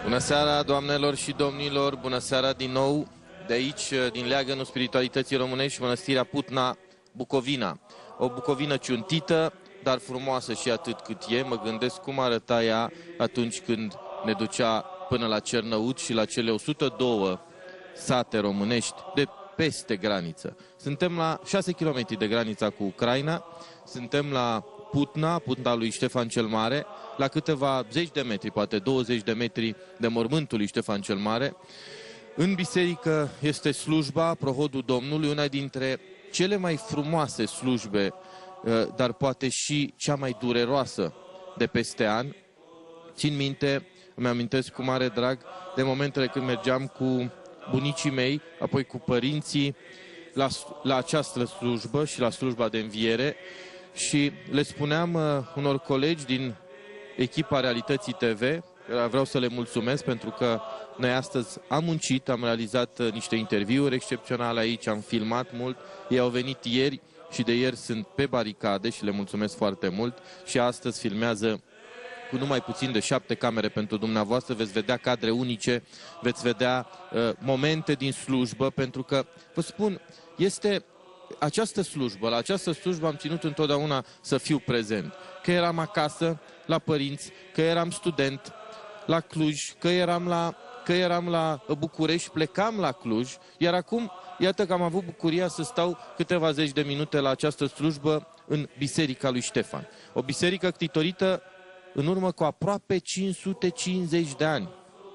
Bună seara, doamnelor și domnilor, bună seara din nou de aici, din leagănul spiritualității românești, Mănăstirea Putna, Bucovina. O Bucovină ciuntită, dar frumoasă și atât cât e. Mă gândesc cum arăta ea atunci când ne ducea până la Cernăut și la cele 102 sate românești de peste graniță. Suntem la 6 km de granița cu Ucraina, suntem la Putna, Putna lui Ștefan cel Mare, la câteva zeci de metri, poate 20 de metri de mormântul lui Ștefan cel Mare. În biserică este slujba Prohodul Domnului, una dintre cele mai frumoase slujbe, dar poate și cea mai dureroasă de peste an. Țin minte, îmi amintesc cu mare drag de momentele când mergeam cu bunicii mei, apoi cu părinții, la această slujbă și la slujba de înviere, și le spuneam unor colegi din echipa Realității TV, vreau să le mulțumesc pentru că noi astăzi am muncit, am realizat niște interviuri excepționale aici, am filmat mult, ei au venit ieri și de ieri sunt pe baricade și le mulțumesc foarte mult și astăzi filmează cu numai puțin de 7 camere pentru dumneavoastră, veți vedea cadre unice, veți vedea momente din slujbă, pentru că, vă spun, este această slujbă, la această slujbă am ținut întotdeauna să fiu prezent. Că eram acasă, la părinți, că eram student la Cluj, că eram la București, plecam la Cluj, iar acum, iată că am avut bucuria să stau câteva zeci de minute la această slujbă în Biserica lui Ștefan. O biserică ctitorită în urmă cu aproape 550 de ani.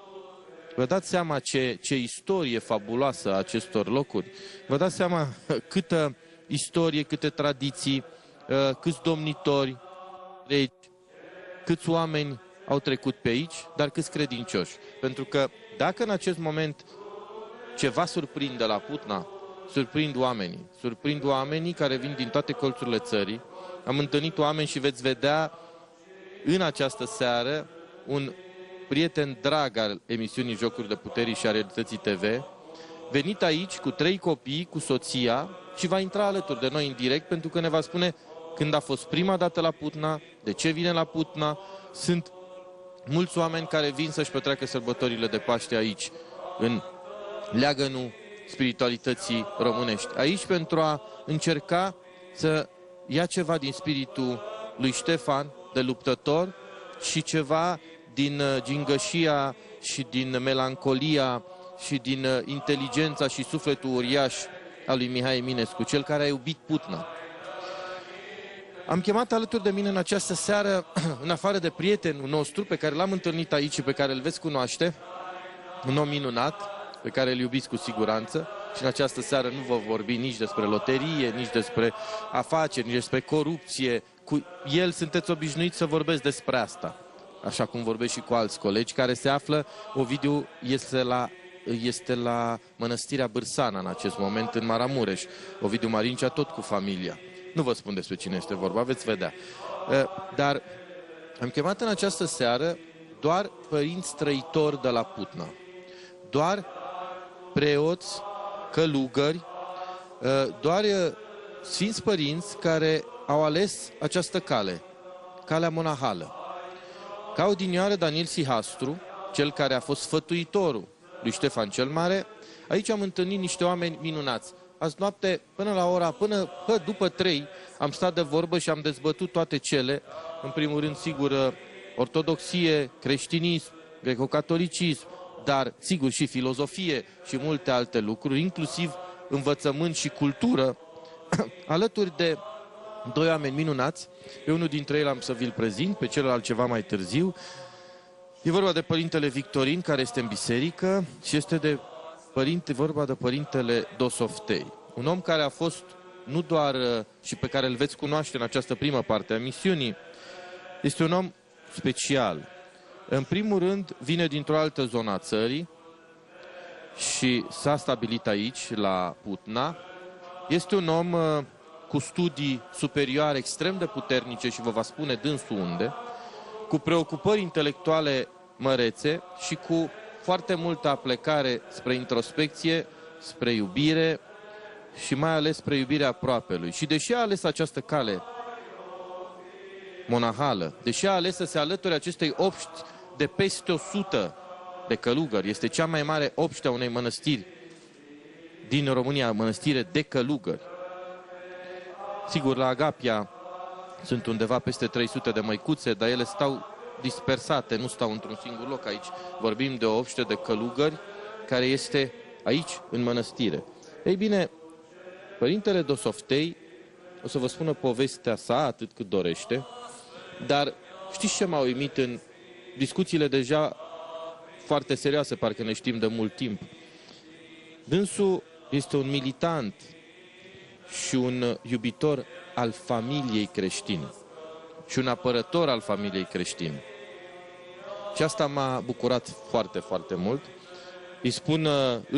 Vă dați seama ce istorie fabuloasă a acestor locuri? Vă dați seama câtă istorie, câte tradiții, câți domnitori, regi, câți oameni au trecut pe aici, dar câți credincioși. Pentru că dacă în acest moment ceva surprinde la Putna, surprind oamenii care vin din toate colțurile țării. Am întâlnit oameni și veți vedea în această seară un prieten drag al emisiunii Jocuri de Puterii și a Realității TV, venit aici cu 3 copii, cu soția, și va intra alături de noi în direct pentru că ne va spune când a fost prima dată la Putna, de ce vine la Putna. Sunt mulți oameni care vin să-și petreacă sărbătorile de Paște aici, în leagănul spiritualității românești. Aici pentru a încerca să ia ceva din spiritul lui Ștefan, de luptător, și ceva din gingășia și din melancolia și din inteligența și sufletul uriaș al lui Mihai Eminescu, cel care a iubit Putna. Am chemat alături de mine în această seară, în afară de prietenul nostru pe care l-am întâlnit aici și pe care îl veți cunoaște, un om minunat, pe care îl iubiți cu siguranță, și în această seară nu vă vorbi nici despre loterie, nici despre afaceri, nici despre corupție. Cu el sunteți obișnuiți să vorbesc despre asta, așa cum vorbesc și cu alți colegi care se află. Ovidiu este la Mănăstirea Bârsana în acest moment, în Maramureș. Ovidiu Marincea, tot cu familia. Nu vă spun despre cine este vorba, veți vedea. Dar am chemat în această seară doar părinți trăitori de la Putna. Doar preoți, călugări, doar sfinți părinți care au ales această cale, calea monahală. Ca odinioară Daniel Sihastru, cel care a fost sfătuitorul lui Ștefan cel Mare, aici am întâlnit niște oameni minunați. Azi noapte, până după 3, am stat de vorbă și am dezbătut toate cele, în primul rând, sigur, ortodoxie, creștinism, greco-catolicism, dar, sigur, și filozofie și multe alte lucruri, inclusiv învățământ și cultură, alături de 2 oameni minunați. Pe unul dintre ei am să vi-l prezint, pe celălalt ceva mai târziu. E vorba de Părintele Victorin, care este în biserică, și este vorba de Părintele Dosoftei. Un om care a fost, nu doar, și pe care îl veți cunoaște în această primă parte a misiunii, este un om special. În primul rând, vine dintr-o altă zonă a țării și s-a stabilit aici, la Putna. Este un om cu studii superioare extrem de puternice și vă va spune dânsul unde, cu preocupări intelectuale mărețe și cu foarte multă aplecare spre introspecție, spre iubire și mai ales spre iubirea aproapelui. Și deși a ales această cale monahală, deși a ales să se alăture acestei obști de peste 100 de călugări. Este cea mai mare obște a unei mănăstiri din România, mănăstire de călugări. Sigur, la Agapia sunt undeva peste 300 de măicuțe, dar ele stau dispersate, nu stau într-un singur loc aici. Vorbim de o obște de călugări care este aici, în mănăstire. Ei bine, Părintele Dosoftei o să vă spună povestea sa atât cât dorește, dar știți ce m-a uimit în discuțiile deja foarte serioase, parcă ne știm de mult timp? Dânsul este un militant și un iubitor al familiei creștine și un apărător al familiei creștine. Și asta m-a bucurat foarte, foarte mult. Îi spun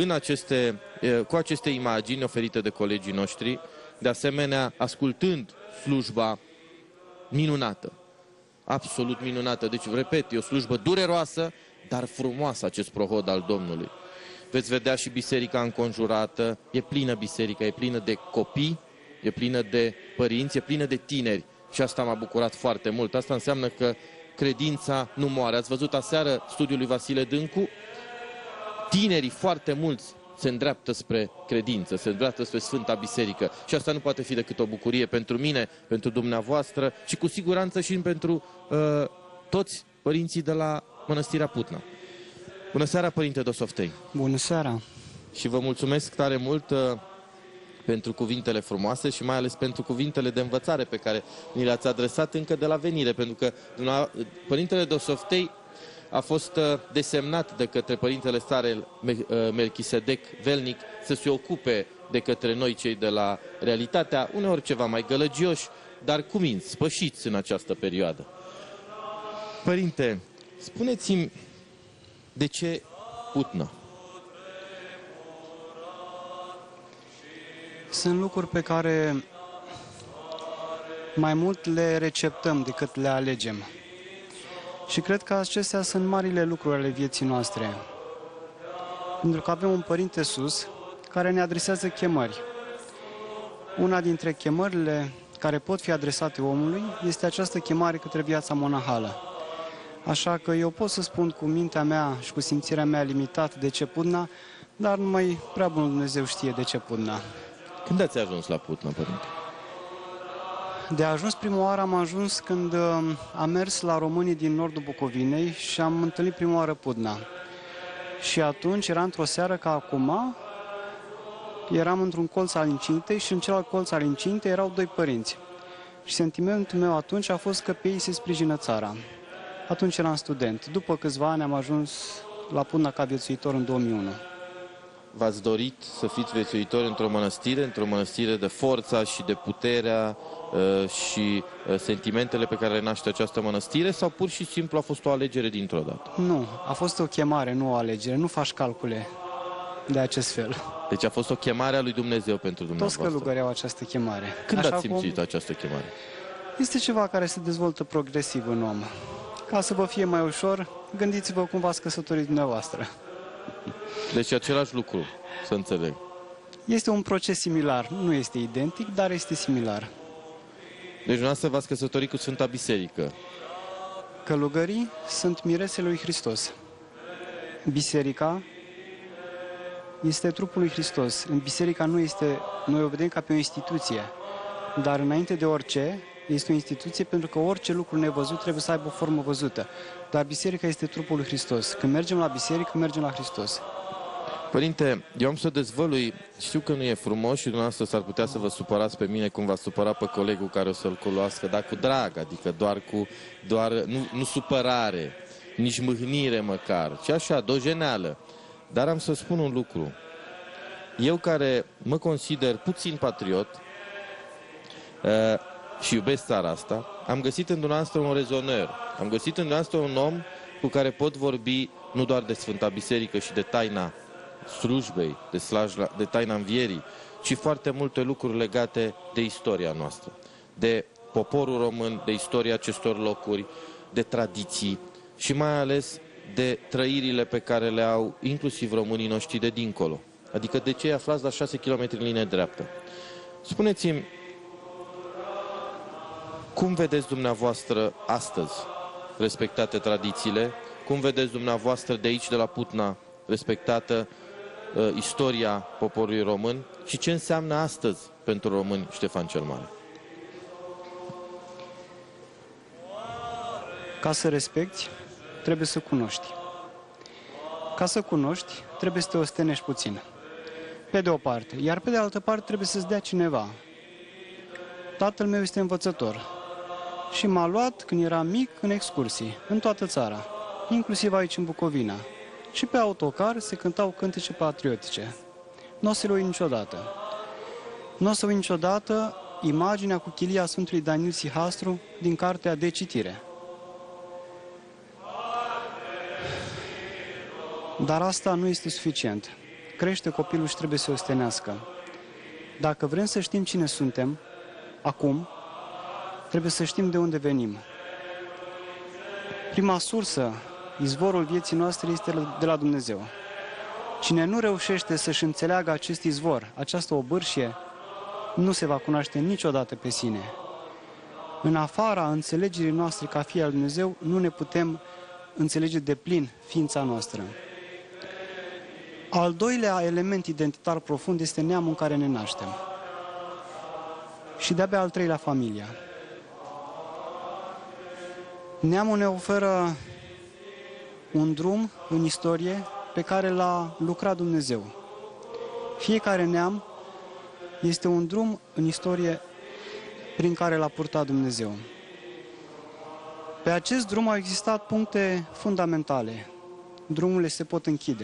cu aceste imagini oferite de colegii noștri, de asemenea, ascultând slujba minunată, absolut minunată. Deci, repet, e o slujbă dureroasă, dar frumoasă, acest prohod al Domnului. Veți vedea și biserica înconjurată, e plină biserica, e plină de copii, e plină de părinți, e plină de tineri. Și asta m-a bucurat foarte mult. Asta înseamnă că credința nu moare. Ați văzut aseară studiul lui Vasile Dâncu? Tinerii foarte mulți se îndreaptă spre credință, se îndreaptă spre Sfânta Biserică. Și asta nu poate fi decât o bucurie pentru mine, pentru dumneavoastră și cu siguranță și pentru toți părinții de la Mănăstirea Putna. Bună seara, Părinte Dosoftei! Bună seara! Și vă mulțumesc tare mult pentru cuvintele frumoase și mai ales pentru cuvintele de învățare pe care ni le-ați adresat încă de la venire, pentru că Părintele Dosoftei a fost desemnat de către Părintele Stare Melchisedec Velnic să se ocupe de către noi cei de la Realitatea, uneori ceva mai gălăgioși, dar cuminți, spășiți în această perioadă. Părinte, spuneți-mi, de ce Putna? Sunt lucruri pe care mai mult le receptăm decât le alegem. Și cred că acestea sunt marile lucruri ale vieții noastre. Pentru că avem un Părinte Sus care ne adresează chemări. Una dintre chemările care pot fi adresate omului este această chemare către viața monahală. Așa că eu pot să spun cu mintea mea și cu simțirea mea limitată de ce Putna, dar numai prea bun Dumnezeu știe de ce Putna. Când ați ajuns la Putna, Părinte? De ajuns prima oară am ajuns când am mers la românii din nordul Bucovinei și am întâlnit prima oară Putna. Și atunci era într-o seară ca acum, eram într-un colț al incintei și în celălalt colț al incintei erau doi părinți. Și sentimentul meu atunci a fost că pe ei se sprijină țara. Atunci eram student. După câțiva ani am ajuns la Putna ca viețuitor în 2001. V-ați dorit să fiți viețuitori într-o mănăstire de forța și de puterea și sentimentele pe care le naște această mănăstire, sau pur și simplu a fost o alegere dintr-o dată? Nu, a fost o chemare, nu o alegere. Nu faci calcule de acest fel. Deci a fost o chemare a lui Dumnezeu pentru dumneavoastră. Toți călugării au această chemare. Când ați simțit această chemare? Este ceva care se dezvoltă progresiv în om. Ca să vă fie mai ușor, gândiți-vă cum v-ați căsătorit dumneavoastră. Deci același lucru, să înțeleg. Este un proces similar. Nu este identic, dar este similar. Deci dumneavoastră v-ați căsătorit cu Sfânta Biserică. Călugării sunt miresele lui Hristos. Biserica este trupul lui Hristos. În biserica nu este... Noi o vedem ca pe o instituție. Dar înainte de orice, este o instituție pentru că orice lucru nevăzut trebuie să aibă o formă văzută. Dar biserica este trupul lui Hristos. Când mergem la biserică, mergem la Hristos. Părinte, eu am să dezvălui, știu că nu e frumos și dumneavoastră s-ar putea să vă supărați pe mine cum v-ați supărat pe colegul care o să-l cunoască, dar cu drag, adică nu supărare, nici mâhnire măcar, ci așa, dojeneală. Dar am să spun un lucru. Eu care mă consider puțin patriot și iubesc țara asta, am găsit în dumneavoastră un rezonăr, am găsit în dumneavoastră un om cu care pot vorbi nu doar de Sfânta Biserică și de taina slujbei, de taina învierii, ci foarte multe lucruri legate de istoria noastră, de poporul român, de istoria acestor locuri, de tradiții și mai ales de trăirile pe care le au inclusiv românii noștri de dincolo. Adică de cei aflați la 6 km în linie dreaptă. Spuneți-mi, cum vedeți dumneavoastră astăzi respectate tradițiile? Cum vedeți dumneavoastră de aici, de la Putna, respectată istoria poporului român și ce înseamnă astăzi pentru români Ștefan cel Mare? Ca să respecti, trebuie să cunoști. Ca să cunoști, trebuie să te ostenești puțin. Pe de o parte. Iar pe de altă parte trebuie să-ți dea cineva. Tatăl meu este învățător și m-a luat când eram mic în excursii, în toată țara, inclusiv aici în Bucovina. Și pe autocar se cântau cântece patriotice. Nu o să-l uit niciodată. Nu o să uit niciodată imaginea cu chilia Sfântului Danil Sihastru din cartea de citire. Dar asta nu este suficient. Crește copilul și trebuie să se ostenească. Dacă vrem să știm cine suntem, acum, trebuie să știm de unde venim. Prima sursă, izvorul vieții noastre, este de la Dumnezeu. Cine nu reușește să-și înțeleagă acest izvor, această obârșie, nu se va cunoaște niciodată pe sine. În afara înțelegerii noastre ca fii al Dumnezeu, nu ne putem înțelege deplin ființa noastră. Al doilea element identitar profund este neamul în care ne naștem. Și de-abia al treilea, familia. Neamul ne oferă un drum în istorie pe care l-a lucrat Dumnezeu. Fiecare neam este un drum în istorie prin care l-a purtat Dumnezeu. Pe acest drum au existat puncte fundamentale. Drumurile se pot închide.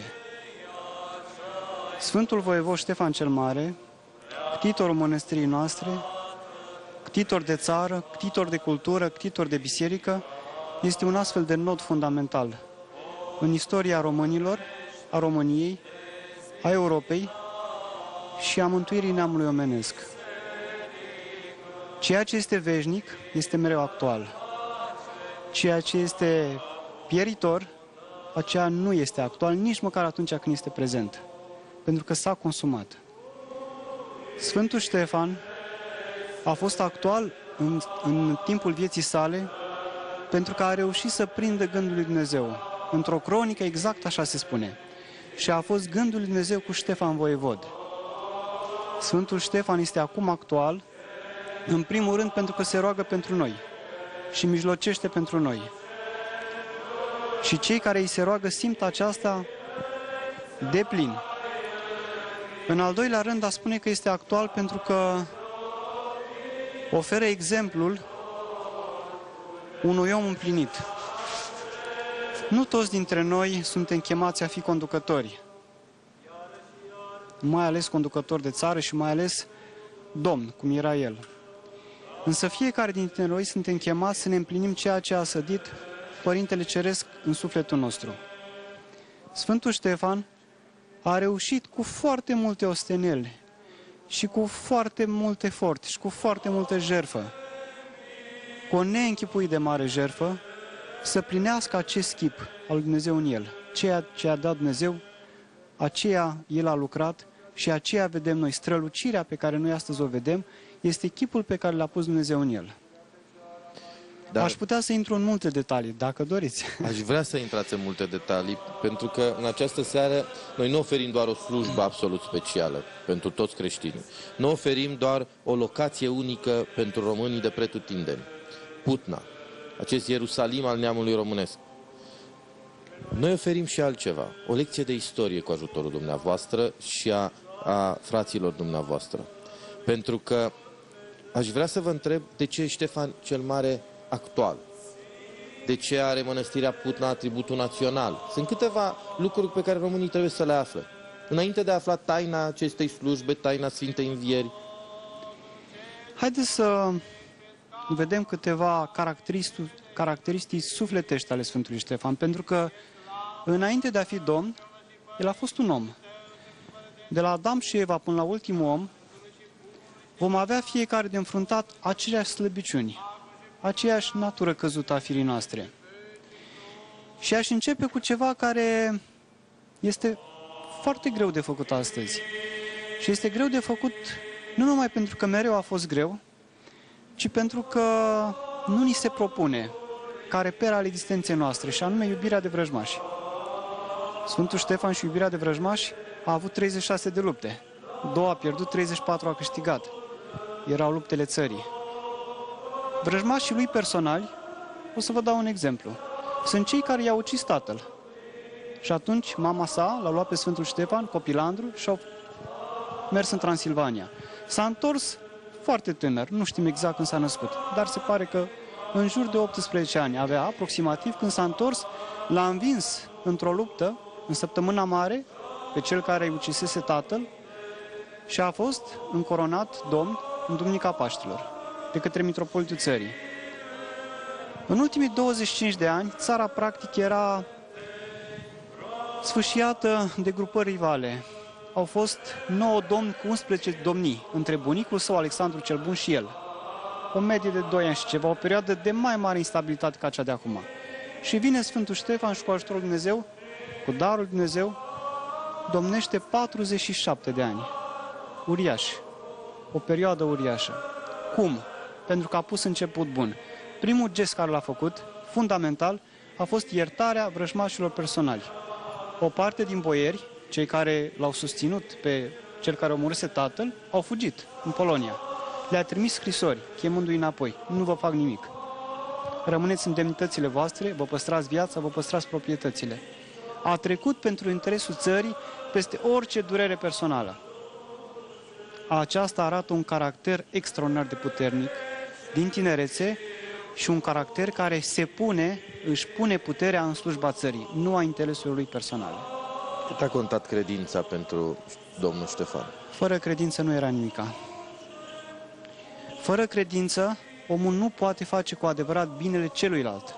Sfântul Voievod Ștefan cel Mare, ctitorul mănăstirii noastre, ctitor de țară, ctitor de cultură, ctitor de biserică, este un astfel de nod fundamental în istoria românilor, a României, a Europei și a mântuirii neamului omenesc. Ceea ce este veșnic este mereu actual. Ceea ce este pieritor, aceea nu este actual, nici măcar atunci când este prezent, pentru că s-a consumat. Sfântul Ștefan a fost actual în timpul vieții sale pentru că a reușit să prindă gândul lui Dumnezeu. Într-o cronică exact așa se spune. Și a fost gândul lui Dumnezeu cu Ștefan Voievod. Sfântul Ștefan este acum actual, în primul rând pentru că se roagă pentru noi și mijlocește pentru noi. Și cei care îi se roagă simt aceasta deplin. În al doilea rând, a spune că este actual pentru că oferă exemplul unui om împlinit. Nu toți dintre noi suntem chemați a fi conducători, mai ales conducători de țară și mai ales domn, cum era el. Însă fiecare dintre noi suntem chemați să ne împlinim ceea ce a sădit Părintele Ceresc în sufletul nostru. Sfântul Ștefan a reușit cu foarte multe osteneli și cu foarte mult efort și cu foarte multă jertfă, cu o neînchipuit de mare jertfă, să plinească acest chip al lui Dumnezeu în el. Ceea ce a dat Dumnezeu, aceea el a lucrat și aceea vedem noi. Strălucirea pe care noi astăzi o vedem este chipul pe care l-a pus Dumnezeu în el. Dar aș putea să intru în multe detalii, dacă doriți. Aș vrea să intrați în multe detalii, pentru că în această seară noi nu oferim doar o slujbă absolut specială pentru toți creștinii. Nu oferim doar o locație unică pentru românii de pretutindeni. Putna, acest Ierusalim al neamului românesc. Noi oferim și altceva, o lecție de istorie cu ajutorul dumneavoastră și a fraților dumneavoastră. Pentru că aș vrea să vă întreb de ce Ștefan cel Mare actual. De ce are mănăstirea Putna atributul național? Sunt câteva lucruri pe care românii trebuie să le afle. Înainte de a afla taina acestei slujbe, taina Sfintei Învieri. Haideți să vedem câteva caracteristici sufletești ale Sfântului Ștefan, pentru că înainte de a fi domn, el a fost un om. De la Adam și Eva până la ultimul om, vom avea fiecare de înfruntat aceleași slăbiciuni, aceeași natură căzută a firii noastre. Și aș începe cu ceva care este foarte greu de făcut astăzi. Și este greu de făcut nu numai pentru că mereu a fost greu, ci pentru că nu ni se propune ca reper al existenței noastre, și anume iubirea de vrăjmași. Sfântul Ștefan și iubirea de vrăjmași a avut 36 de lupte. 2 a pierdut, 34 a câștigat. Erau luptele țării. Vrăjmașii lui personali, o să vă dau un exemplu, sunt cei care i-au ucis tatăl. Și atunci mama sa l-a luat pe Sfântul Ștefan, copilandru, și au mers în Transilvania. S-a întors foarte tânăr, nu știm exact când s-a născut, dar se pare că în jur de 18 ani avea aproximativ. Când s-a întors, l-a învins într-o luptă, în săptămâna mare, pe cel care îi ucisese tatăl, și a fost încoronat domn în Duminica Paștilor, de către mitropolitul țării. În ultimii 25 de ani, țara practic era sfâșiată de grupări rivale. Au fost 9 domni cu 11 domnii, între bunicul său, Alexandru cel Bun, și el. O medie de 2 ani și ceva, o perioadă de mai mare instabilitate ca cea de acum. Și vine Sfântul Ștefan și cu ajutorul Dumnezeu, cu darul Dumnezeu, domnește 47 de ani. Uriaș. O perioadă uriașă. Cum? Pentru că a pus început bun. Primul gest care l-a făcut, fundamental, a fost iertarea vrăjmașilor personali. O parte din boieri, cei care l-au susținut pe cel care omorâse tatăl, au fugit în Polonia. Le-a trimis scrisori, chemându-i înapoi. Nu vă fac nimic. Rămâneți în demnitățile voastre, vă păstrați viața, vă păstrați proprietățile. A trecut pentru interesul țării peste orice durere personală. Aceasta arată un caracter extraordinar de puternic din tinerețe și un caracter care își pune puterea în slujba țării, nu a interesului lui personale. Cât a contat credința pentru domnul Ștefan? Fără credință nu era nimica. Fără credință, omul nu poate face cu adevărat binele celuilalt.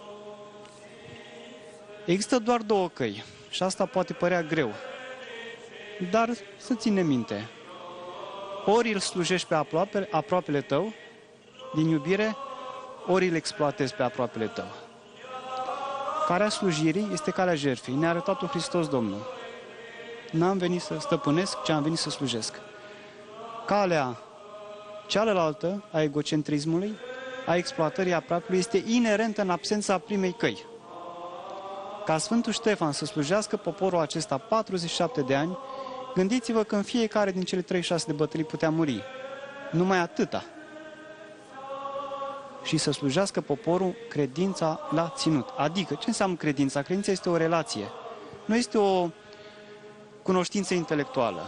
Există doar 2 căi și asta poate părea greu, dar să ține minte. Ori îl slujești pe aproapele tău, din iubire, ori îl exploatezi pe aproapele tău. Calea slujirii este calea jertfei. Ne-a arătat-o Hristos Domnul. N-am venit să stăpânesc, ci am venit să slujesc. Calea cealaltă a egocentrismului, a exploatării aproapelui, este inerentă în absența primei căi. Ca Sfântul Ștefan să slujească poporul acesta 47 de ani, gândiți-vă că în fiecare din cele 36 de bătălii putea muri. Numai atâta. Și să slujească poporul, credința l-a ținut. Adică, ce înseamnă credința? Credința este o relație. Nu este o cunoștință intelectuală.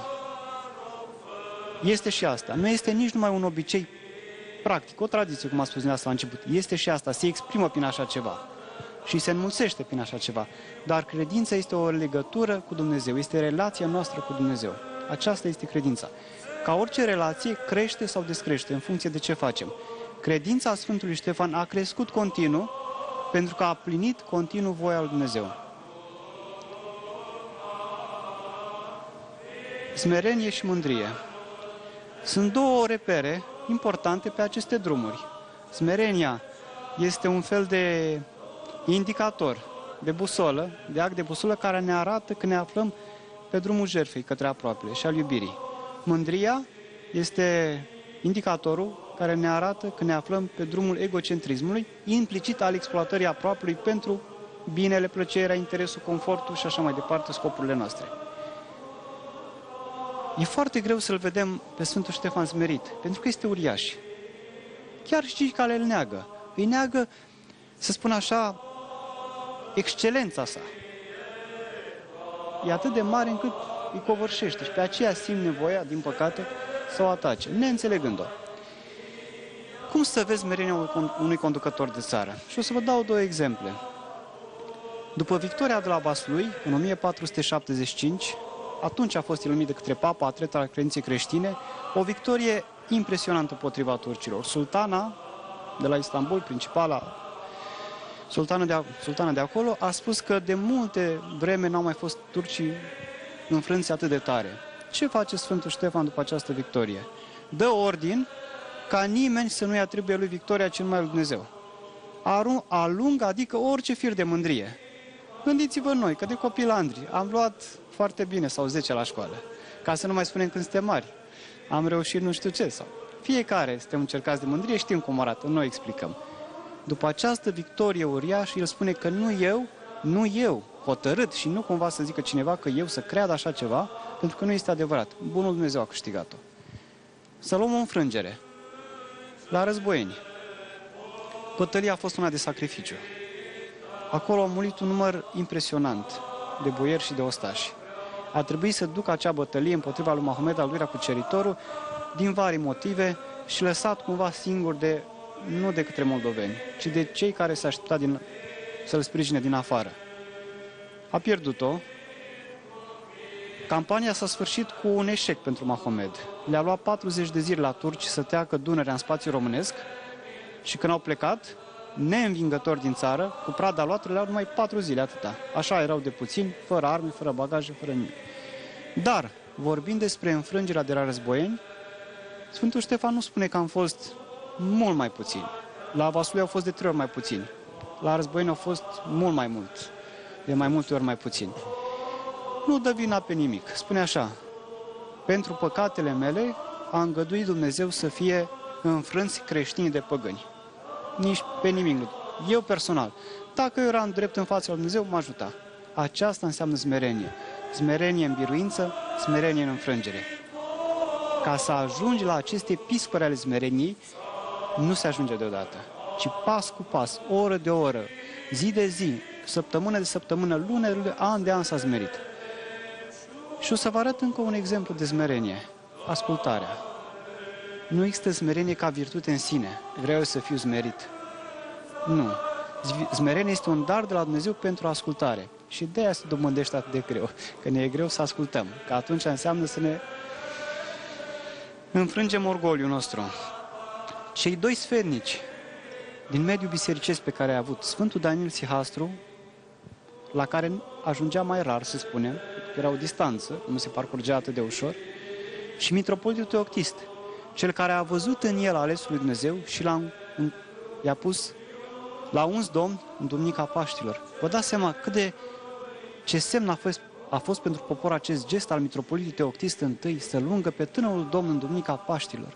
Este și asta. Nu este nici numai un obicei practic, o tradiție, cum a spus dumneavoastră la început. Este și asta, se exprimă prin așa ceva. Și se înmulțește prin așa ceva. Dar credința este o legătură cu Dumnezeu, este relația noastră cu Dumnezeu. Aceasta este credința. Ca orice relație, crește sau descrește în funcție de ce facem. Credința Sfântului Ștefan a crescut continuu pentru că a plinit continuu voia lui Dumnezeu. Smerenie și mândrie. Sunt 2 repere importante pe aceste drumuri. Smerenia este un fel de indicator, de busolă, de act de busolă care ne arată că ne aflăm pe drumul jertfei către aproapele și al iubirii. Mândria este indicatorul care ne arată că ne aflăm pe drumul egocentrismului, implicit al exploatării aproapelui pentru binele, plăcerea, interesul, confortul și așa mai departe, scopurile noastre. E foarte greu să-l vedem pe Sfântul Ștefan smerit, pentru că este uriaș. Chiar și cei care îl neagă. Îi neagă, să spun așa, excelența sa. E atât de mare încât îi covârșește și pe aceea simt nevoia, din păcate, să o atace, neînțelegând-o. Cum să vezi smerenia unui conducător de țară? Și o să vă dau 2 exemple. După victoria de la Vaslui, în 1475, atunci a fost numit de către Papa atlet al credinței creștine, o victorie impresionantă împotriva turcilor. Sultana de la Istanbul, principala sultana de acolo, a spus că de multe vreme n-au mai fost turcii înfrânți atât de tare. Ce face Sfântul Ștefan după această victorie? Dă ordin ca nimeni să nu-i atribuie lui victoria, ci numai lui Dumnezeu. Alungă, adică orice fir de mândrie. Gândiți-vă noi, că de copilandri am luat foarte bine, sau 10 la școală, ca să nu mai spunem când suntem mari. Am reușit nu știu ce, sau fiecare suntem încercați de mândrie, știm cum arată, noi explicăm. După această victorie uriașă, el spune că nu eu, hotărât și nu cumva să zică cineva că eu să creadă așa ceva, pentru că nu este adevărat. Bunul Dumnezeu a câștigat-o. Să luăm o înfrângere. La Războieni. Bătălia a fost una de sacrificiu. Acolo a murit un număr impresionant de boieri și de ostași. A trebuit să ducă acea bătălie împotriva lui Mahomed, al doilea cuceritorul, din vari motive și lăsat cumva singur nu de către moldoveni, ci de cei care se aștepta să-l sprijine din afară. A pierdut-o. Campania s-a sfârșit cu un eșec pentru Mahomed. Le-a luat 40 de zile la turci să treacă Dunărea în spațiu românesc și când au plecat, neînvingători din țară, cu prada luată, le-au numai 4 zile, atâta. Așa erau de puțini, fără arme, fără bagaje, fără nimic. Dar, vorbind despre înfrângerea de la Războieni, Sfântul Ștefan nu spune că am fost mult mai puțini. La Vaslui au fost de 3 ori mai puțini. La Războieni au fost mult mai mult, de mai multe ori mai puțini. Nu dă vina pe nimic. Spune așa: pentru păcatele mele a îngăduit Dumnezeu să fie înfrânți creștinii de păgâni. Nici pe nimic nu. Eu personal, dacă eu eram drept în fața lui Dumnezeu, mă ajuta. Aceasta înseamnă smerenie. Smerenie în biruință, smerenie în înfrângere. Ca să ajungi la aceste piscuri ale smereniei, nu se ajunge deodată, ci pas cu pas, oră de oră, zi de zi, săptămână de săptămână, lună de lună, an de an s-a smerit. Și o să vă arăt încă un exemplu de smerenie. Ascultarea. Nu există smerenie ca virtute în sine. Vreau să fiu smerit. Nu. Smerenia este un dar de la Dumnezeu pentru ascultare. Și de aia se domândește atât de greu. Că ne e greu să ascultăm. Că atunci înseamnă să ne înfrângem orgoliul nostru. Cei 2 sfernici din mediul bisericesc pe care a avut Sfântul Daniel Sihastru, la care ajungea mai rar, să spunem, că era o distanță, nu se parcurgea atât de ușor, și Mitropolitul Teoctist, cel care a văzut în el alesul lui Dumnezeu și i-a pus la uns Domn în Duminica Paștilor. Vă dați seama ce semn a fost pentru popor acest gest al Mitropolitului Teoctist I să lungă pe tânărul Domn în Duminica Paștilor.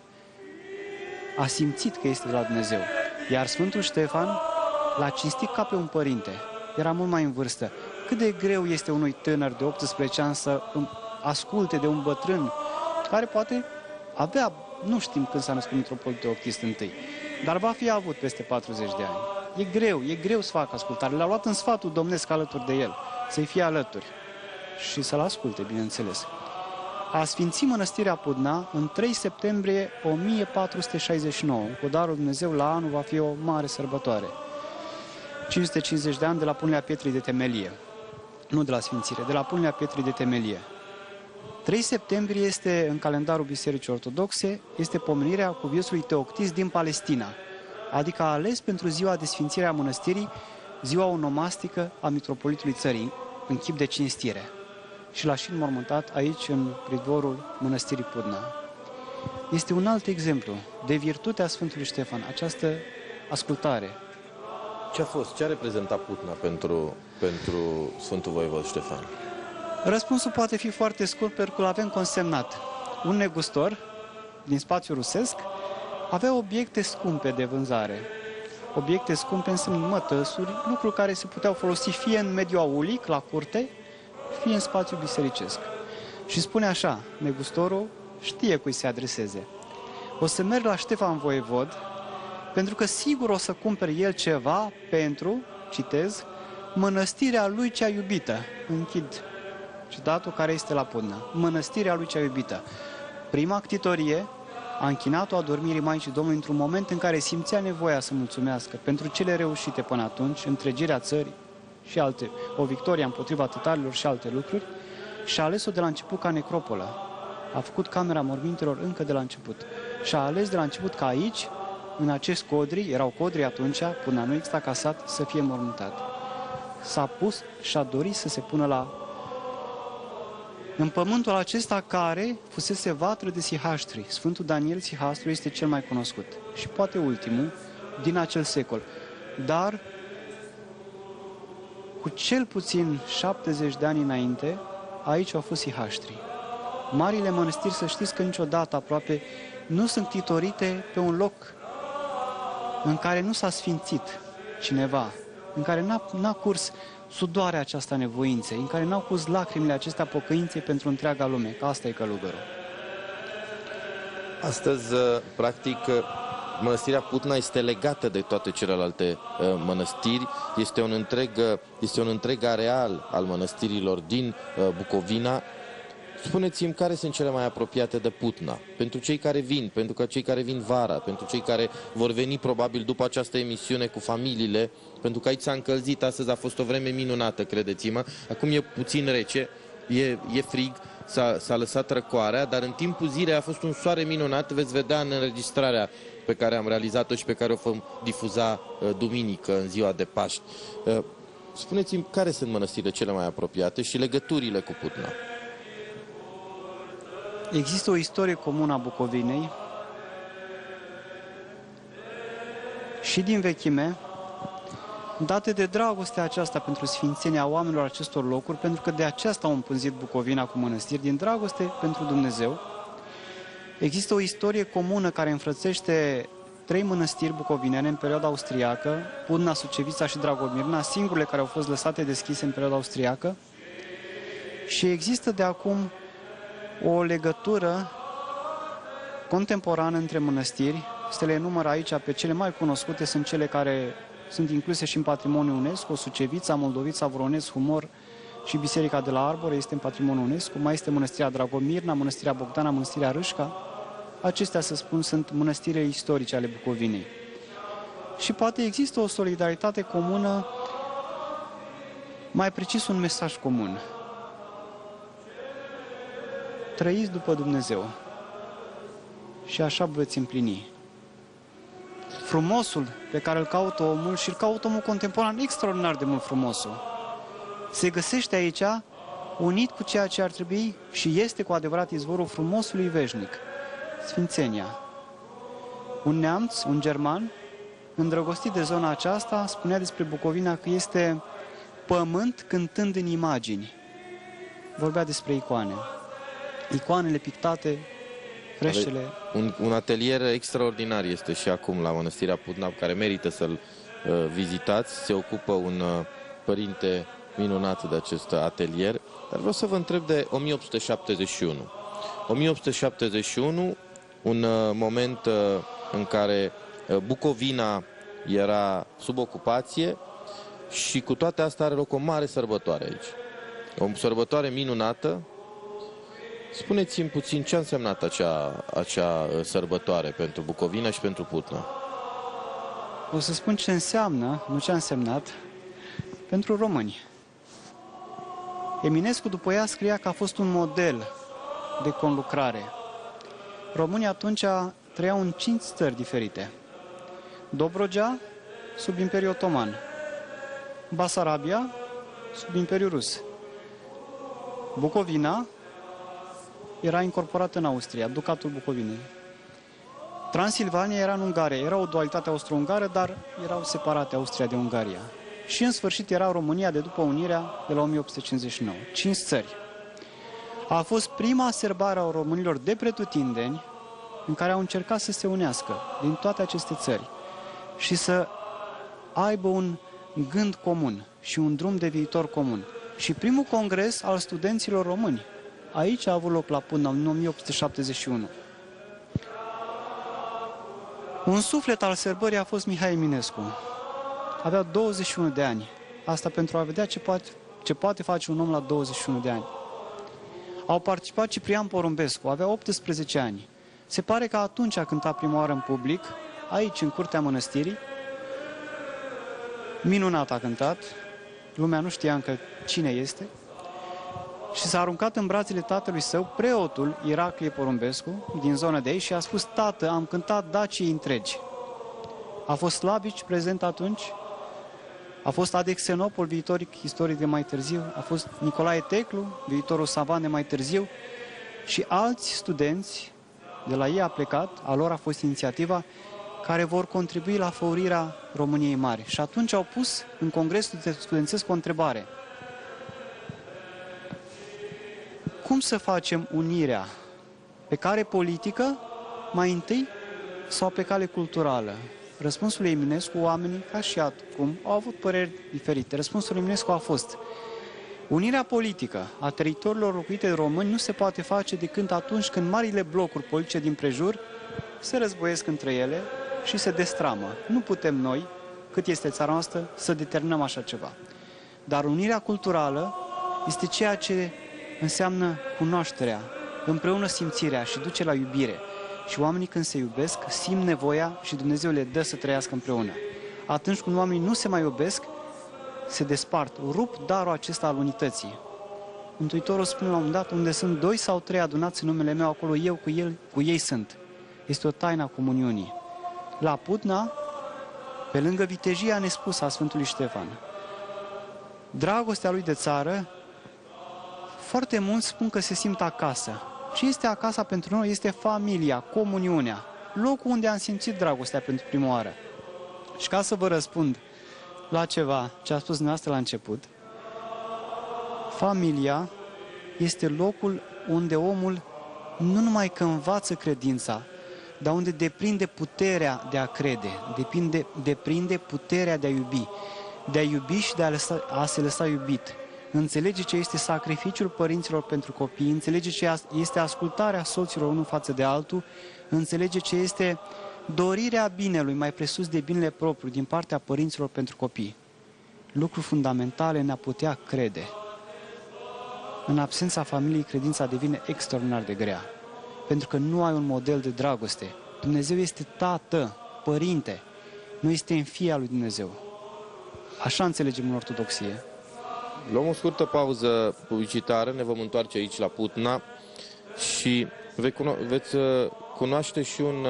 A simțit că este de la Dumnezeu. Iar Sfântul Ștefan l-a cinstit ca pe un părinte. Era mult mai în vârstă. Cât de greu este unui tânăr de 18 ani să asculte de un bătrân care poate avea, nu știm când s-a născut Mitropolitul Teoctist I, dar va fi avut peste 40 de ani. E greu să facă ascultare. L-a luat în sfatul domnesc alături de el, să-i fie alături și să-l asculte, bineînțeles. A sfințit mănăstirea Pudna în 3 septembrie 1469. Cu darul Dumnezeu, la anul va fi o mare sărbătoare. 550 de ani de la punerea pietrei de temelie. Nu de la sfințire, de la punerea pietrei de temelie. 3 septembrie este, în calendarul Bisericii Ortodoxe, este pomenirea cuviosului Teoctist din Palestina, adică a ales pentru ziua de sfințire a mănăstirii, ziua onomastică a mitropolitului țării, în chip de cinstire. Și l-a și înmormântat aici, în pridvorul mănăstirii Pudna. Este un alt exemplu de virtutea Sfântului Ștefan, această ascultare. Ce a reprezentat Putna pentru Sfântul Voievod Ștefan? Răspunsul poate fi foarte scurt, pentru că l-avem consemnat. Un negustor din spațiul rusesc avea obiecte scumpe de vânzare. Obiecte scumpe înseamnă mătăsuri, lucruri care se puteau folosi fie în mediul aulic, la curte, fie în spațiul bisericesc. Și spune așa, negustorul știe cui se adreseze: o să merg la Ștefan Voievod, pentru că sigur o să cumpere el ceva pentru, citez, mănăstirea lui cea iubită. Închid citatul, care este la Pudna. Mănăstirea lui cea iubită. Prima ctitorie a închinat-o adormirii Maicii Domnului într-un moment în care simțea nevoia să mulțumească pentru cele reușite până atunci, întregirea țării și alte, o victorie împotriva tătarilor și alte lucruri, și a ales-o de la început ca necropolă. A făcut camera mormintelor încă de la început. Și a ales de la început ca aici, în acest codri, erau codri atunci, până nu exista casat, să fie mormântat. S-a pus și a dorit să se pună în pământul acesta care fusese vatră de Sihaștri. Sfântul Daniel Sihastru este cel mai cunoscut și poate ultimul din acel secol. Dar cu cel puțin 70 de ani înainte, aici au fost Sihaștri. Marile mănăstiri, să știți că niciodată aproape nu sunt titorite pe un loc în care nu s-a sfințit cineva, în care n-a curs sudoarea aceasta nevoinței, în care n-au curs lacrimile acestea pocăinței pentru întreaga lume, că asta e călugărul. Astăzi, practic, mănăstirea Putna este legată de toate celelalte mănăstiri. Este un întreg areal al mănăstirilor din Bucovina. Spuneți-mi care sunt cele mai apropiate de Putna, pentru cei care vin, pentru cei care vin vara, pentru cei care vor veni probabil după această emisiune cu familiile, pentru că aici s-a încălzit, astăzi a fost o vreme minunată, credeți-mă. Acum e puțin rece, e frig, s-a lăsat răcoarea, dar în timpul zilei a fost un soare minunat, veți vedea în înregistrarea pe care am realizat-o și pe care o vom difuza duminică, în ziua de Paști. Spuneți-mi care sunt mănăstirile cele mai apropiate și legăturile cu Putna. Există o istorie comună a Bucovinei și din vechime, date de dragostea aceasta pentru sfințenia oamenilor acestor locuri, pentru că de aceasta au împânzit Bucovina cu mănăstiri, din dragoste pentru Dumnezeu. Există o istorie comună care înfrățește 3 mănăstiri bucovinene în perioada austriacă, Pudna, Sucevița și Dragomirna, singurele care au fost lăsate deschise în perioada austriacă, și există de acum o legătură contemporană între mănăstiri. Se le numără aici, pe cele mai cunoscute sunt cele care sunt incluse și în patrimoniul UNESCO, Sucevița, Moldovița, Voronezh, Humor și Biserica de la Arbore este în patrimoniul UNESCO, mai este Mănăstirea Dragomirna, Mănăstirea Bogdana, Mănăstirea Râșca. Acestea, să spun, sunt mănăstirile istorice ale Bucovinei. Și poate există o solidaritate comună, mai precis un mesaj comun. Trăiți după Dumnezeu și așa veți împlini. Frumosul pe care îl caută omul, și îl caută omul contemporan extraordinar de mult, frumosul, se găsește aici unit cu ceea ce ar trebui și este cu adevărat izvorul frumosului veșnic, sfințenia. Un neamț, un german, îndrăgostit de zona aceasta, spunea despre Bucovina că este pământ cântând în imagini. Vorbea despre icoane. Icoanele pictate, freștele. Un atelier extraordinar este și acum la Mănăstirea Putna, care merită să-l vizitați. Se ocupă un părinte minunat de acest atelier. Dar vreau să vă întreb de 1871. 1871, un moment în care Bucovina era sub ocupație și cu toate astea are loc o mare sărbătoare aici. O sărbătoare minunată. Spuneți-mi puțin ce a însemnat acea sărbătoare pentru Bucovina și pentru Putna. O să spun ce înseamnă, nu ce a însemnat, pentru români. Eminescu după ea scria că a fost un model de conlucrare. Românii atunci trăiau în 5 țări diferite. Dobrogea, sub Imperiul Otoman. Basarabia, sub Imperiul Rus. Bucovina era incorporată în Austria, Ducatul Bucovinei. Transilvania era în Ungaria, era o dualitate austro-ungară, dar erau separate Austria de Ungaria. Și în sfârșit era România de după unirea de la 1859. 5 țări. A fost prima serbare a românilor de pretutindeni în care au încercat să se unească din toate aceste țări și să aibă un gând comun și un drum de viitor comun. Și primul congres al studenților români aici a avut loc la Putna în 1871. Un suflet al sărbării a fost Mihai Eminescu. Avea 21 de ani. Asta pentru a vedea ce poate face un om la 21 de ani. Au participat Ciprian Porumbescu, avea 18 ani. Se pare că atunci a cântat prima oară în public, aici, în curtea mănăstirii. Minunat a cântat. Lumea nu știa încă cine este. Și s-a aruncat în brațele tatălui său, preotul Iraclie Porumbescu, din zona de aici, și a spus: tată, am cântat Dacii întregi. A fost Slavici prezent atunci, a fost Adexenopol, viitor istoric de mai târziu, a fost Nicolae Teclu, viitorul savant de mai târziu, și alți studenți, de la ei a plecat, a lor a fost inițiativa, care vor contribui la făurirea României Mari. Și atunci au pus în Congresul Studențesc o întrebare: cum să facem unirea? Pe cale politică, mai întâi, sau pe cale culturală? răspunsul Eminescu, oamenii, ca și acum, au avut păreri diferite. Răspunsul Eminescu a fost: unirea politică a teritoriilor locuite de români nu se poate face decât atunci când marile blocuri politice din prejur se războiesc între ele și se destramă. Nu putem noi, cât este țara noastră, să determinăm așa ceva. Dar unirea culturală este ceea ce înseamnă cunoașterea, împreună simțirea și duce la iubire. Și oamenii, când se iubesc, simt nevoia și Dumnezeu le dă să trăiască împreună. Atunci când oamenii nu se mai iubesc, se despart, rup darul acesta al unității. Mântuitorul spune la un moment dat: unde sunt 2 sau 3 adunați în numele meu, acolo eu cu ei sunt. Este o taină a comuniunii. La Putna, pe lângă vitejia nespusă a Sfântului Ștefan, dragostea lui de țară, foarte mulți spun că se simt acasă. Ce este acasă pentru noi? Este familia, comuniunea, locul unde am simțit dragostea pentru prima oară. Și ca să vă răspund la ceva ce a spus dumneavoastră la început, familia este locul unde omul nu numai că învață credința, dar unde deprinde puterea de a crede, deprinde puterea de a iubi și de a se lăsa iubit. Înțelege ce este sacrificiul părinților pentru copii, înțelege ce este ascultarea soților unul față de altul, înțelege ce este dorirea binelui mai presus de binele propriu din partea părinților pentru copii. Lucruri fundamentale în a putea crede. În absența familiei, credința devine extraordinar de grea, pentru că nu ai un model de dragoste. Dumnezeu este tată, părinte, noi suntem fii al lui Dumnezeu. Așa înțelegem în ortodoxie. Luăm o scurtă pauză publicitară, ne vom întoarce aici la Putna și veți cunoaște și un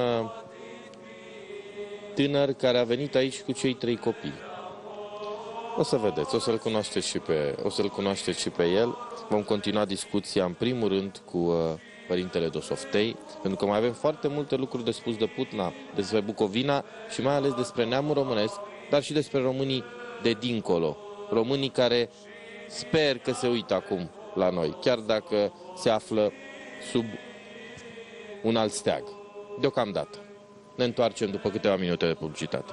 tânăr care a venit aici cu cei 3 copii. O să vedeți, o să-l cunoașteți și pe el. Vom continua discuția în primul rând cu Părintele Dosoftei, pentru că mai avem foarte multe lucruri de spus de Putna, despre Bucovina și mai ales despre neamul românesc, dar și despre românii de dincolo. Românii care sper că se uită acum la noi, chiar dacă se află sub un alt steag. Deocamdată. Ne întoarcem după câteva minute de publicitate.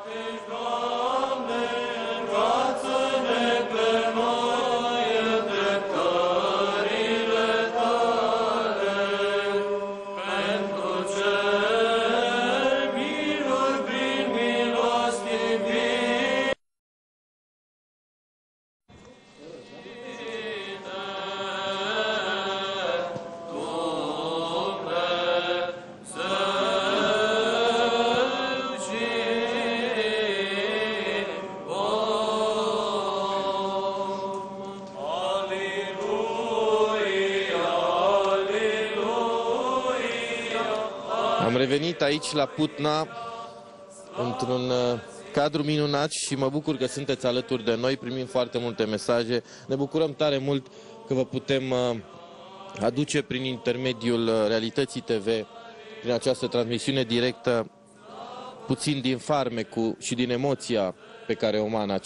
Am revenit aici la Putna într-un cadru minunat și mă bucur că sunteți alături de noi, primim foarte multe mesaje. Ne bucurăm tare mult că vă putem aduce prin intermediul Realității TV, prin această transmisiune directă, puțin din farmecul și din emoția pe care o emană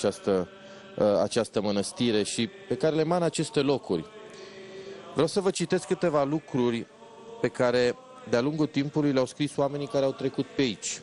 această mănăstire și pe care le emană aceste locuri. Vreau să vă citesc câteva lucruri pe care de-a lungul timpului le-au scris oamenii care au trecut pe aici.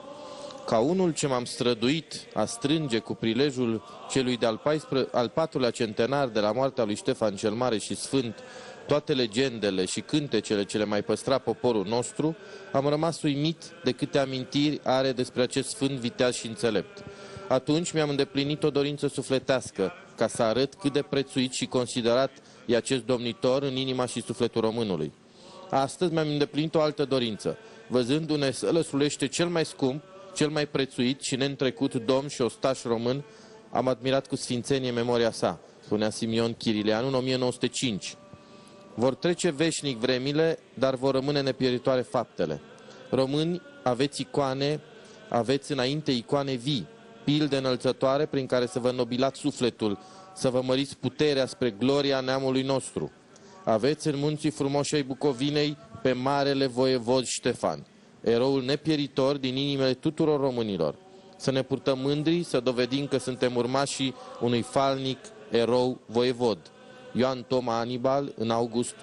Ca unul ce m-am străduit a strânge cu prilejul celui de-al 4-lea centenar de la moartea lui Ștefan cel Mare și Sfânt toate legendele și cântecele ce le mai păstra poporul nostru, am rămas uimit de câte amintiri are despre acest sfânt viteaz și înțelept. Atunci mi-am îndeplinit o dorință sufletească, ca să arăt cât de prețuit și considerat e acest domnitor în inima și sufletul românului. Astăzi mi-am îndeplinit o altă dorință, văzându-ne să lăsulește cel mai scump, cel mai prețuit și neîntrecut domn și ostaș român, am admirat cu sfințenie memoria sa, spunea Simion Chirileanu în 1905. Vor trece veșnic vremile, dar vor rămâne nepieritoare faptele. Români, aveți icoane, aveți înainte icoane vii, pilde înălțătoare prin care să vă înnobilați sufletul, să vă măriți puterea spre gloria neamului nostru. Aveți în munții frumoși ai Bucovinei pe marele voievod Ștefan, eroul nepieritor din inimile tuturor românilor. Să ne purtăm mândri, să dovedim că suntem urmașii unui falnic erou voievod. Ioan Toma Anibal, în august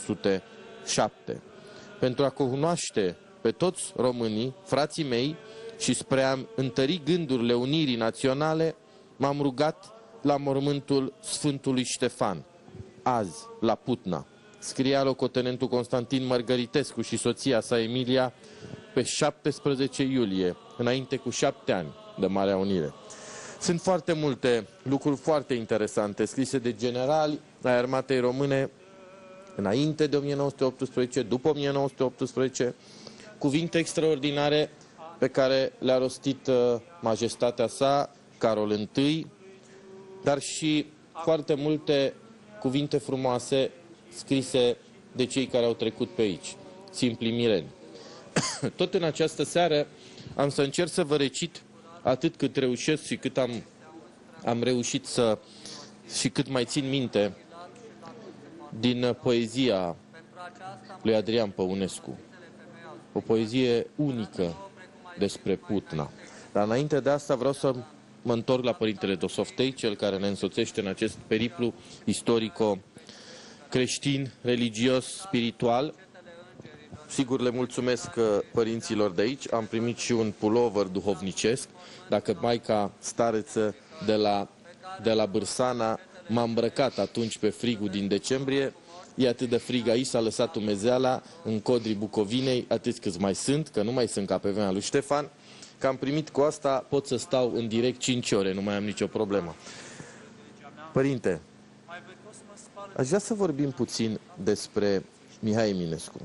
1907. Pentru a cunoaște pe toți românii, frații mei, și spre a întări gândurile unirii naționale, m-am rugat la mormântul Sfântului Ștefan, azi, la Putna. Scria locotenentul Constantin Mărgăritescu și soția sa Emilia pe 17 iulie, înainte cu 7 ani de Marea Unire. Sunt foarte multe lucruri foarte interesante scrise de generali ai armatei române înainte de 1918, după 1918, cuvinte extraordinare pe care le-a rostit majestatea sa, Carol I, dar și foarte multe cuvinte frumoase scrise de cei care au trecut pe aici, simpli mireni. Tot în această seară am să încerc să vă recit atât cât reușesc și cât am reușit și cât mai țin minte din poezia lui Adrian Păunescu. O poezie unică despre Putna. Dar înainte de asta vreau să mă întorc la Părintele Dosoftei, cel care ne însoțește în acest periplu istorico-creștin, religios, spiritual. Sigur, le mulțumesc părinților de aici. Am primit și un pulover duhovnicesc. Dacă Maica Stareță de la Bârsana m-a îmbrăcat atunci pe frigul din decembrie, e atât de frig aici, s-a lăsat umezeala în codrii Bucovinei, atât câți mai sunt, că nu mai sunt ca pe vremea lui Ștefan, că am primit cu asta, pot să stau în direct 5 ore, nu mai am nicio problemă. Părinte, aș vrea să vorbim puțin despre Mihai Eminescu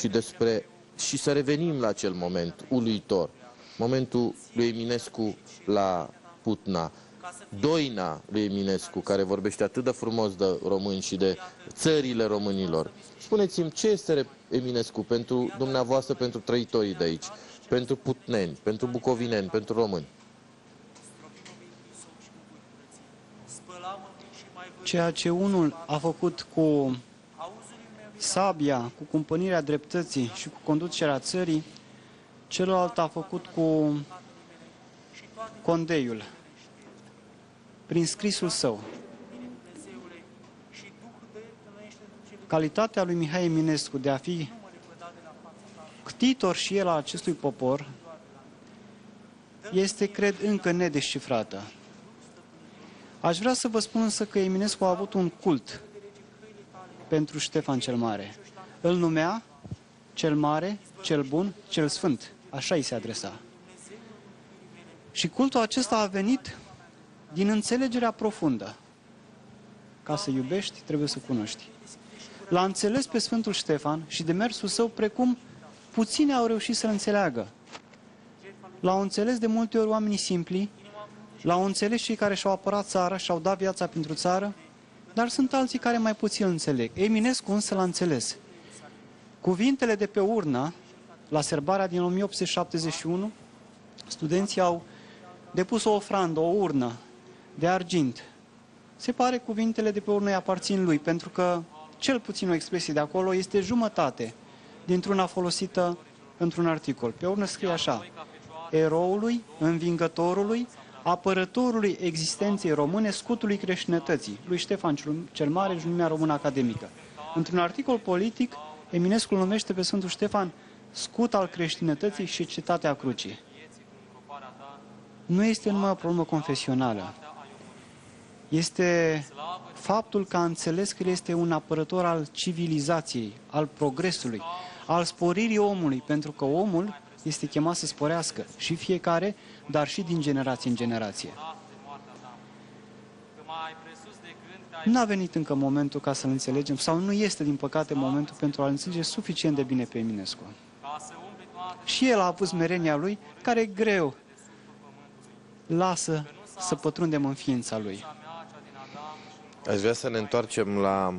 și să revenim la acel moment uluitor, momentul lui Eminescu la Putna, doina lui Eminescu, care vorbește atât de frumos de români și de țările românilor. Spuneți-mi, ce este Eminescu pentru dumneavoastră, pentru trăitorii de aici, pentru putneni, pentru bucovineni, pentru români? Ceea ce unul a făcut cu sabia, cu cumpănirea dreptății și cu conducerea țării, celălalt a făcut cu condeiul, prin scrisul său. Calitatea lui Mihai Eminescu de a fi ctitor și el a acestui popor este, cred, încă nedescifrată. Aș vrea să vă spun însă că Eminescu a avut un cult pentru Ștefan cel Mare. Îl numea cel mare, cel bun, cel sfânt. Așa îi se adresa. Și cultul acesta a venit din înțelegerea profundă. Ca să iubești, trebuie să cunoști. L-a înțeles pe Sfântul Ștefan și demersul său precum puțini au reușit să-l înțeleagă. L-au înțeles de multe ori oamenii simpli, l-au înțeles cei care și-au apărat țara și-au dat viața pentru țară, dar sunt alții care mai puțin îl înțeleg. Eminescu însă l-a înțeles. Cuvintele de pe urnă, la sărbarea din 1871, studenții au depus o ofrandă, o urnă de argint. Se pare cuvintele de pe urnă îi aparțin lui, pentru că cel puțin o expresie de acolo este jumătate dintr-una folosită într-un articol. Pe urnă scrie așa: eroului, învingătorului, apărătorului existenței române, scutului creștinătății, lui Ștefan cel Mare și lumea română academică. Într-un articol politic, Eminescu îl numește pe Sfântul Ștefan scut al creștinătății și cetatea crucii. Nu este numai o problemă confesională. Este faptul că a înțeles că este un apărător al civilizației, al progresului, al sporirii omului, pentru că omul este chemat să sporească și fiecare, dar și din generație în generație. Nu a venit încă momentul ca să-l înțelegem, sau nu este, din păcate, momentul pentru a-l înțelege suficient de bine pe Eminescu. Și el a avut smerenia lui, care greu lasă să pătrundem în ființa lui. Aș vrea să ne întoarcem la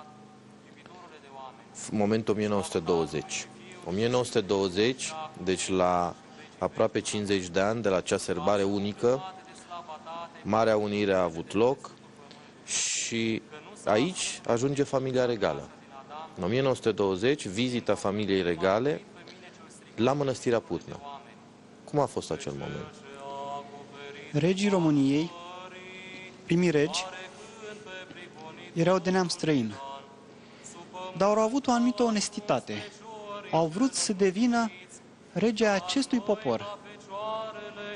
momentul 1920. 1920, deci la aproape 50 de ani de la acea sărbare unică, Marea Unire a avut loc și aici ajunge familia regală. În 1920, vizita familiei regale la Mănăstirea Putna. Cum a fost acel moment? Regii României, primii regi, erau de neam străin, dar au avut o anumită onestitate. Au vrut să devină regea acestui popor.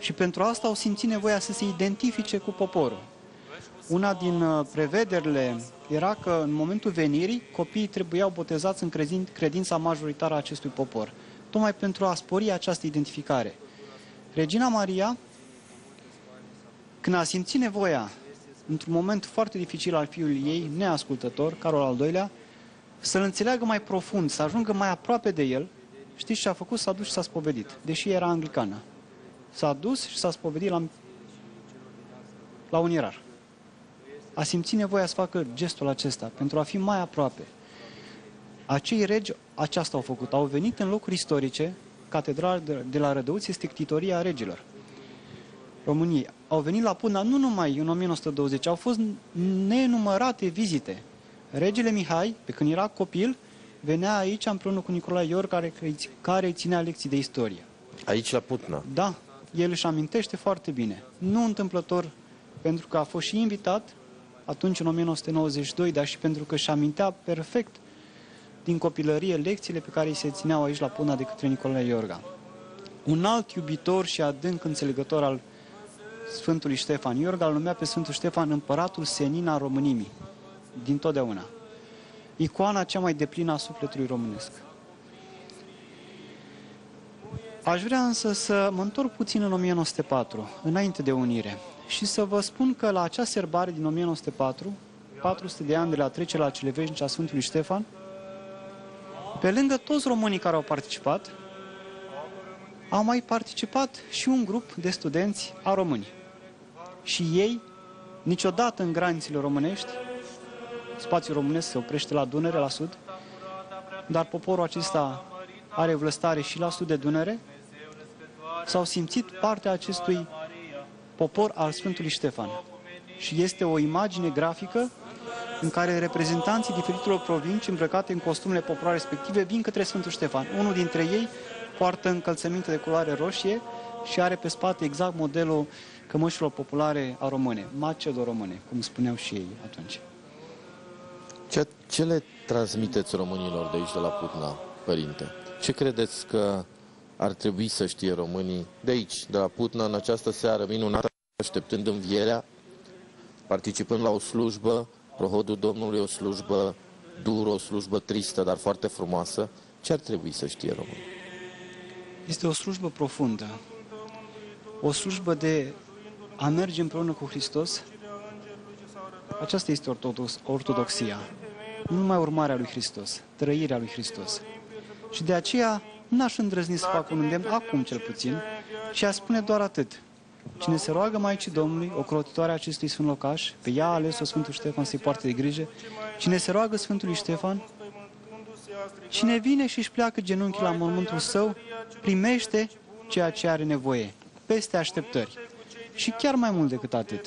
Și pentru asta au simțit nevoia să se identifice cu poporul. Una din prevederile era că în momentul venirii copiii trebuiau botezați în credința majoritară a acestui popor, tocmai pentru a spori această identificare. Regina Maria, când a simțit nevoia, într-un moment foarte dificil al fiului ei, neascultător, Carol al II-lea, să-l înțeleagă mai profund, să ajungă mai aproape de el, știți ce a făcut? S-a dus și s-a spovedit, deși era anglicană. S-a dus și s-a spovedit la un ierar. A simțit nevoia să facă gestul acesta, pentru a fi mai aproape. Acei regi aceasta au făcut. Au venit în locuri istorice, catedrala de la Rădăuți este ctitoria regilor României. Au venit la Putna nu numai în 1920, au fost nenumărate vizite. Regele Mihai, pe când era copil, venea aici împreună cu Nicolae Ior, care îi ținea lecții de istorie. Aici la Putna? Da, el își amintește foarte bine. Nu întâmplător, pentru că a fost și invitat atunci în 1992, dar și pentru că își amintea perfect din copilărie lecțiile pe care îi se țineau aici la Putna de către Nicolae Iorga. Un alt iubitor și adânc înțelegător al Sfântului Ștefan Iorga îl numea pe Sfântul Ștefan împăratul senin al Românimii, din totdeauna. Icoana cea mai deplină a sufletului românesc. Aș vrea însă să mă întorc puțin în 1904, înainte de unire, și să vă spun că la acea sărbare din 1904, 400 de ani de la trecerea la cele veșnice a Sfântului Ștefan, pe lângă toți românii care au participat, au mai participat și un grup de studenți a români. Și ei, niciodată în granițele românești, spațiul românesc se oprește la Dunăre, la sud, dar poporul acesta are vlăstare și la sud de Dunăre, s-au simțit partea acestui popor al Sfântului Ștefan. Și este o imagine grafică în care reprezentanții diferitelor provincii îmbrăcate în costumele populare respective vin către Sfântul Ștefan. Unul dintre ei poartă încălțăminte de culoare roșie și are pe spate exact modelul cămășilor populare a române, macedo-române, cum spuneau și ei atunci. Ce le transmiteți românilor de aici, de la Putna, părinte? Ce credeți că ar trebui să știe românii de aici, de la Putna, în această seară minunată, așteptând învierea, participând la o slujbă, prohodul Domnului, o slujbă dură, o slujbă tristă, dar foarte frumoasă? Ce ar trebui să știe românii? Este o slujbă profundă, o slujbă de a merge împreună cu Hristos. Aceasta este ortodoxia, nu numai urmarea lui Hristos, trăirea lui Hristos. Și de aceea n-aș îndrăzni să fac un îndemn, acum cel puțin, și a spune doar atât. Cine se roagă Maicii Domnului, ocrotitoarea acestui sfânt locaș, pe ea a ales-o Sfântul Ștefan să-i poarte de grijă, cine se roagă Sfântului Ștefan, cine vine și își pleacă genunchii la mormântul său, primește ceea ce are nevoie, peste așteptări. Și chiar mai mult decât atât.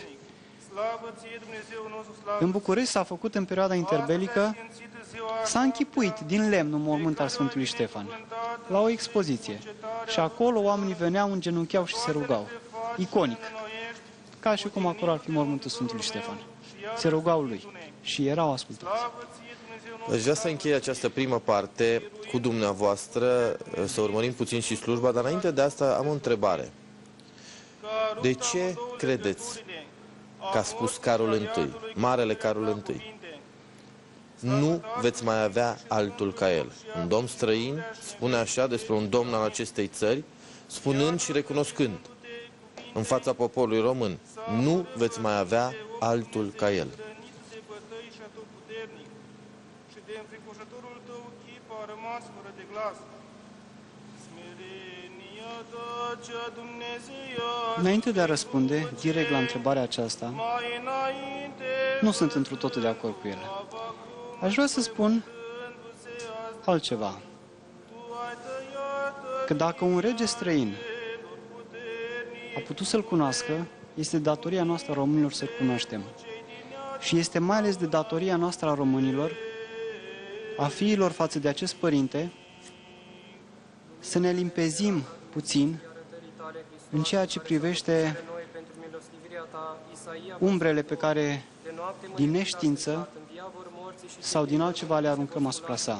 În București s-a făcut în perioada interbelică, s-a închipuit din lemn un mormânt al Sfântului Ștefan, la o expoziție. Și acolo oamenii veneau, îngenuncheau și se rugau. Iconic. Ca și cum acolo ar fi mormântul Sfântului Ștefan. Se rugau lui și erau ascultați. Aș vrea să închei această primă parte cu dumneavoastră, să urmărim puțin și slujba, dar înainte de asta am o întrebare. De ce credeți că a spus Carol I, Marele Carol I, nu veți mai avea altul ca el? Un domn străin spune așa despre un domn al acestei țări, spunând și recunoscând în fața poporului român, nu veți mai avea altul ca el. Înainte de a răspunde direct la întrebarea aceasta, nu sunt întru totul de acord cu el. Aș vrea să spun altceva. Că dacă un rege străin a putut să-l cunoască, este datoria noastră a românilor să-l cunoaștem. Și este mai ales de datoria noastră a românilor, a fiilor față de acest părinte, să ne limpezim puțin în ceea ce privește umbrele pe care din neștiință sau din altceva le aruncăm asupra sa.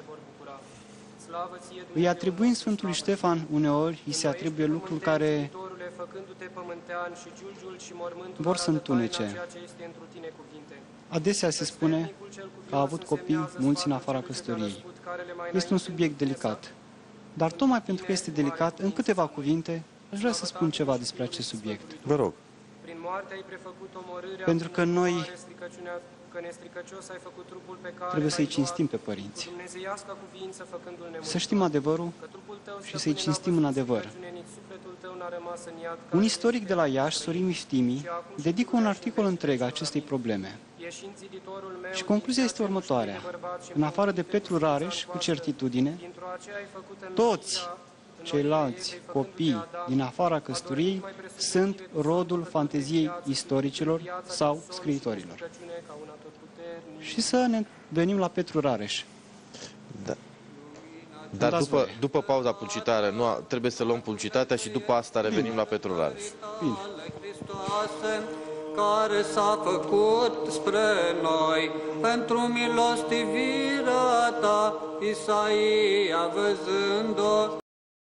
Îi atribuim Sfântului Ștefan uneori, îi se atribuie lucruri care făcându-te pământean și giulgiul și mormântul vor să arată taina întunece. ceea ce este întru tine cuvinte. Adesea se spune că a avut copii mulți în afara căsătoriei. Este un subiect delicat. Dar tocmai pentru că este delicat, în câteva cuvinte, aș vrea să spun ceva despre acest subiect. Vă rog. Prin moarte ai prefăcut omorârea, Pentru că noi că nestricăcios ai făcut trupul pe care trebuie să-i l-ai cinstim luat pe părinți. cu dumnezeiasca cuviință făcându-l nemuritor. Să știm adevărul Că trupul tău, și să-i stăpâne, cinstim n-a în văzut adevăr. stricăciune, nici sufletul tău n-a rămas în iad, Un care istoric de la este Iași, Sorin Iftimi, dedică un articol întreg acestei probleme. ieșind ziditorul meu, Și concluzia este următoarea. În afară de Petru Rareș, cu certitudine, dintr-o aceea ai făcut în toți Maria, ceilalți copii din afara căsătoriei sunt rodul fanteziei istoricilor sau scriitorilor. stricăciune ca un atotputernic. Și să ne venim la Petru Rareș. Da. Dar dați voie. după pauza publicitară, trebuie să luăm publicitatea și după asta revenim la Petru Rareș. Bine. Hristoase, care s-a făcut spre noi, pentru milostivirea ta, Isaia văzând-o.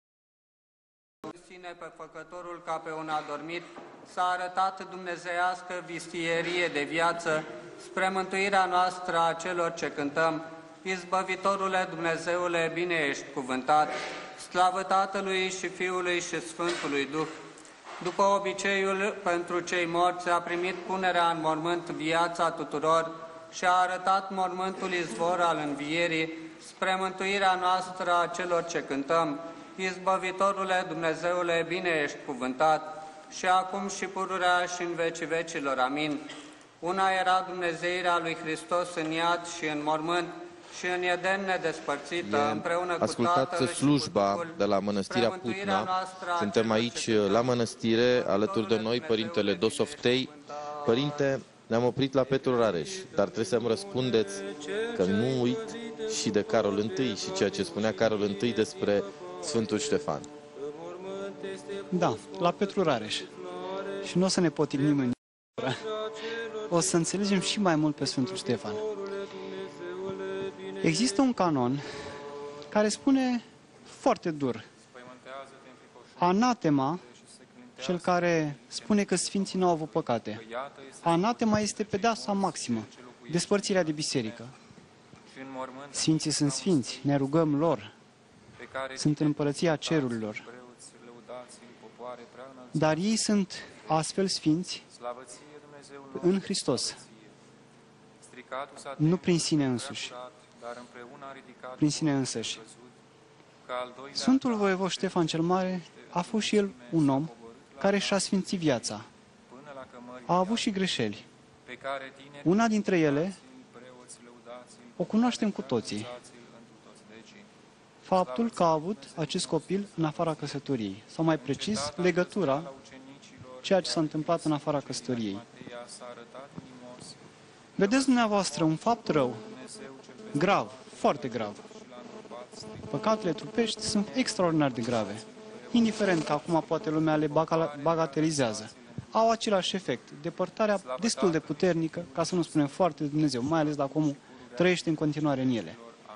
Ține pe făcătorul ca pe un adormit, s-a arătat dumnezeiască vistierie de viață, spre mântuirea noastră a celor ce cântăm, Izbăvitorule Dumnezeule, bine ești cuvântat, slavă Tatălui și Fiului și Sfântului Duh. După obiceiul pentru cei morți a primit punerea în mormânt viața tuturor și a arătat mormântul izvor al învierii spre mântuirea noastră a celor ce cântăm, Izbăvitorule Dumnezeule, bine ești cuvântat, și acum și pururea și în vecii vecilor. Amin. Una era dumnezeirea lui Hristos în iad și în mormânt și în Eden nedespărțită, împreună cu Ascultați Tatăl și cu slujba Duhul, de la Mănăstirea spre mântuirea Putna. noastră a Suntem celor aici ce la mănăstire, alături de noi, Părintele Dosoftei. Părinte, ne-am oprit la Petru Rareș, dar trebuie să-mi răspundeți că nu uit și de Carol I și ceea ce spunea Carol I despre Sfântul Ștefan. Da, la Petru Rareș. Și nu o să ne potignim în o să înțelegem și mai mult pe Sfântul Ștefan. Există un canon care spune foarte dur: anatema, cel care spune că sfinții nu au avut păcate. Anatema este pedeapsa maximă, despărțirea de biserică. Sfinții sunt sfinți, ne rugăm lor, sunt în împărăția cerurilor. Dar ei sunt astfel sfinți în Hristos, nu prin sine însuși, prin sine însăși. Sfântul Voievod Ștefan cel Mare a fost și el un om care și-a sfințit viața. A avut și greșeli. Una dintre ele o cunoaștem cu toții. Faptul că a avut acest copil în afara căsătoriei, sau mai precis, legătura, ceea ce s-a întâmplat în afara căsătoriei. Vedeți dumneavoastră un fapt rău, grav, foarte grav. Păcatele trupești sunt extraordinar de grave. Indiferent că acum poate lumea le bagatelizează. Au același efect, depărtarea destul de puternică, ca să nu spunem foarte de Dumnezeu, mai ales dacă omul trăiește în continuare în ele.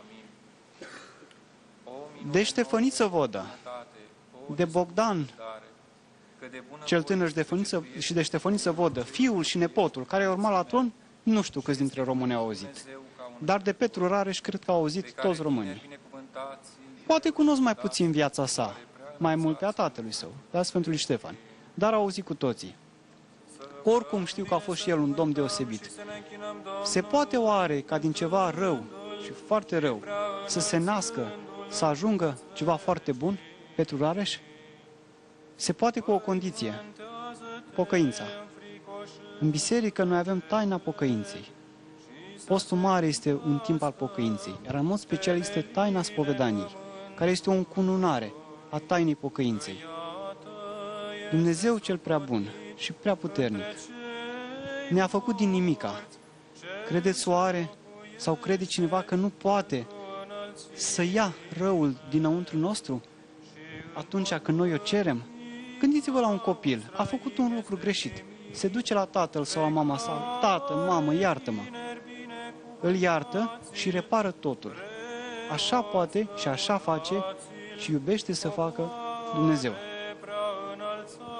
De Ștefăniță Vodă, de Bogdan cel tânăr și de Ștefăniță Vodă, fiul și nepotul care a urmat la tron, nu știu câți dintre români au auzit. Dar de Petru Rareș cred că au auzit toți românii. Poate cunosc mai puțin viața sa, mai mult pe a tatălui său, pe a Sfântului Ștefan, dar au auzit cu toții. Oricum știu că a fost și el un domn deosebit. Se poate oare ca din ceva rău și foarte rău să se nască, să ajungă ceva foarte bun, Petru Rareș? Se poate cu o condiție, pocăința. În biserică noi avem taina pocăinței. Postul mare este un timp al pocăinței, iar în mod special este taina spovedaniei, care este o încununare a tainei pocăinței. Dumnezeu cel prea bun și prea puternic ne-a făcut din nimica. Credeți oare sau crede cineva că nu poate să ia răul dinăuntru nostru atunci când noi o cerem? Gândiți-vă la un copil, a făcut un lucru greșit, se duce la tatăl sau la mama sa: tată, mamă, iartă-mă. Îl iartă și repară totul. Așa poate și așa face și iubește să facă Dumnezeu.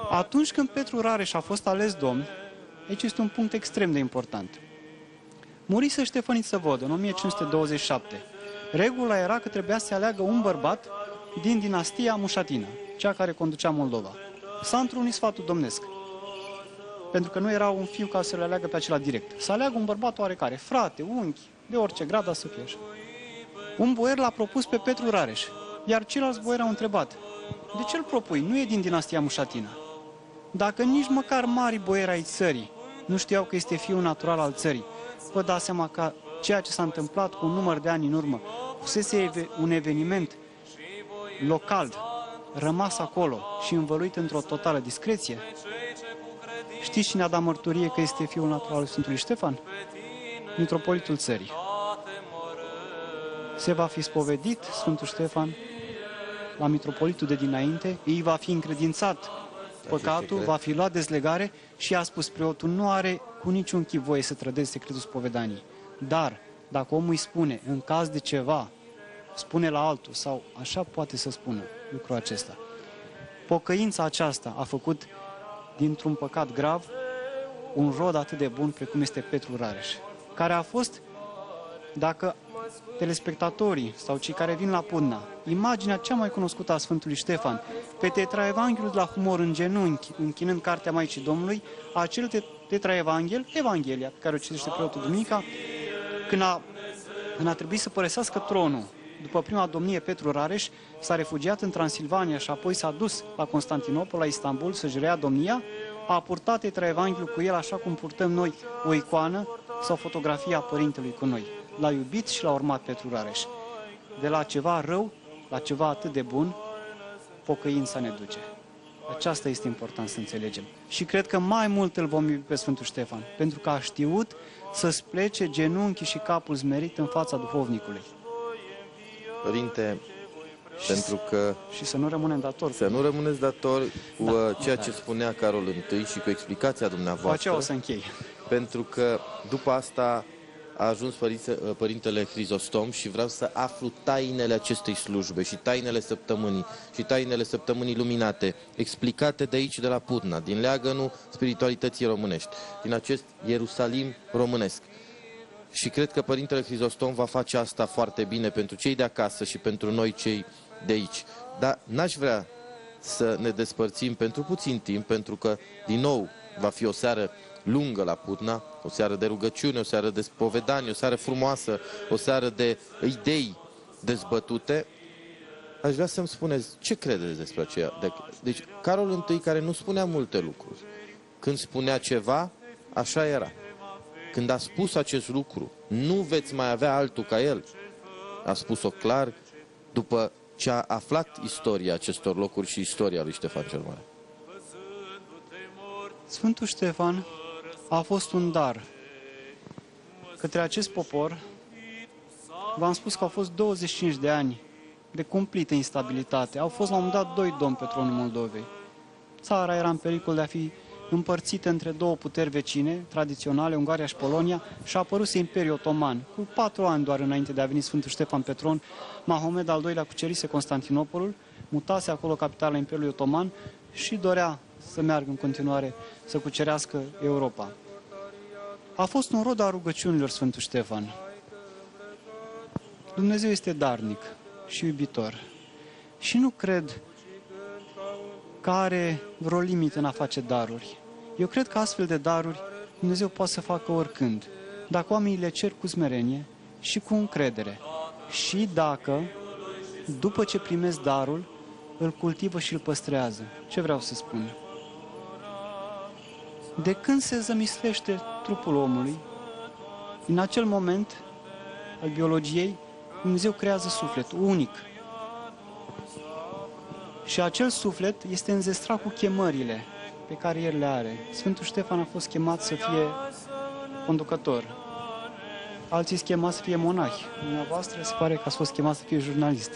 Atunci când Petru Rareș a fost ales domn, aici este un punct extrem de important. Murise Ștefăniță Vodă în 1527. Regula era că trebuia să aleagă un bărbat din dinastia Mușatină, cea care conducea Moldova. S-a întrunit sfatul domnesc, pentru că nu era un fiu ca să le aleagă pe acela direct. Să aleagă un bărbat oarecare, frate, unchi, de orice grad, dar să fie așa. Un boier l-a propus pe Petru Rareș, iar ceilalți boieri au întrebat: de ce îl propui? Nu e din dinastia Mușatină. Dacă nici măcar mari boieri ai țării nu știau că este fiul natural al țării, vă dați seama că ceea ce s-a întâmplat cu un număr de ani în urmă fusese un eveniment local, rămas acolo și învăluit într-o totală discreție? Știți cine a dat mărturie că este fiul natural al Sfântului Ștefan? Mitropolitul țării. Se va fi spovedit Sfântul Ștefan la mitropolitul de dinainte, îi va fi încredințat păcatul, va fi luat dezlegare și a spus: preotul nu are cu niciun chip voie să trădeze secretul spovedaniei. Dar, dacă omul îi spune, în caz de ceva, spune la altul, sau așa poate să spună lucrul acesta. Pocăința aceasta a făcut dintr-un păcat grav un rod atât de bun precum este Petru Rareș, care a fost, dacă telespectatorii sau cei care vin la Pudna, imaginea cea mai cunoscută a Sfântului Ștefan, pe tetraevanghelul de la Humor în genunchi, închinând cartea Maicii Domnului, acel tetraevanghel, Evanghelia, pe care o citește preotul duminica, când a trebuit să părăsească tronul, după prima domnie Petru Rareș, s-a refugiat în Transilvania și apoi s-a dus la Constantinopol, la Istanbul, să-și reia domnia, a purtat tetraevanghelul cu el așa cum purtăm noi o icoană sau fotografia părintelui cu noi. L-a iubit și l-a urmat Petru Rareș. De la ceva rău la ceva atât de bun, pocăința ne duce. Aceasta este important să înțelegem. Și cred că mai mult îl vom iubi pe Sfântul Ștefan, pentru că a știut să-ți plece genunchii și capul zmerit în fața duhovnicului. Părinte, pentru că... Și să nu rămânem datori. Să nu rămâneți datori cu ceea ce spunea Carol I și cu explicația dumneavoastră. Cu aceea o să închei. Pentru că după asta a ajuns Părintele Hrizostom și vreau să aflu tainele acestei slujbe și tainele săptămânii și tainele săptămânii luminate, explicate de aici, de la Pudna, din leagănul spiritualității românești, din acest Ierusalim românesc. Și cred că Părintele Hrizostom va face asta foarte bine pentru cei de acasă și pentru noi cei de aici. Dar n-aș vrea să ne despărțim pentru puțin timp, pentru că, din nou, va fi o seară lungă la Pudna, o seară de rugăciune, o seară de spovedanie, o seară frumoasă, o seară de idei dezbătute. Aș vrea să-mi spuneți ce credeți despre aceea. Deci, Carol I, care nu spunea multe lucruri, când spunea ceva, așa era. Când a spus acest lucru, nu veți mai avea altul ca el, a spus-o clar după ce a aflat istoria acestor locuri și istoria lui Ștefan cel Mare. Sfântul Ștefan a fost un dar către acest popor. V-am spus că au fost 25 de ani de cumplită instabilitate. Au fost la un moment dat 2 domni pe tronul Moldovei. Țara era în pericol de a fi împărțită între 2 puteri vecine, tradiționale, Ungaria și Polonia, și a apărut Imperiul Otoman. Cu 4 ani doar înainte de a veni Sfântul Ștefan pe tron, Mahomed al II-lea cucerise Constantinopolul, mutase acolo capitala Imperiului Otoman și dorea să meargă în continuare să cucerească Europa. A fost un rod al rugăciunilor Sfântul Ștefan. Dumnezeu este darnic și iubitor și nu cred că are vreo limită în a face daruri. Eu cred că astfel de daruri Dumnezeu poate să facă oricând, dacă oamenii le cer cu smerenie și cu încredere și dacă, după ce primesc darul, îl cultivă și îl păstrează. Ce vreau să spun? De când se zămislește trupul omului, în acel moment al biologiei, Dumnezeu creează sufletul unic. Și acel suflet este înzestrat cu chemările pe care El le are. Sfântul Ștefan a fost chemat să fie conducător. Alții sunt chemați să fie monahi. Dumneavoastră se pare că ați fost chemat să fie jurnalist.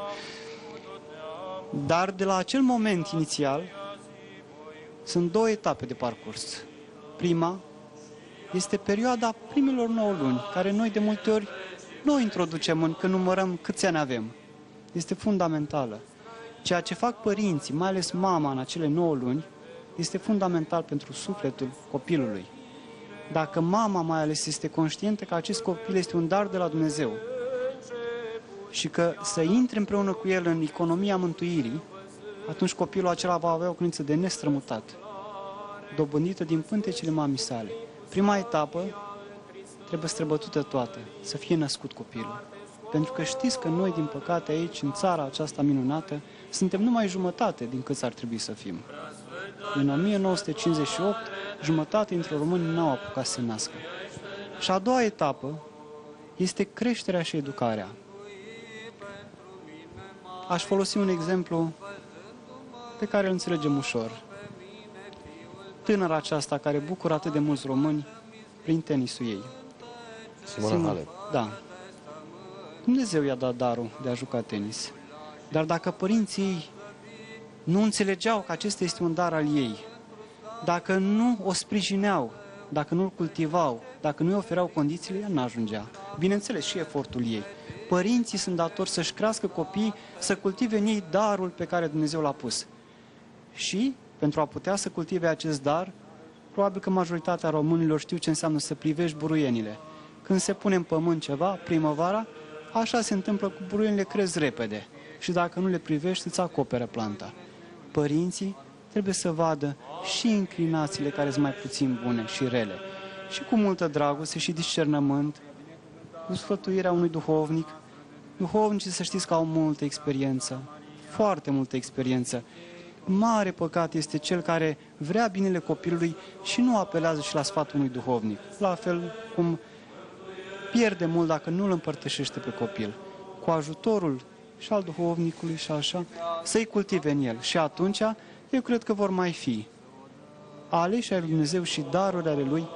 Dar de la acel moment inițial sunt 2 etape de parcurs. Prima este perioada primelor 9 luni, care noi de multe ori nu o introducem când numărăm câți ani avem. Este fundamentală. Ceea ce fac părinții, mai ales mama în acele 9 luni, este fundamental pentru sufletul copilului. Dacă mama mai ales este conștientă că acest copil este un dar de la Dumnezeu și că să intre împreună cu el în economia mântuirii, atunci copilul acela va avea o credință de nestrămutat, dobândită din pântecele mamei sale. Prima etapă trebuie străbătută toată, să fie născut copilul. Pentru că știți că noi, din păcate, aici, în țara aceasta minunată, suntem numai jumătate din câți ar trebui să fim. În 1958, jumătate dintre români n-au apucat să se nască. Și a doua etapă este creșterea și educarea. Aș folosi un exemplu pe care îl înțelegem ușor. Tânăra aceasta care bucură atât de mulți români prin tenisul ei. Simona Halep. Da. Dumnezeu i-a dat darul de a juca tenis. Dar dacă părinții ei nu înțelegeau că acesta este un dar al ei, dacă nu o sprijineau, dacă nu-l cultivau, dacă nu-i ofereau condițiile, ea n-ajungea. Bineînțeles, și efortul ei. Părinții sunt datori să-și crească copiii, să cultive în ei darul pe care Dumnezeu l-a pus. Și, pentru a putea să cultive acest dar, probabil că majoritatea românilor știu ce înseamnă să privești buruienile. Când se pune în pământ ceva, primăvara, așa se întâmplă cu buruienile, cresc repede. Și dacă nu le privești, îți acoperă planta. Părinții trebuie să vadă și inclinațiile care sunt mai puțin bune și rele. Și cu multă dragoste și discernământ, cu sfătuirea unui duhovnic. Duhovnicii, să știți că au multă experiență, foarte multă experiență. Mare păcat este cel care vrea binele copilului și nu apelează și la sfatul unui duhovnic. La fel cum pierde mult dacă nu îl împărtășește pe copil. Cu ajutorul și al duhovnicului și așa, să-i cultive în el. Și atunci, eu cred că vor mai fi aleși ai lui Dumnezeu și daruri ale Lui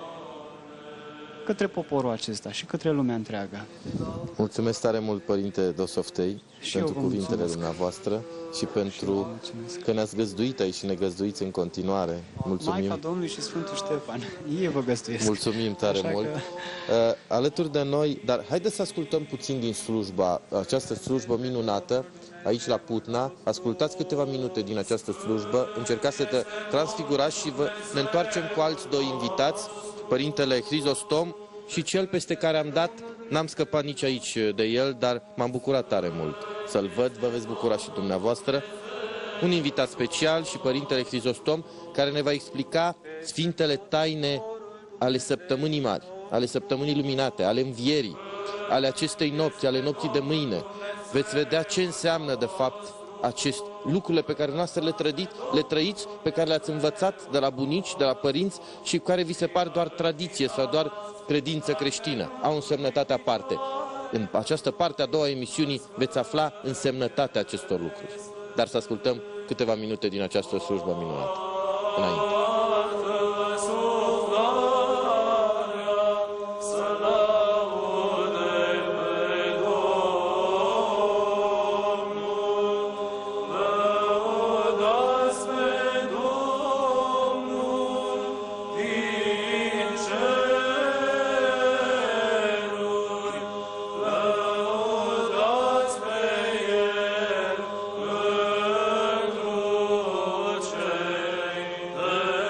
către poporul acesta și către lumea întreagă. Mulțumesc tare mult, Părinte Dosoftei, Și pentru eu vă cuvintele mulțumesc. dumneavoastră și pentru că ne-ați găzduit aici și ne găzduiți în continuare. Mulțumim. Maica Domnului și Sfântul Ștefan, ei vă găstuiesc. Mulțumim tare Așa mult. că- Alături de noi, dar haideți să ascultăm puțin din slujba, această slujbă minunată, aici la Putna. Ascultați câteva minute din această slujbă, încercați să te transfigurați și ne întoarcem cu alți doi invitați, Părintele Hrizostom și cel peste care am dat, n-am scăpat nici aici de el, dar m-am bucurat tare mult să-l văd, vă veți bucura și dumneavoastră. Un invitat special și Părintele Hrizostom, care ne va explica sfintele taine ale săptămânii mari, ale săptămânii luminate, ale învierii, ale acestei nopți, ale nopții de mâine. Veți vedea ce înseamnă, de fapt, acest lucrurile pe care noastră le trăiți, pe care le-ați învățat de la bunici, de la părinți și care vi se par doar tradiție sau doar credință creștină. Au însemnătate aparte. În această parte a doua emisiunii veți afla însemnătatea acestor lucruri. Dar să ascultăm câteva minute din această slujbă minunată. Înainte. Amen.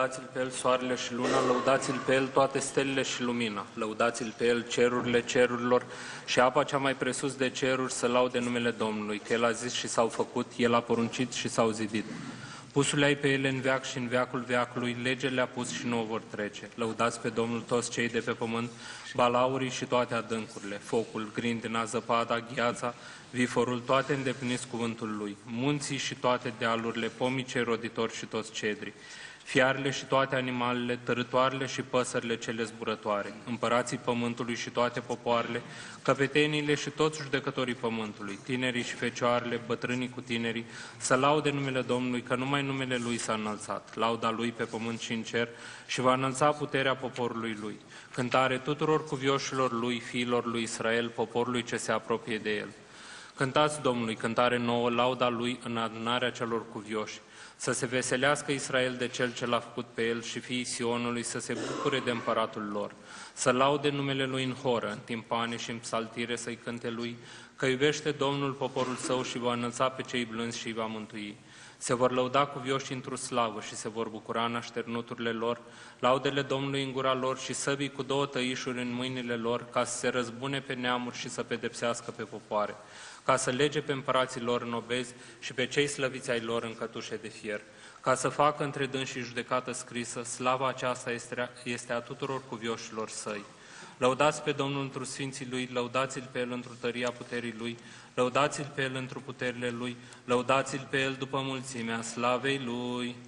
lăudați-l pe El soarele și luna, lăudați-l pe El toate stelele și lumina, lăudați-l pe El cerurile cerurilor și apa cea mai presus de ceruri să laude numele Domnului, că El a zis și s-au făcut, El a poruncit și s-au zidit. Pusul-ai pe ele în veac și în veacul veacului, legea le-a pus și nu o vor trece. Lăudați pe Domnul toți cei de pe pământ, balaurii și toate adâncurile, focul, grindina, zăpada, gheața, viforul, toate îndepliniți cuvântul Lui, munții și toate dealurile, pomii cei roditori și toți cedrii, fiarele și toate animalele, tărâtoarele și păsările cele zburătoare, împărații pământului și toate popoarele, căpeteniile și toți judecătorii pământului, tinerii și fecioarele, bătrânii cu tinerii, să laude numele Domnului, că numai numele Lui s-a înălțat, lauda Lui pe pământ și în cer, și va înălța puterea poporului Lui. Cântare tuturor cuvioșilor Lui, fiilor Lui Israel, poporului ce se apropie de El. Cântați Domnului cântare nouă, lauda Lui în adunarea celor cuvioși. Să se veselească Israel de Cel ce l-a făcut pe el și fiii Sionului să se bucure de împăratul lor. Să laude numele Lui în horă, în timpane și în psaltire să-i cânte Lui, că iubește Domnul poporul Său și va înălța pe cei blânzi și îi va mântui. Se vor lăuda cuvioși într-o slavă și se vor bucura în așternuturile lor, laudele Domnului în gura lor și săbii cu 2 tăișuri în mâinile lor, ca să se răzbune pe neamuri și să pedepsească pe popoare, ca să lege pe împărații lor în obezi și pe cei slăviți ai lor în cătușe de fier, ca să facă între dânsii judecată scrisă, slava aceasta este a tuturor cuvioșilor Săi. Lăudați pe Domnul întru sfinții Lui, lăudați-L pe El întru tăria puterii Lui, lăudați-L pe El întru puterile Lui, lăudați-L pe El după mulțimea slavei Lui.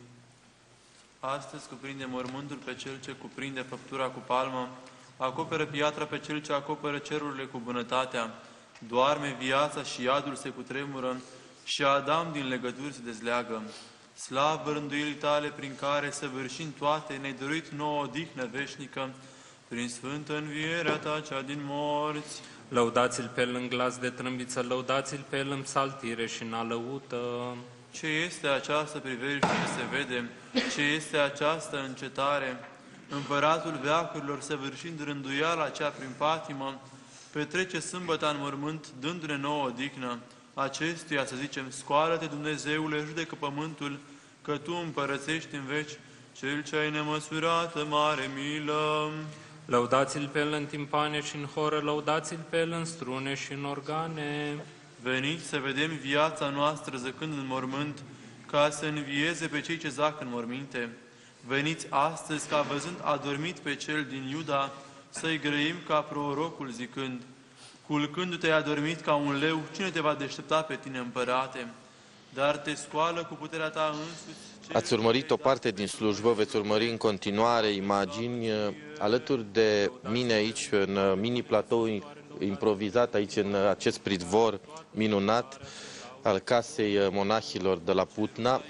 Astăzi cuprinde mormântul pe Cel ce cuprinde făptura cu palmă, acoperă piatra pe Cel ce acoperă cerurile cu bunătatea, doarme viața și iadul se cutremură și Adam din legături se dezleagă. Slavă rânduielii Tale prin care, săvârșind toate, ne-ai dăruit nouă odihnă veșnică, prin sfântă învierea Ta cea din morți. Lăudați-L pe El în glas de trâmbiță, lăudați-L pe El în psaltire și în alăută. Ce este această priveliște ce se vede? Ce este această încetare? Împăratul veacurilor, săvârșind rânduiala cea prin patimă, petrece sâmbăta în mormânt, dându-ne nouă odihnă. Acestuia să zicem, scoală-te, Dumnezeule, judecă pământul, că Tu împărățești în veci, Cel ce ai nemăsurată mare milă. Lăudați-L pe El în timpane și în horă, lăudați-L pe El în strune și în organe. Veniți să vedem viața noastră zăcând în mormânt, ca să învieze pe cei ce zac în morminte. Veniți astăzi, ca văzând adormit pe Cel din Iuda, să-i grăim ca prorocul zicând, culcându-te adormit ca un leu, cine te va deștepta pe tine, împărate? Dar te scoală cu puterea Ta însuți. Ați urmărit o parte din slujbă, veți urmări în continuare imagini alături de mine aici, în mini-platou improvizat aici, în acest pridvor minunat al casei monahilor de la Putna.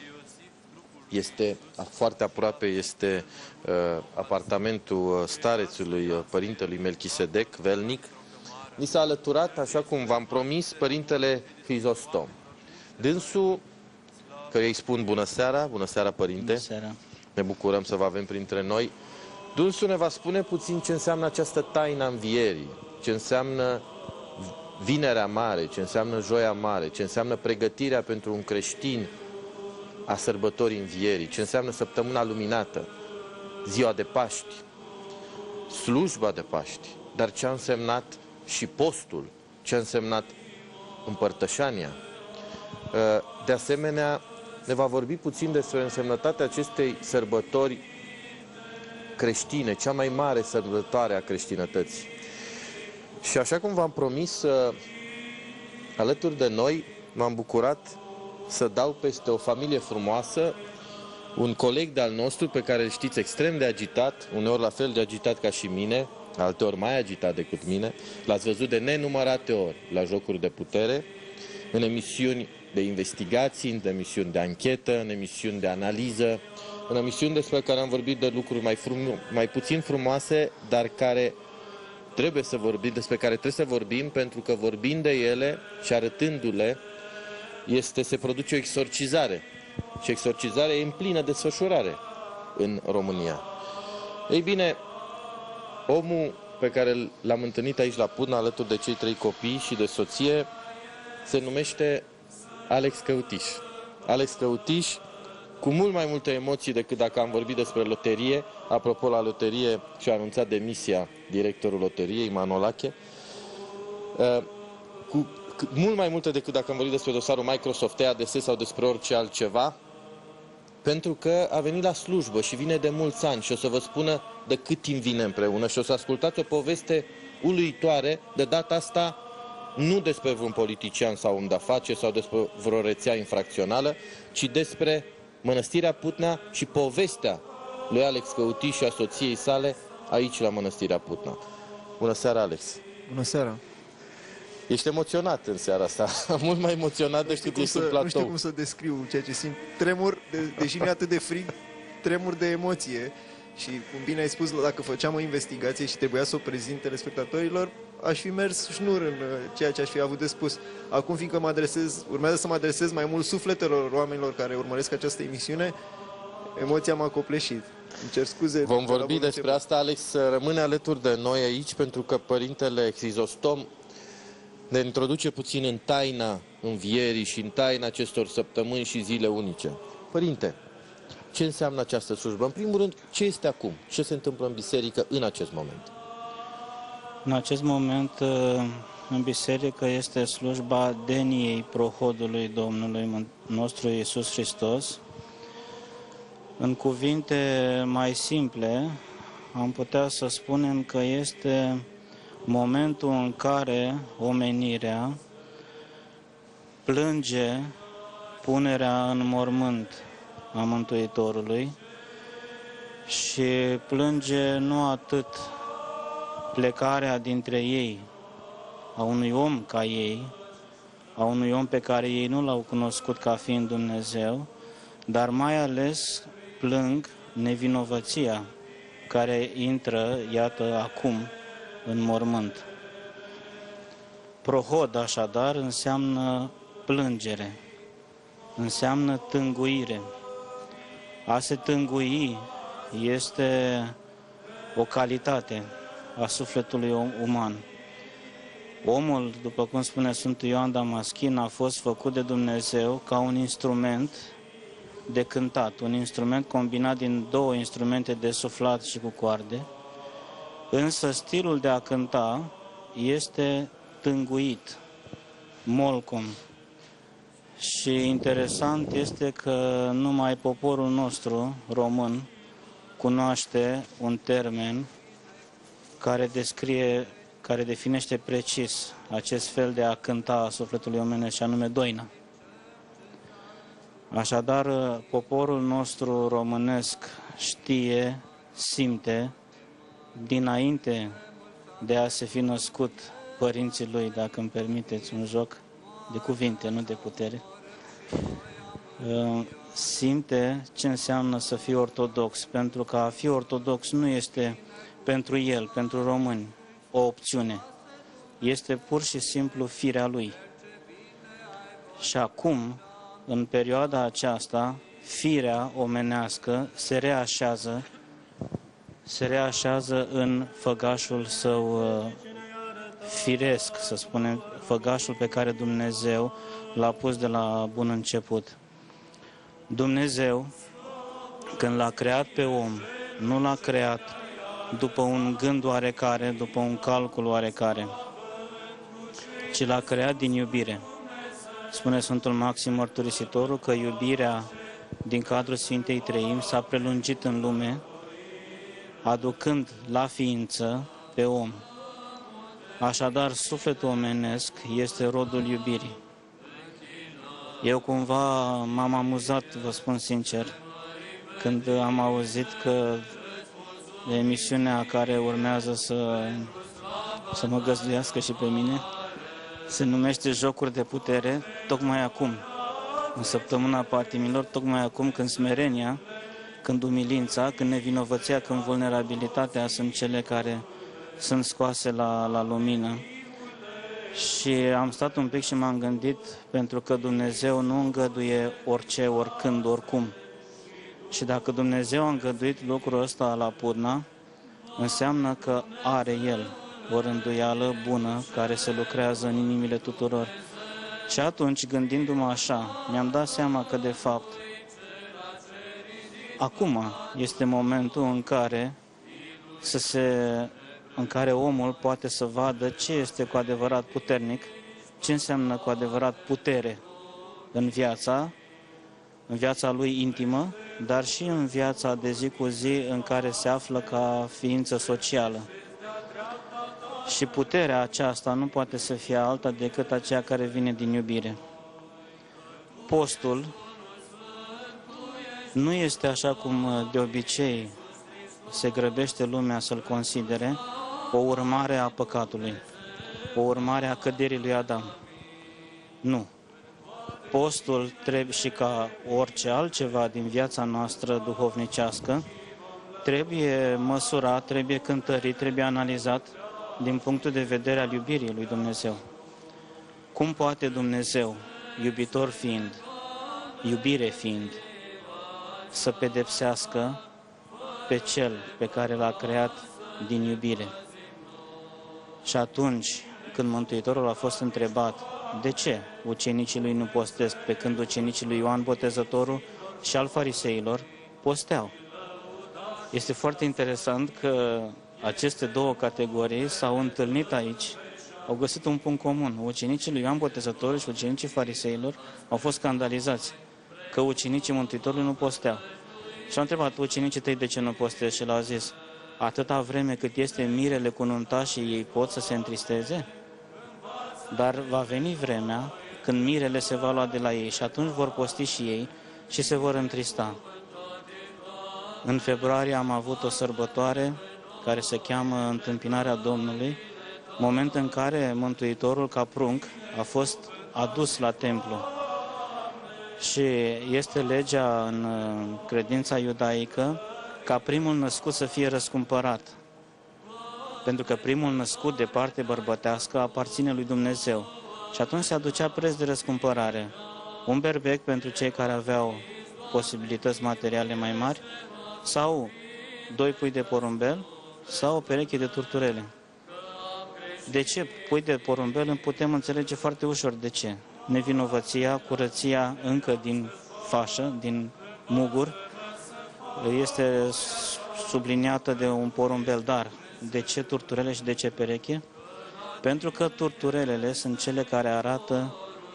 Este foarte aproape, este apartamentul starețului părintelui Melchisedec Velnic. Ni s-a alăturat, așa cum v-am promis, părintele Hrizostom. Dânsul, că îi spun bună seara părinte. Bună seara. Ne bucurăm să vă avem printre noi. Dânsul ne va spune puțin ce înseamnă această taină învierii, ce înseamnă Vinerea Mare, ce înseamnă Joia Mare, ce înseamnă pregătirea pentru un creștin a sărbătorii învierii, ce înseamnă săptămâna luminată, ziua de Paști, slujba de Paști, dar ce a însemnat și postul, ce a însemnat împărtășania. De asemenea, ne va vorbi puțin despre însemnătatea acestei sărbători creștine, cea mai mare sărbătoare a creștinătății. Și așa cum v-am promis, alături de noi, m-am bucurat să dau peste o familie frumoasă, un coleg de-al nostru pe care îl știți extrem de agitat, uneori la fel de agitat ca și mine, alteori mai agitat decât mine, l-ați văzut de nenumărate ori la Jocuri de Putere, în emisiuni de investigații, în emisiuni de anchetă, în emisiuni de analiză, în emisiuni despre care am vorbit de lucruri mai puțin frumoase, dar care trebuie să vorbim, despre care trebuie să vorbim, pentru că vorbind de ele și arătându-le, se produce o exorcizare. Și exorcizarea e în plină desfășurare în România. Ei bine, omul pe care l-am întâlnit aici la Putna, alături de cei 3 copii și de soție, se numește Alex Căutiș. Alex Căutiș cu mult mai multe emoții decât dacă am vorbit despre loterie. Apropo, la loterie și-a anunțat demisia directorul loteriei, Manolache. Mult mai multe decât dacă am vorbit despre dosarul Microsoft, EADS sau despre orice altceva, pentru că a venit la slujbă și vine de mulți ani și o să vă spună de cât timp vine împreună și o să ascultați o poveste uluitoare, de data asta nu despre vreun politician sau un de-afaceri sau despre vreo rețea infracțională, ci despre Mănăstirea Putna și povestea lui Alex Căuti și a soției sale aici la Mănăstirea Putna. Bună seara, Alex! Bună seara! Ești emoționat în seara asta, mult mai emoționat decât ești în platou. Nu știu cum să descriu ceea ce simt. Tremur, deși nu e atât de frig, tremur de emoție. Și, cum bine ai spus, dacă făceam o investigație și trebuia să o prezint telespectatorilor, aș fi mers șnur în ceea ce aș fi avut de spus. Acum, fiindcă urmează să mă adresez mai mult sufletelor oamenilor care urmăresc această emisiune, emoția m-a copleșit. Îmi cer scuze. Vom vorbi despre asta, Alex, rămâne alături de noi aici, pentru că Părintele Crizostom ne introduce puțin în taina învierii și în taina acestor săptămâni și zile unice. Părinte, ce înseamnă această slujbă? În primul rând, ce este acum? Ce se întâmplă în biserică în acest moment? În acest moment, în biserică, este slujba deniei prohodului Domnului nostru Iisus Hristos. În cuvinte mai simple, am putea să spunem că este momentul în care omenirea plânge punerea în mormânt a Mântuitorului și plânge nu atât plecarea dintre ei, a unui om ca ei, a unui om pe care ei nu l-au cunoscut ca fiind Dumnezeu, dar mai ales plâng nevinovăția care intră, iată, acum în mormânt. Prohod, așadar, înseamnă plângere, înseamnă tânguire. A se tângui este o calitate a sufletului uman. Omul, după cum spune Sfântul Ioan Damaschin, a fost făcut de Dumnezeu ca un instrument de cântat, un instrument combinat din două instrumente de suflat și cu coarde, însă stilul de a cânta este tânguit, molcom. Și interesant este că numai poporul nostru român cunoaște un termen care definește precis acest fel de a cânta a sufletului omenesc, și anume doina. Așadar, poporul nostru românesc știe, simte, dinainte de a se fi născut părinții lui, dacă îmi permiteți un joc de cuvinte, nu de putere, simte ce înseamnă să fii ortodox, pentru că a fi ortodox nu este pentru el, pentru români, o opțiune. Este pur și simplu firea lui. Și acum, în perioada aceasta, firea omenească se reașează în făgașul său firesc, să spunem, făgașul pe care Dumnezeu l-a pus de la bun început. Dumnezeu, când l-a creat pe om, nu l-a creat după un gând oarecare, după un calcul oarecare, ci l-a creat din iubire. Spune Sfântul Maxim Mărturisitorul că iubirea din cadrul Sfintei Treimi s-a prelungit în lume, aducând la ființă pe om. Așadar, sufletul omenesc este rodul iubirii. Eu cumva m-am amuzat, vă spun sincer, când am auzit că emisiunea care urmează să mă găzduiască și pe mine se numește Jocuri de Putere, tocmai acum, în săptămâna patimilor, tocmai acum când smerenia, când umilința, când nevinovăția, când vulnerabilitatea sunt cele care sunt scoase la lumină. Și am stat un pic și m-am gândit, pentru că Dumnezeu nu îngăduie orice, oricând, oricum. Și dacă Dumnezeu a îngăduit lucrul ăsta la Putna, înseamnă că are El o rânduială bună care se lucrează în inimile tuturor. Și atunci, gândindu-mă așa, mi-am dat seama că, de fapt, acum este momentul în care omul poate să vadă ce este cu adevărat puternic, ce înseamnă cu adevărat putere în viața lui intimă, dar și în viața de zi cu zi în care se află ca ființă socială. Și puterea aceasta nu poate să fie alta decât aceea care vine din iubire. Postul nu este așa cum de obicei se grăbește lumea să-l considere, o urmare a păcatului, o urmare a căderii lui Adam. Nu. Postul trebuie, și ca orice altceva din viața noastră duhovnicească, trebuie măsurat, trebuie cântărit, trebuie analizat din punctul de vedere al iubirii lui Dumnezeu. Cum poate Dumnezeu, iubitor fiind, iubire fiind, să pedepsească pe Cel pe care l-a creat din iubire? Și atunci când Mântuitorul a fost întrebat de ce ucenicii lui nu postesc, pe când ucenicii lui Ioan Botezătorul și al fariseilor posteau. Este foarte interesant că aceste două categorii s-au întâlnit aici, au găsit un punct comun. Ucenicii lui Ioan Botezătorul și ucenicii fariseilor au fost scandalizați că ucenicii Mântuitorului nu posteau. Și au întrebat ucenicii tăi de ce nu postezi și l-au zis: atâta vreme cât este mirele cu nuntașii, ei pot să se întristeze? Dar va veni vremea când mirele se va lua de la ei și atunci vor posti și ei și se vor întrista. În februarie am avut o sărbătoare care se cheamă Întâmpinarea Domnului, moment în care Mântuitorul ca prunc a fost adus la templu. Și este legea în credința iudaică ca primul născut să fie răscumpărat. Pentru că primul născut de parte bărbătească aparține lui Dumnezeu. Și atunci se aducea preț de răscumpărare. Un berbec pentru cei care aveau posibilități materiale mai mari, sau 2 pui de porumbel, sau o pereche de turturele. De ce pui de porumbel? Putem înțelege foarte ușor de ce. Nevinovăția, curăția încă din fașă, din mugur, este subliniată de un porumbel, dar de ce turturele și de ce pereche? Pentru că turturelele sunt cele care arată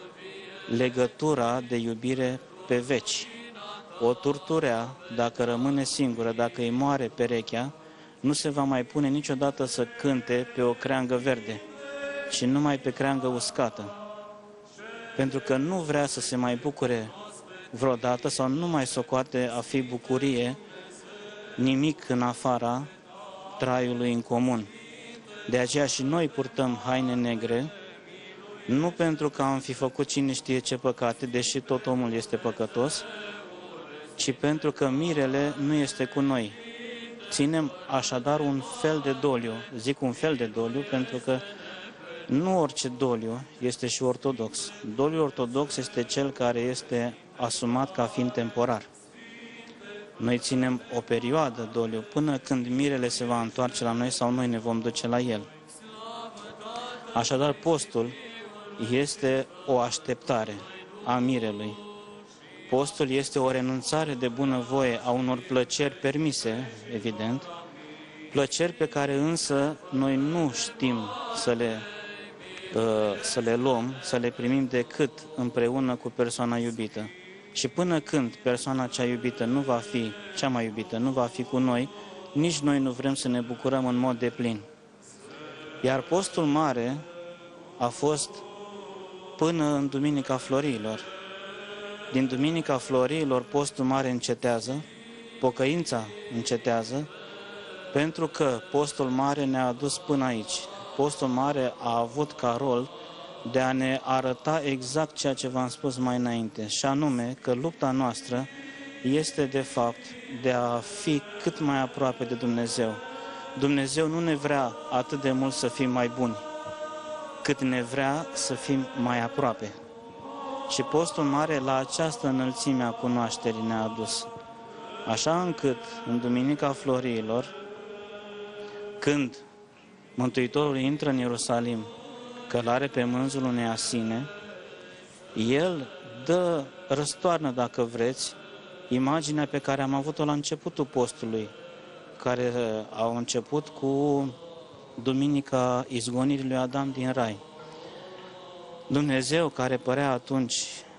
legătura de iubire pe veci. O turturea, dacă rămâne singură, dacă îi moare perechea, nu se va mai pune niciodată să cânte pe o creangă verde, ci numai pe creangă uscată. Pentru că nu vrea să se mai bucure vreodată sau nu mai socoate a fi bucurie nimic în afara traiului în comun. De aceea și noi purtăm haine negre, nu pentru că am fi făcut cine știe ce păcate, deși tot omul este păcătos, ci pentru că mirele nu este cu noi. Ținem așadar un fel de doliu. Zic un fel de doliu pentru că nu orice doliu este și ortodox. Doliul ortodox este cel care este asumat ca fiind temporar. Noi ținem o perioadă doliu până când mirele se va întoarce la noi sau noi ne vom duce la el. Așadar, postul este o așteptare a mirelui. Postul este o renunțare de bunăvoie a unor plăceri permise, evident, plăceri pe care însă noi nu știm să le luăm, să le primim decât împreună cu persoana iubită. Și până când persoana cea iubită nu va fi cea mai iubită, nu va fi cu noi, nici noi nu vrem să ne bucurăm în mod deplin. Iar postul mare a fost până în Duminica Florilor. Din Duminica Florilor postul mare încetează, pocăința încetează, pentru că postul mare ne-a adus până aici. Postul mare a avut ca rol de a ne arăta exact ceea ce v-am spus mai înainte, și anume că lupta noastră este de fapt de a fi cât mai aproape de Dumnezeu. Dumnezeu nu ne vrea atât de mult să fim mai buni, cât ne vrea să fim mai aproape. Și postul mare la această înălțime a cunoașterii ne-a adus. Așa încât în Duminica Florilor, când Mântuitorul intră în Ierusalim, călare pe mânzul unei asine, el dă răstoarnă, dacă vreți, imaginea pe care am avut-o la începutul postului, care au început cu Duminica izgonirii lui Adam din Rai. Dumnezeu, care părea atunci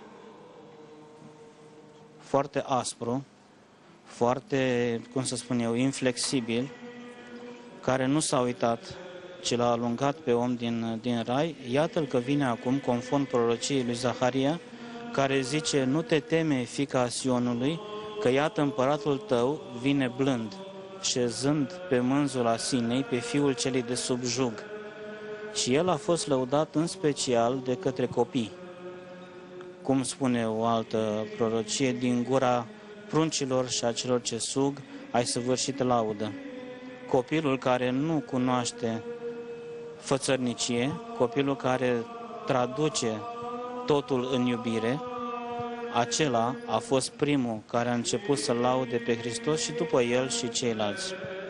foarte aspru, foarte, cum să spun eu, inflexibil, care nu s-a uitat, ci l-a alungat pe om din Rai, iată-l că vine acum, conform prorociei lui Zaharia, care zice: nu te teme, fiica Sionului, că iată împăratul tău vine blând, șezând pe mânzul Asinei, pe fiul celei de sub jug. Și el a fost lăudat în special de către copii. Cum spune o altă prorocie, din gura pruncilor și a celor ce sug, ai săvârșit laudă. Copilul care nu cunoaște fățărnicie, copilul care traduce totul în iubire, acela a fost primul care a început să laude pe Hristos și după el și ceilalți.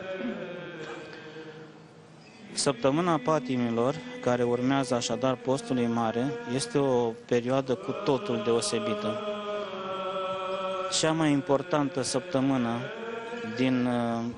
Săptămâna patimilor, care urmează așadar postului mare, este o perioadă cu totul deosebită. Cea mai importantă săptămână din,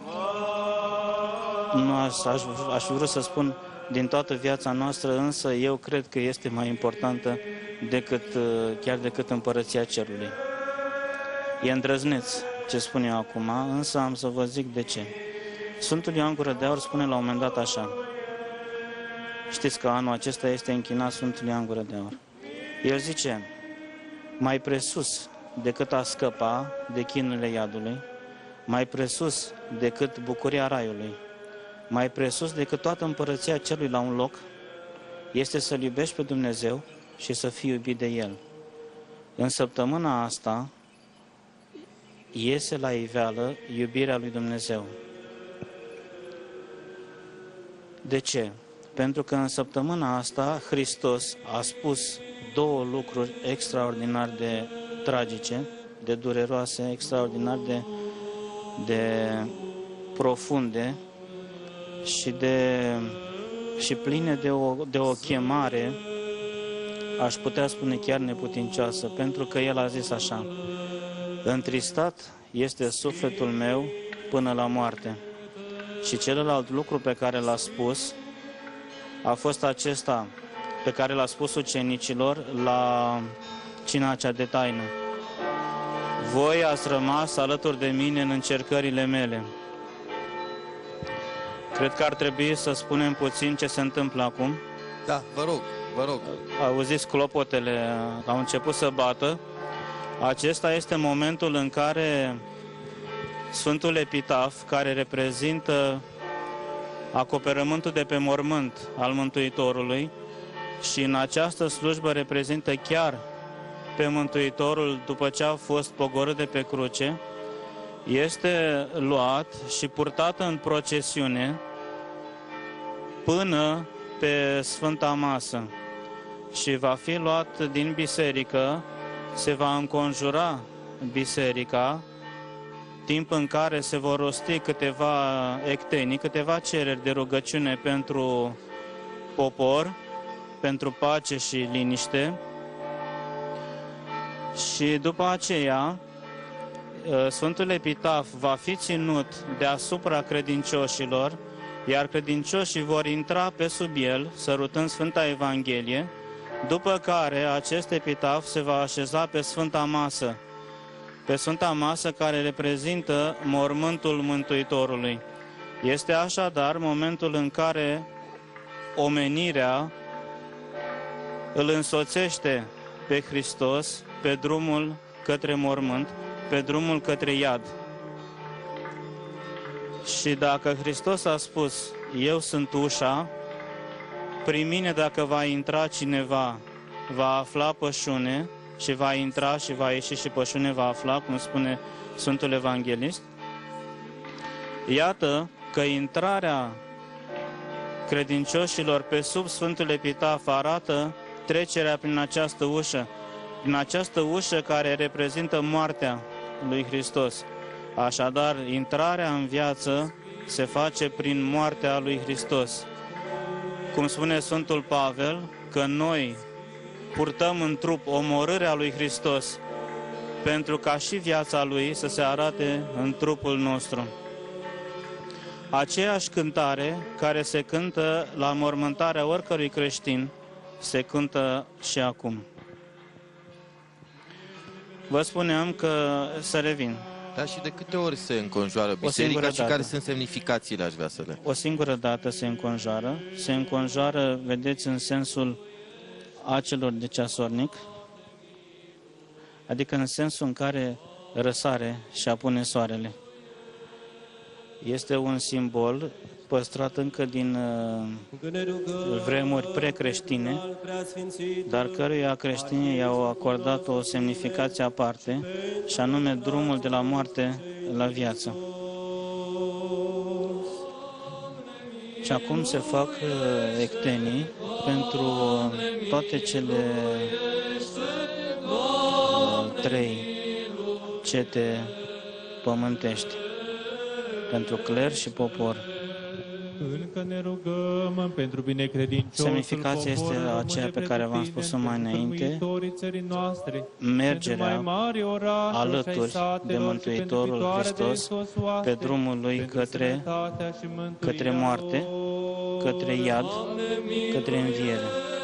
aș vrea să spun, din toată viața noastră, însă eu cred că este mai importantă chiar decât Împărăția Cerului. E îndrăzneț ce spun eu acum, însă am să vă zic de ce. Sfântul Ioan Gură de Aur spune la un moment dat așa. Știți că anul acesta este închinat Sfântul Ioan Gură de Aur. El zice: mai presus decât a scăpa de chinurile iadului, mai presus decât bucuria raiului, mai presus decât toată Împărăția Cerului la un loc, este să-L iubești pe Dumnezeu și să fii iubit de El. În săptămâna asta iese la iveală iubirea lui Dumnezeu. De ce? Pentru că în săptămâna asta Hristos a spus două lucruri extraordinar de tragice, de dureroase, extraordinar de profunde și pline de o chemare, aș putea spune chiar neputincioasă, pentru că El a zis așa: întristat este sufletul meu până la moarte. Și celălalt lucru pe care l-a spus a fost acesta, pe care l-a spus ucenicilor la cina cea de taină: voi ați rămas alături de mine în încercările mele. Cred că ar trebui să spunem puțin ce se întâmplă acum. Da, vă rog. Auziți, clopotele au început să bată. Acesta este momentul în care Sfântul Epitaf, care reprezintă acoperământul de pe mormânt al Mântuitorului, și în această slujbă reprezintă chiar pe Mântuitorul după ce a fost pogorât de pe cruce, este luat și purtat în procesiune până pe Sfânta Masă și va fi luat din biserică, se va înconjura biserica, timp în care se vor rosti câteva ectenii, câteva cereri de rugăciune pentru popor, pentru pace și liniște. Și după aceea, Sfântul Epitaf va fi ținut deasupra credincioșilor, iar credincioșii vor intra pe sub el, sărutând Sfânta Evanghelie, după care acest epitaf se va așeza pe Sfânta Masă, care reprezintă mormântul Mântuitorului. Este așadar momentul în care omenirea îl însoțește pe Hristos pe drumul către mormânt, pe drumul către iad. Și dacă Hristos a spus: eu sunt ușa, prin mine dacă va intra cineva, va afla pășune și va intra și va ieși și pășune va afla, cum spune Sfântul Evanghelist. Iată că intrarea credincioșilor pe sub Sfântul Epitaf arată trecerea prin această ușă care reprezintă moartea lui Hristos. Așadar, intrarea în viață se face prin moartea lui Hristos. Cum spune Sfântul Pavel, că noi purtăm în trup omorârea lui Hristos pentru ca și viața Lui să se arate în trupul nostru. Aceeași cântare care se cântă la mormântarea oricărui creștin, se cântă și acum. Vă spuneam că să revin. Da, și de câte ori se înconjoară biserica și care sunt semnificațiile, aș vrea să le... O singură dată se înconjoară. Se înconjoară, vedeți, în sensul acelor de ceasornic, adică în sensul în care răsare și apune soarele. Este un simbol păstrat încă din vremuri precreștine, dar căruia creștinii i-au acordat o semnificație aparte, și anume drumul de la moarte la viață. Și acum se fac ectenii pentru toate cele 3 cete pământești, pentru cler și popor. Încă ne rugăm pentru binecredinciosul Semnificația este aceea pe care v-am spus-o mai înainte, mergerea alături de Mântuitorul Hristos pe drumul Lui către moarte, către iad, către înviere.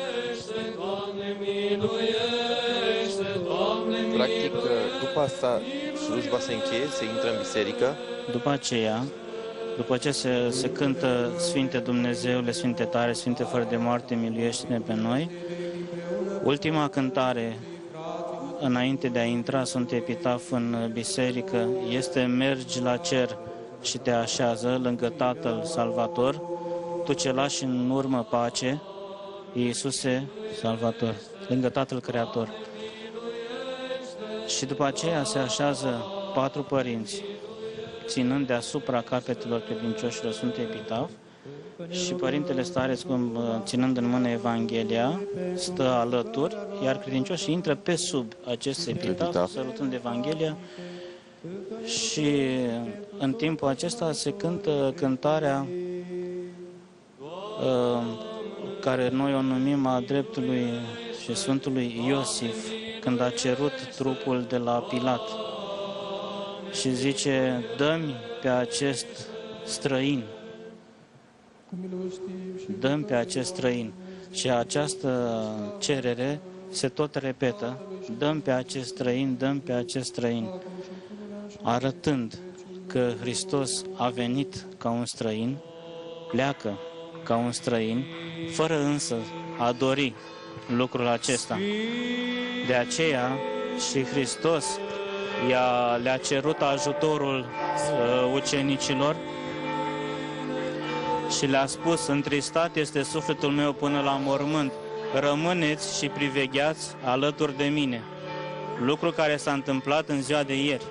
Practic, după asta, slujba se încheie, se intră în biserică. După aceea, după ce se cântă Sfinte Dumnezeule, Sfinte tare, Sfinte fără de moarte, miluiește-ne pe noi, ultima cântare înainte de a intra Sfânt Epitaf în biserică este: mergi la cer și te așează lângă Tatăl Salvator, tu ce lași în urmă pace, Iisuse Salvator, lângă Tatăl Creator. Și după aceea se așează 4 părinți, ținând deasupra capetelor credincioșilor Sfânt Epitaf, și Părintele Stareț, ținând în mână Evanghelia, stă alături, iar credincioșii intră pe sub acest epitaf, sărutând Evanghelia, și în timpul acesta se cântă cântarea care noi o numim a dreptului și Sfântului Iosif, când a cerut trupul de la Pilat și zice: dă-mi pe acest străin, dă-mi pe acest străin. Și această cerere se tot repetă: dă-mi pe acest străin, dă-mi pe acest străin, arătând că Hristos a venit ca un străin, pleacă ca un străin, fără însă a dori lucrul acesta. De aceea și Hristos le-a cerut ajutorul ucenicilor și le-a spus: întristat este sufletul meu până la mormânt, rămâneți și privegheați alături de mine. Lucru care s-a întâmplat în ziua de ieri.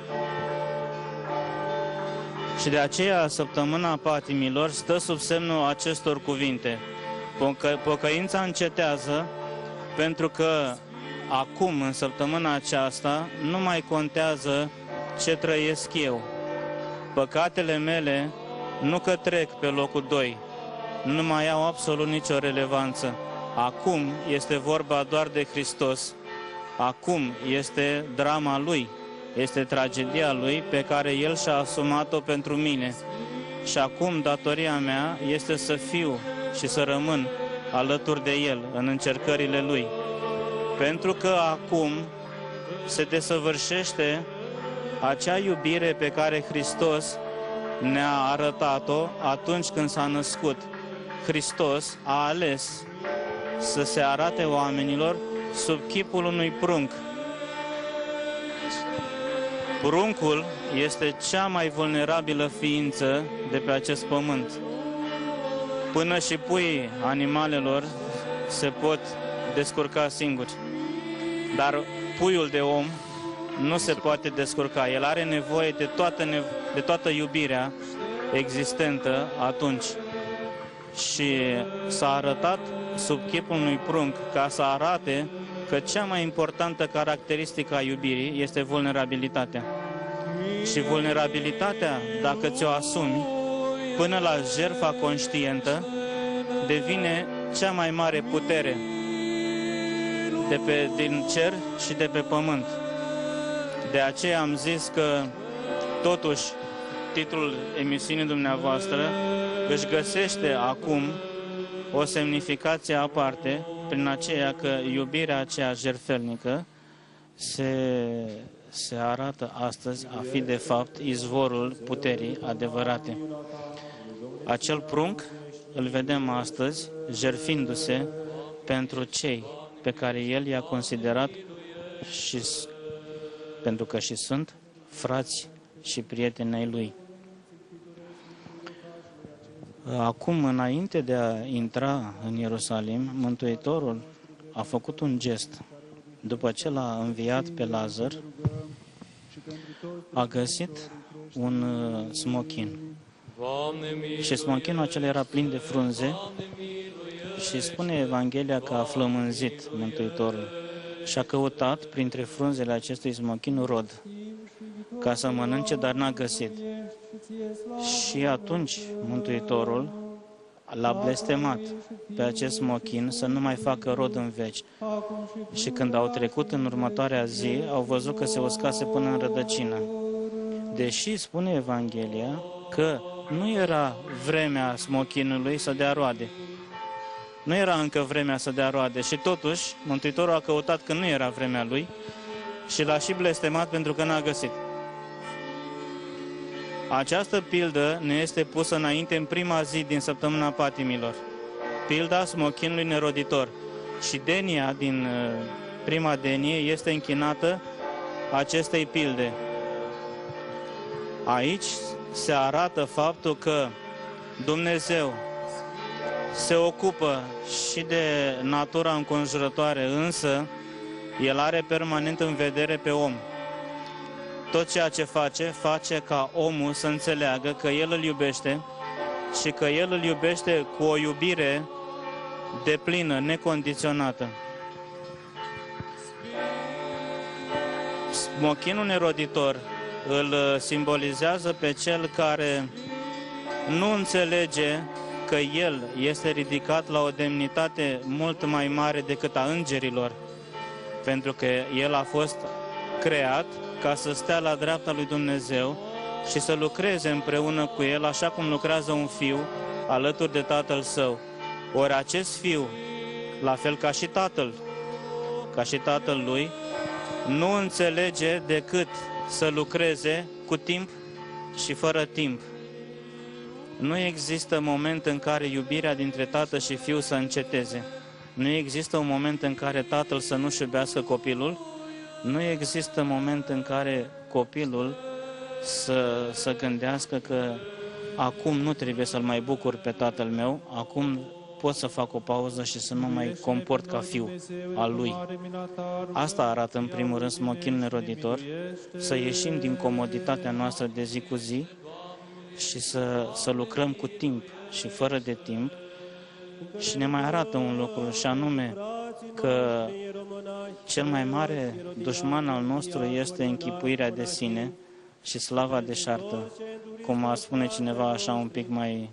Și de aceea săptămâna patimilor stă sub semnul acestor cuvinte: pocăința încetează, pentru că acum, în săptămâna aceasta, nu mai contează ce trăiesc eu. Păcatele mele nu că trec pe locul 2, nu mai au absolut nicio relevanță. Acum este vorba doar de Hristos. Acum este drama Lui, este tragedia Lui pe care El și-a asumat-o pentru mine. Și acum datoria mea este să fiu și să rămân alături de El în încercările Lui. Pentru că acum se desăvârșește acea iubire pe care Hristos ne-a arătat-o atunci când s-a născut. Hristos a ales să se arate oamenilor sub chipul unui prunc. Pruncul este cea mai vulnerabilă ființă de pe acest pământ. Până și puii animalelor se pot descurca singuri. Dar puiul de om nu se poate descurca. El are nevoie de toată iubirea existentă atunci. Și s-a arătat sub chipul unui prunc ca să arate că cea mai importantă caracteristică a iubirii este vulnerabilitatea. Și vulnerabilitatea, dacă ți-o asumi până la jertfa conștientă, devine cea mai mare putere din cer și de pe pământ. De aceea am zis că, totuși, titlul emisiunii dumneavoastră își găsește acum o semnificație aparte, prin aceea că iubirea aceea jertfelnică se arată astăzi a fi de fapt izvorul puterii adevărate. Acel prunc îl vedem astăzi jertfindu-se pentru cei pe care El i-a considerat și pentru că și sunt frați și prieteni ai Lui. Acum, înainte de a intra în Ierusalim, Mântuitorul a făcut un gest. După ce l-a înviat pe Lazar, a găsit un smochin. Și smochinul acela era plin de frunze și spune Evanghelia că a flămânzit Mântuitorul și a căutat printre frunzele acestui smochin rod ca să mănânce, dar n-a găsit. Și atunci Mântuitorul l-a blestemat pe acest smochin să nu mai facă rod în veci. Și când au trecut în următoarea zi, au văzut că se uscase până în rădăcină. Deși spune Evanghelia că nu era vremea smochinului să dea roade. Nu era încă vremea să dea roade și totuși Mântuitorul a căutat că nu era vremea lui și l-a și blestemat pentru că n-a găsit. Această pildă ne este pusă înainte în prima zi din săptămâna patimilor. Pilda smochinului neroditor. Și denia din prima denie este închinată acestei pilde. Aici se arată faptul că Dumnezeu se ocupă și de natura înconjurătoare, însă El are permanent în vedere pe om. Tot ceea ce face ca omul să înțeleagă că El îl iubește și că El îl iubește cu o iubire deplină, necondiționată. Smochinul neroditor îl simbolizează pe cel care nu înțelege că el este ridicat la o demnitate mult mai mare decât a îngerilor, pentru că el a fost creat ca să stea la dreapta lui Dumnezeu și să lucreze împreună cu El, așa cum lucrează un fiu alături de tatăl său. Ori acest fiu, la fel ca și tatăl lui, nu înțelege decât să lucreze cu timp și fără timp. Nu există moment în care iubirea dintre tată și fiu să înceteze. Nu există un moment în care tatăl să nu-și iubească copilul. Nu există moment în care copilul să gândească că acum nu trebuie să-l mai bucur pe tatăl meu, acum pot să fac o pauză și să mă mai comport ca fiu al lui. Asta arată în primul rând smochinul neroditor, să ieșim din comoditatea noastră de zi cu zi și să lucrăm cu timp și fără de timp. Și ne mai arată un lucru, și anume că cel mai mare dușman al nostru este închipuirea de sine și slava deșartă, cum ar spune cineva așa un pic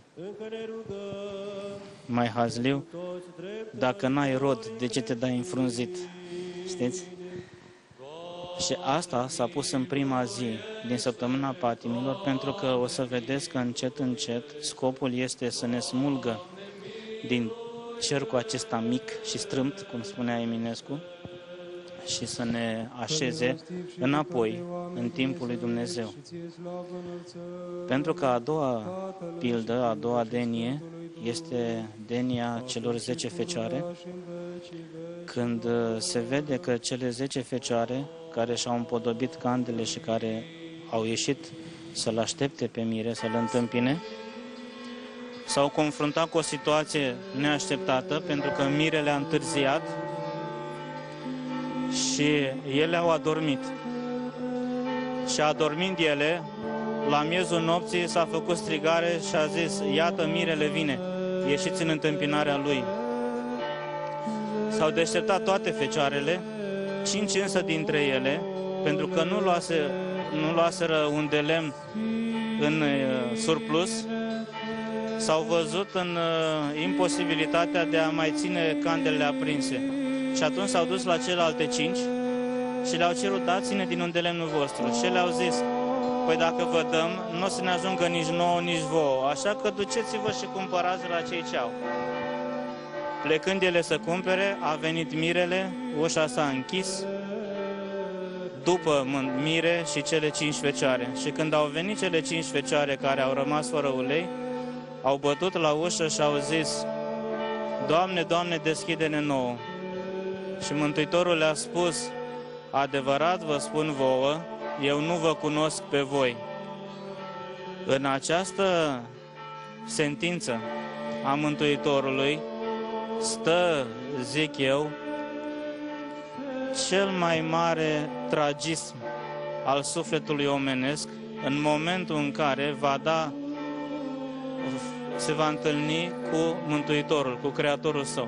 mai hazliu, dacă n-ai rod, de ce te dai înfrunzit? Știți? Și asta s-a pus în prima zi din săptămâna patimilor, pentru că o să vedeți că încet, încet, scopul este să ne smulgă din cercul acesta mic și strâmt, cum spunea Eminescu, și să ne așeze înapoi în timpul lui Dumnezeu. Pentru că a doua pildă, a doua denie, este denia celor 10 fecioare, când se vede că cele 10 fecioare care și-au împodobit candele și care au ieșit să-L aștepte pe mire, să-L întâmpine, s-au confruntat cu o situație neașteptată, pentru că mirele a întârziat și ele au adormit. Și adormind ele, la miezul nopții s-a făcut strigare și a zis: iată, mirele vine, ieșiți în întâmpinarea lui. S-au deșteptat toate fecioarele, 5 însă dintre ele, pentru că nu luaseră un de lemn în surplus, s-au văzut în imposibilitatea de a mai ține candelele aprinse. Și atunci s-au dus la celelalte 5 și le-au cerut, dați-ne din unde lemnul vostru. Și le-au zis, păi dacă vă dăm, nu o să ne ajungă nici nouă, nici vouă, așa că duceți-vă și cumpărați la cei ce au. Plecând ele să cumpere, a venit mirele, ușa s-a închis, după mire și cele 5 fecioare. Și când au venit cele 5 fecioare care au rămas fără ulei, au bătut la ușă și au zis, Doamne, Doamne, deschide-ne nouă. Și Mântuitorul le-a spus, adevărat vă spun vouă, eu nu vă cunosc pe voi. În această sentință a Mântuitorului stă, zic eu, cel mai mare tragism al sufletului omenesc în momentul în care se va întâlni cu Mântuitorul, cu Creatorul său.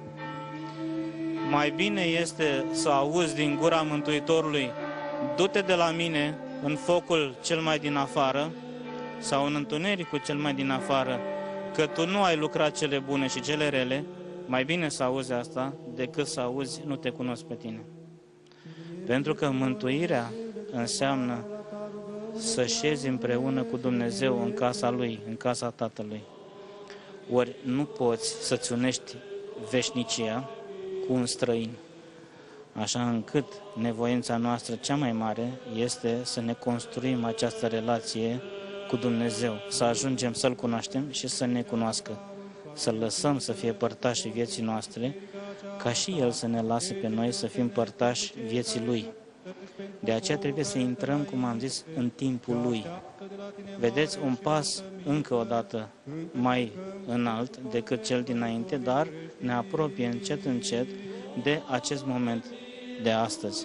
Mai bine este să auzi din gura Mântuitorului, du-te de la mine în focul cel mai din afară sau în întunericul cel mai din afară, că tu nu ai lucrat cele bune și cele rele, mai bine să auzi asta decât să auzi nu te cunosc pe tine. Pentru că mântuirea înseamnă să șezi împreună cu Dumnezeu în casa Lui, în casa Tatălui. Ori nu poți să-ți unești veșnicia cu un străin. Așa încât nevoința noastră cea mai mare este să ne construim această relație cu Dumnezeu, să ajungem să-L cunoaștem și să ne cunoască, să-L lăsăm să fie părtașii vieții noastre, ca și El să ne lase pe noi să fim părtași vieții Lui. De aceea trebuie să intrăm, cum am zis, în timpul Lui. Vedeți, un pas încă o dată mai înalt decât cel dinainte, dar ne apropie încet, încet de acest moment de astăzi.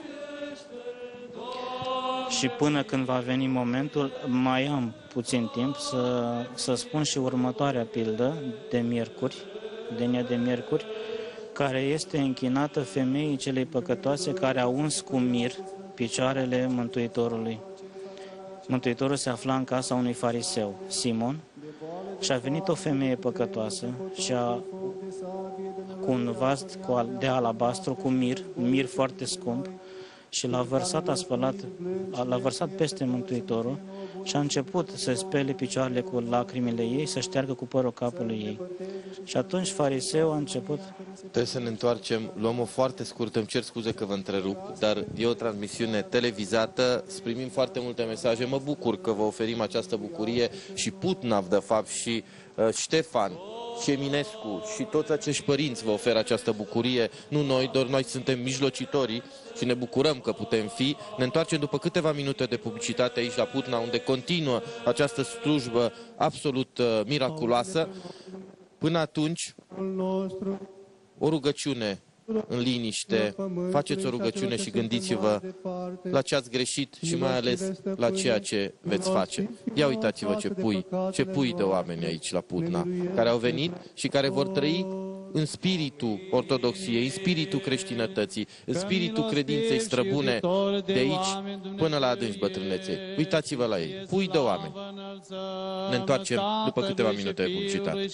Și până când va veni momentul, mai am puțin timp să spun și următoarea pildă de miercuri, denia de miercuri, care este închinată femeii celei păcătoase care a uns cu mir picioarele Mântuitorului. Mântuitorul se afla în casa unui fariseu, Simon, și a venit o femeie păcătoasă și cu un vas de alabastru cu mir foarte scump, și l-a vărsat peste Mântuitorul și a început să spele picioarele cu lacrimile ei, să șteargă cu părul capului ei. Și atunci fariseul a început... Trebuie să ne întoarcem, luăm o foarte scurtă, îmi cer scuze că vă întrerup, dar e o transmisiune televizată, primim foarte multe mesaje, mă bucur că vă oferim această bucurie și Putnav, de fapt, și Ștefan, și Eminescu și toți acești părinți vă oferă această bucurie, nu noi, doar noi suntem mijlocitorii și ne bucurăm că putem fi. Ne întoarcem după câteva minute de publicitate aici la Putna, unde continuă această slujbă absolut miraculoasă. Până atunci, o rugăciune în liniște, faceți o rugăciune și gândiți-vă la ce ați greșit și mai ales la ceea ce veți face. Ia uitați-vă ce pui de oameni aici la Putna, care au venit și care vor trăi în spiritul ortodoxiei, în spiritul creștinătății, în spiritul credinței străbune de aici până la adânci bătrânețe. Uitați-vă la ei, pui de oameni. Ne întoarcem după câteva minute de publicitate.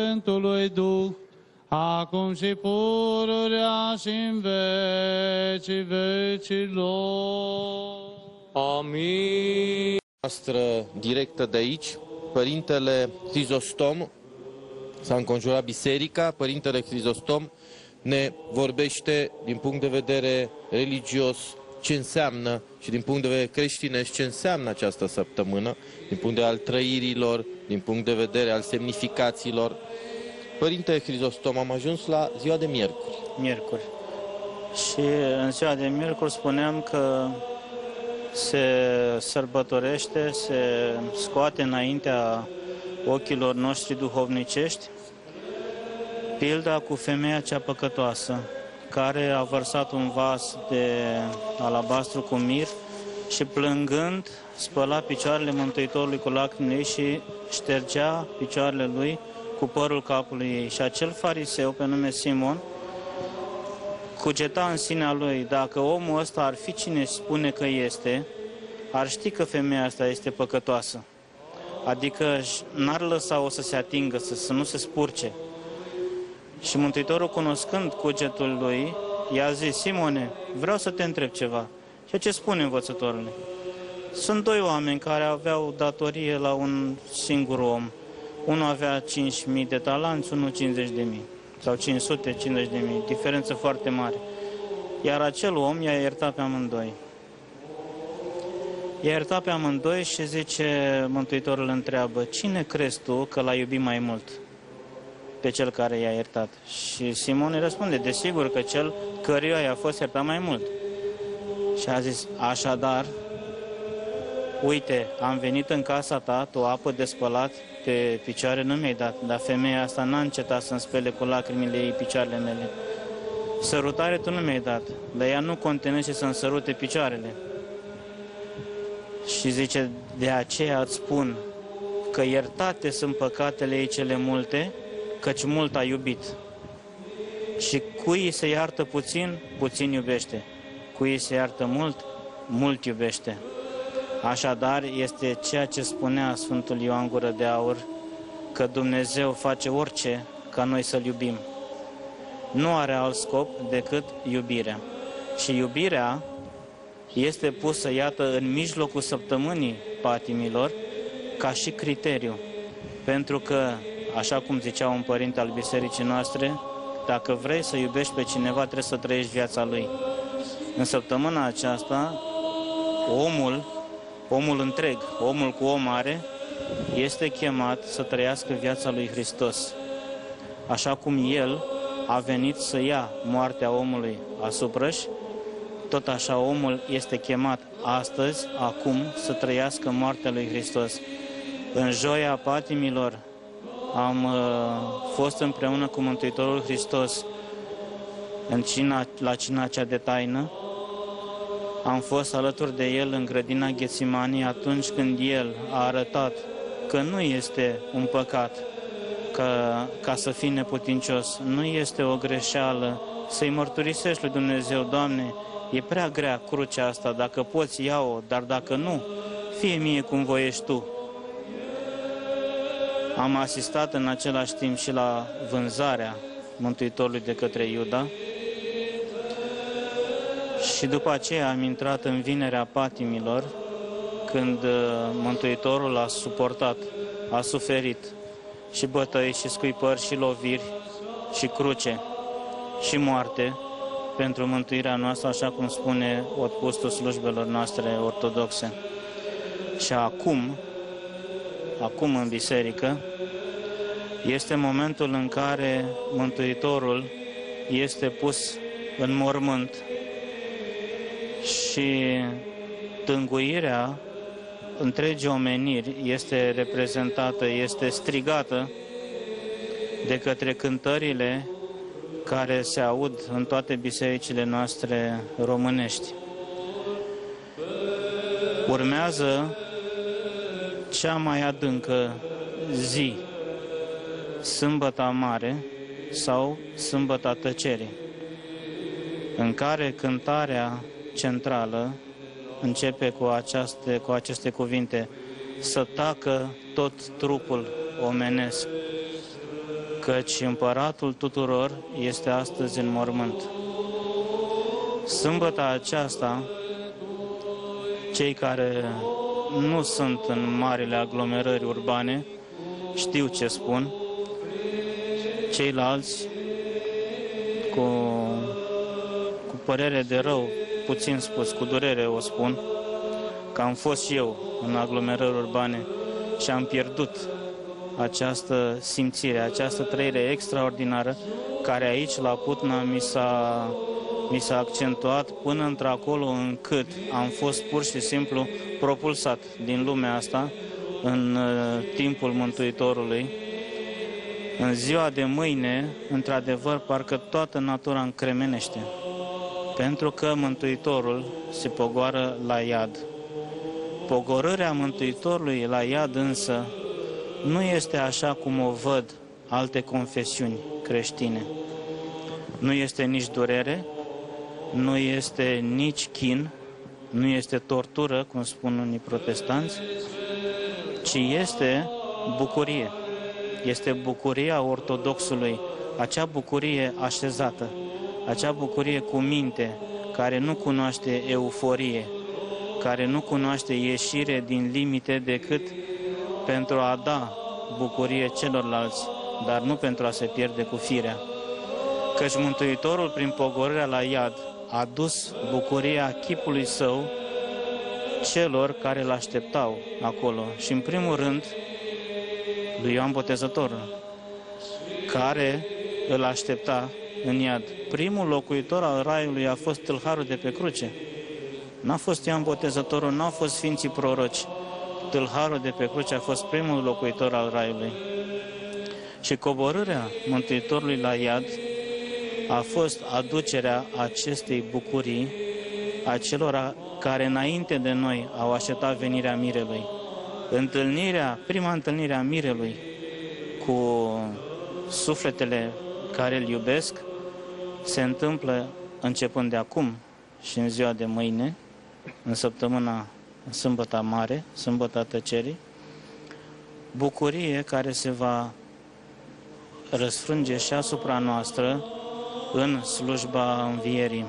Acum și pururea și în vecii vecilor. Amin. Noastră directă de aici, Părintele Hrizostom, s-a înconjurat biserica, Părintele Hrizostom ne vorbește din punct de vedere religios ce înseamnă și din punct de vedere creștinesc ce înseamnă această săptămână, din punct de vedere al trăirilor, din punct de vedere al semnificațiilor. Părinte Hrizostom, am ajuns la ziua de miercuri. Miercuri. Și în ziua de miercuri spuneam că se sărbătorește, se scoate înaintea ochilor noștri duhovnicești pilda cu femeia cea păcătoasă, care a vărsat un vas de alabastru cu mir și plângând spăla picioarele Mântuitorului cu lacrimile ei și ștergea picioarele lui cu părul capului ei. Și acel fariseu, pe nume Simon, cugeta în sinea lui, dacă omul ăsta ar fi cine spune că este, ar ști că femeia asta este păcătoasă. Adică n-ar lăsa-o să se atingă, să nu se spurce. Și Mântuitorul, cunoscând cugetul lui, i-a zis, Simone, vreau să te întreb ceva. Ceea ce spune învățătorul. Sunt doi oameni care aveau datorie la un singur om. Unul avea 5.000 de talanți, unul 50.000 sau 550.000, diferență foarte mare. Iar acel om i-a iertat pe amândoi. I-a iertat pe amândoi și zice, Mântuitorul întreabă, cine crezi tu că l-a iubit mai mult? Pe cel care i-a iertat. Și Simon îi răspunde, desigur că cel căruia i-a fost iertat mai mult. Și a zis, așadar, uite, am venit în casa ta, tu apă de spălat pe picioare nu mi-ai dat, dar femeia asta n-a încetat să-mi spele cu lacrimile ei picioarele mele. Sărutare tu nu mi-ai dat, dar ea nu contenește să-mi sărute picioarele. Și zice, de aceea îți spun că iertate sunt păcatele ei cele multe, căci mult a iubit. Și cui se iartă puțin, puțin iubește. Cui se iartă mult, mult iubește. Așadar, este ceea ce spunea Sfântul Ioan Gură de Aur, că Dumnezeu face orice ca noi să-L iubim. Nu are alt scop decât iubirea. Și iubirea este pusă, iată, în mijlocul săptămânii patimilor, ca și criteriu. Pentru că, așa cum zicea un părinte al bisericii noastre, dacă vrei să iubești pe cineva, trebuie să trăiești viața lui. În săptămâna aceasta, omul întreg, omul cu O mare, este chemat să trăiască viața lui Hristos. Așa cum El a venit să ia moartea omului asupra-și, tot așa omul este chemat astăzi, acum, să trăiască moartea lui Hristos. În joia patimilor am fost împreună cu Mântuitorul Hristos la cina cea de taină. Am fost alături de El în grădina Ghețimanii atunci când El a arătat că nu este un păcat ca să fii neputincios, nu este o greșeală să-i mărturisești lui Dumnezeu, Doamne, e prea grea crucea asta, dacă poți ia-o, dar dacă nu, fie mie cum voiești Tu. Am asistat în același timp și la vânzarea Mântuitorului de către Iuda și după aceea am intrat în vinerea patimilor, când Mântuitorul a suportat, a suferit și bătăi, și scuipări, și loviri, și cruce, și moarte, pentru mântuirea noastră, așa cum spune Otpustul slujbelor noastre ortodoxe. Și acum în biserică, este momentul în care Mântuitorul este pus în mormânt și tânguirea întregii omeniri este reprezentată, este strigată de către cântările care se aud în toate bisericile noastre românești. Urmează cea mai adâncă zi, Sâmbăta Mare sau Sâmbăta Tăcerii, în care cântarea centrală începe cu aceste cuvinte: să tacă tot trupul omenesc, căci împăratul tuturor este astăzi în mormânt. Sâmbăta aceasta, cei care nu sunt în marile aglomerări urbane știu ce spun, ceilalți cu părere de rău, puțin spus, cu durere o spun, că am fost și eu în aglomerări urbane și am pierdut această simțire, această trăire extraordinară, care aici la Putna mi s-a accentuat până într-acolo încât am fost pur și simplu propulsat din lumea asta în timpul Mântuitorului. În ziua de mâine, într-adevăr, parcă toată natura încremenește, pentru că Mântuitorul se pogoară la iad. Pogorârea Mântuitorului la iad însă nu este așa cum o văd alte confesiuni creștine. Nu este nici durere, nu este nici chin, nu este tortură, cum spun unii protestanți, ci este bucurie. Este bucuria ortodoxului, acea bucurie așezată, acea bucurie cu minte, care nu cunoaște euforie, care nu cunoaște ieșire din limite decât pentru a da bucurie celorlalți, dar nu pentru a se pierde cu firea. Căci Mântuitorul, prin pogorârea la iad, a dus bucuria chipului său celor care îl așteptau acolo. Și în primul rând, lui Ioan Botezătorul, care îl aștepta în iad. Primul locuitor al raiului a fost tâlharul de pe cruce. N-a fost Ioan Botezătorul, n-au fost Sfinții Proroci. Tâlharul de pe cruce a fost primul locuitor al raiului. Și coborârea Mântuitorului la iad a fost aducerea acestei bucurii a celor care înainte de noi au așteptat venirea mirelui. Prima întâlnire a mirelui cu sufletele care îl iubesc se întâmplă începând de acum și în ziua de mâine, în săptămâna Sâmbăta Mare, Sâmbăta Tăcerii, bucurie care se va răsfrânge și asupra noastră în slujba învierii.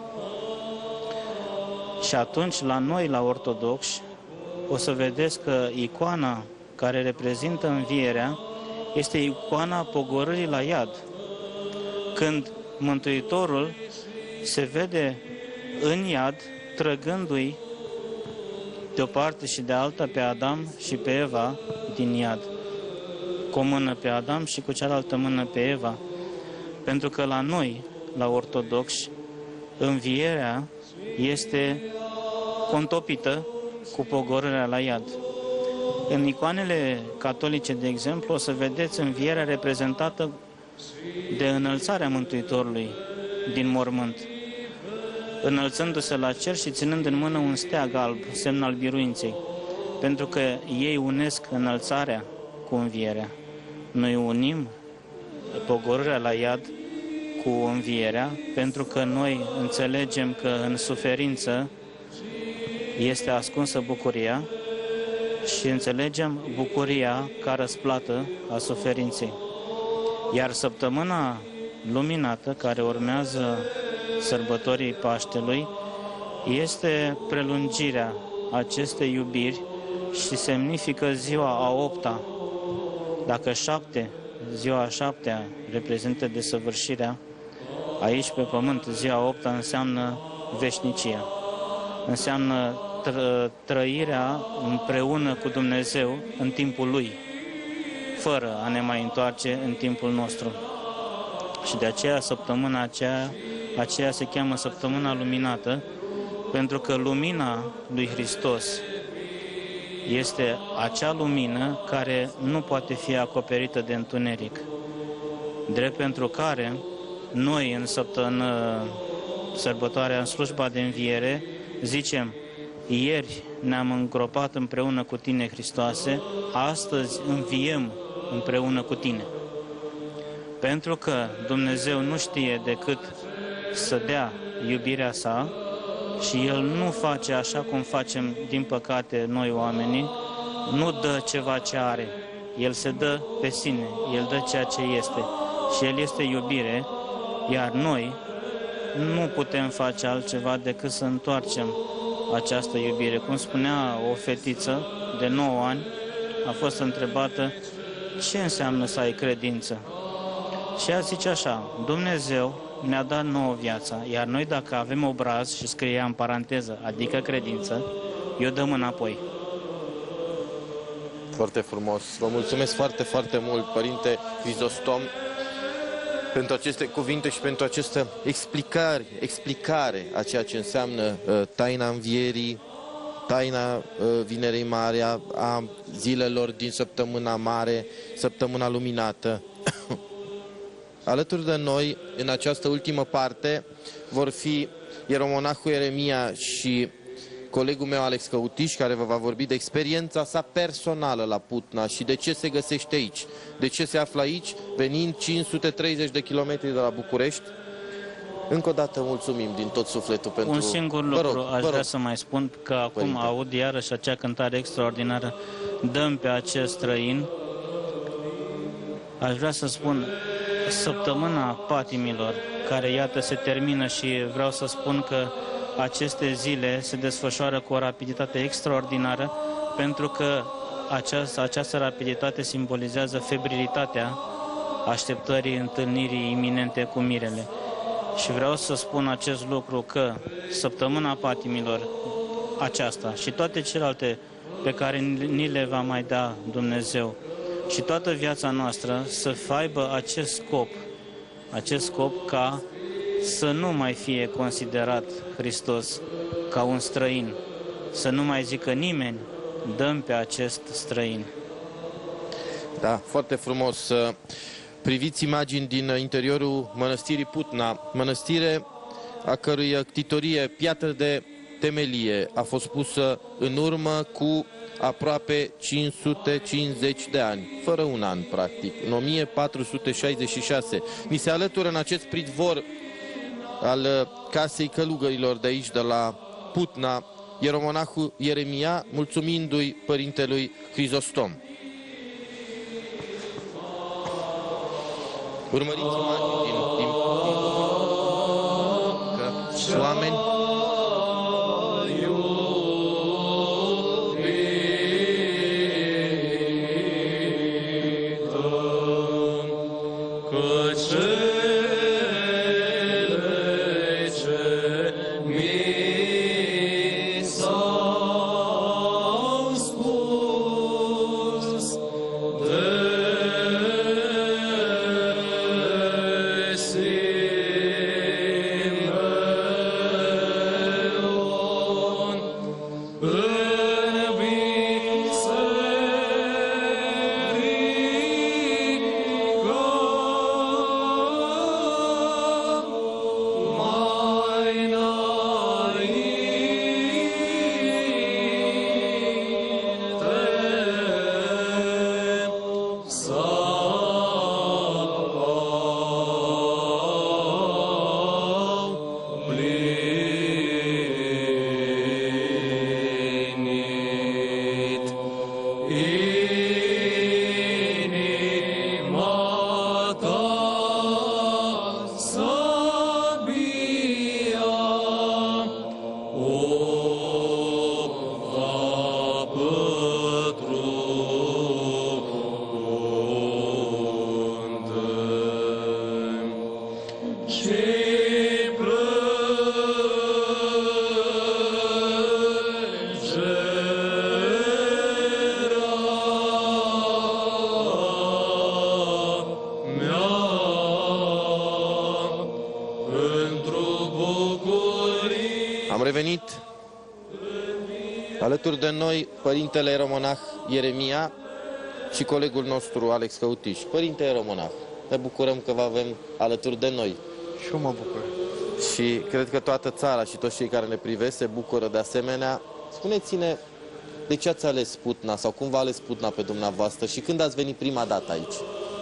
Și atunci, la noi, la ortodoxi, o să vedeți că icoana care reprezintă învierea este icoana pogorârii la iad, când Mântuitorul se vede în iad, trăgându-i de o parte și de alta pe Adam și pe Eva din iad, cu o mână pe Adam și cu cealaltă mână pe Eva, pentru că la noi, la ortodoxi, învierea este contopită cu pogorârea la iad. În icoanele catolice, de exemplu, o să vedeți învierea reprezentată de înălțarea Mântuitorului din mormânt, înălțându-se la cer și ținând în mână un steag alb, semn al biruinței, pentru că ei unesc înălțarea cu învierea. Noi unim pogorârea la iad cu învierea, pentru că noi înțelegem că în suferință este ascunsă bucuria și înțelegem bucuria ca răsplată a suferinței. Iar săptămâna luminată, care urmează sărbătorii Paștelui, este prelungirea acestei iubiri și semnifică ziua a 8-a. Dacă ziua a 7-a reprezintă desăvârșirea, aici pe pământ ziua a 8-a înseamnă veșnicia. Înseamnă trăirea împreună cu Dumnezeu în timpul Lui, fără a ne mai întoarce în timpul nostru. Și de aceea săptămâna aceea se cheamă Săptămâna Luminată, pentru că lumina lui Hristos este acea lumină care nu poate fi acoperită de întuneric. Drept pentru care noi în sărbătoarea, în slujba de înviere, zicem: ieri ne-am îngropat împreună cu Tine, Hristoase, astăzi înviem împreună cu Tine. Pentru că Dumnezeu nu știe decât să dea iubirea sa și El nu face așa cum facem, din păcate, noi oamenii, nu dă ceva ce are. El se dă pe sine, El dă ceea ce este și El este iubire, iar noi nu putem face altceva decât să întoarcem această iubire. Cum spunea o fetiță de 9 ani, a fost întrebată ce înseamnă să ai credință. Și ea zice așa: Dumnezeu ne-a dat nouă viața, iar noi dacă avem obraz, și scria în paranteză, adică credință, eu dăm înapoi. Foarte frumos. Vă mulțumesc foarte, foarte mult, Părinte Crizostom, pentru aceste cuvinte și pentru această explicare a ceea ce înseamnă taina învierii, taina Vinerei Mari, a zilelor din Săptămâna Mare, Săptămâna Luminată. Alături de noi, în această ultimă parte, vor fi ieromonahul Ieremia și colegul meu Alex Căutiș, care vă va vorbi de experiența sa personală la Putna și de ce se găsește aici, de ce se află aici, venind 530 de kilometri de la București. Încă o dată mulțumim din tot sufletul pentru... Un singur lucru aș vrea să mai spun, că acum Părinte, aud iarăși acea cântare extraordinară, Dăm pe acest străin. Aș vrea să spun, săptămâna patimilor, care iată se termină și vreau să spun că aceste zile se desfășoară cu o rapiditate extraordinară, pentru că această rapiditate simbolizează febrilitatea așteptării întâlnirii iminente cu mirele. Și vreau să spun acest lucru, că săptămâna patimilor aceasta și toate celelalte pe care ni le va mai da Dumnezeu și toată viața noastră să aibă acest scop ca să nu mai fie considerat Hristos ca un străin, să nu mai zică nimeni, dăm pe acest străin. Da, foarte frumos. Priviți imagini din interiorul mănăstirii Putna, mănăstire a cărui ctitorie, piatră de temelie, a fost pusă în urmă cu aproape 550 de ani, fără un an, practic, în 1466. Ni se alătură în acest pridvor al casei călugărilor de aici, de la Putna, ieromonahul Ieremia, mulțumindu-i părintelui Hrizostom. Urmăriți imagini din oameni. Am revenit alături de noi părintele ieromonah Ieremia și colegul nostru Alex Căutiș. Părinte ieromonah, ne bucurăm că vă avem alături de noi. Și eu mă bucur. Și cred că toată țara și toți cei care ne privesc se bucură de asemenea. Spuneți-ne, de ce ați ales Putna sau cum v-a ales Putna pe dumneavoastră și când ați venit prima dată aici?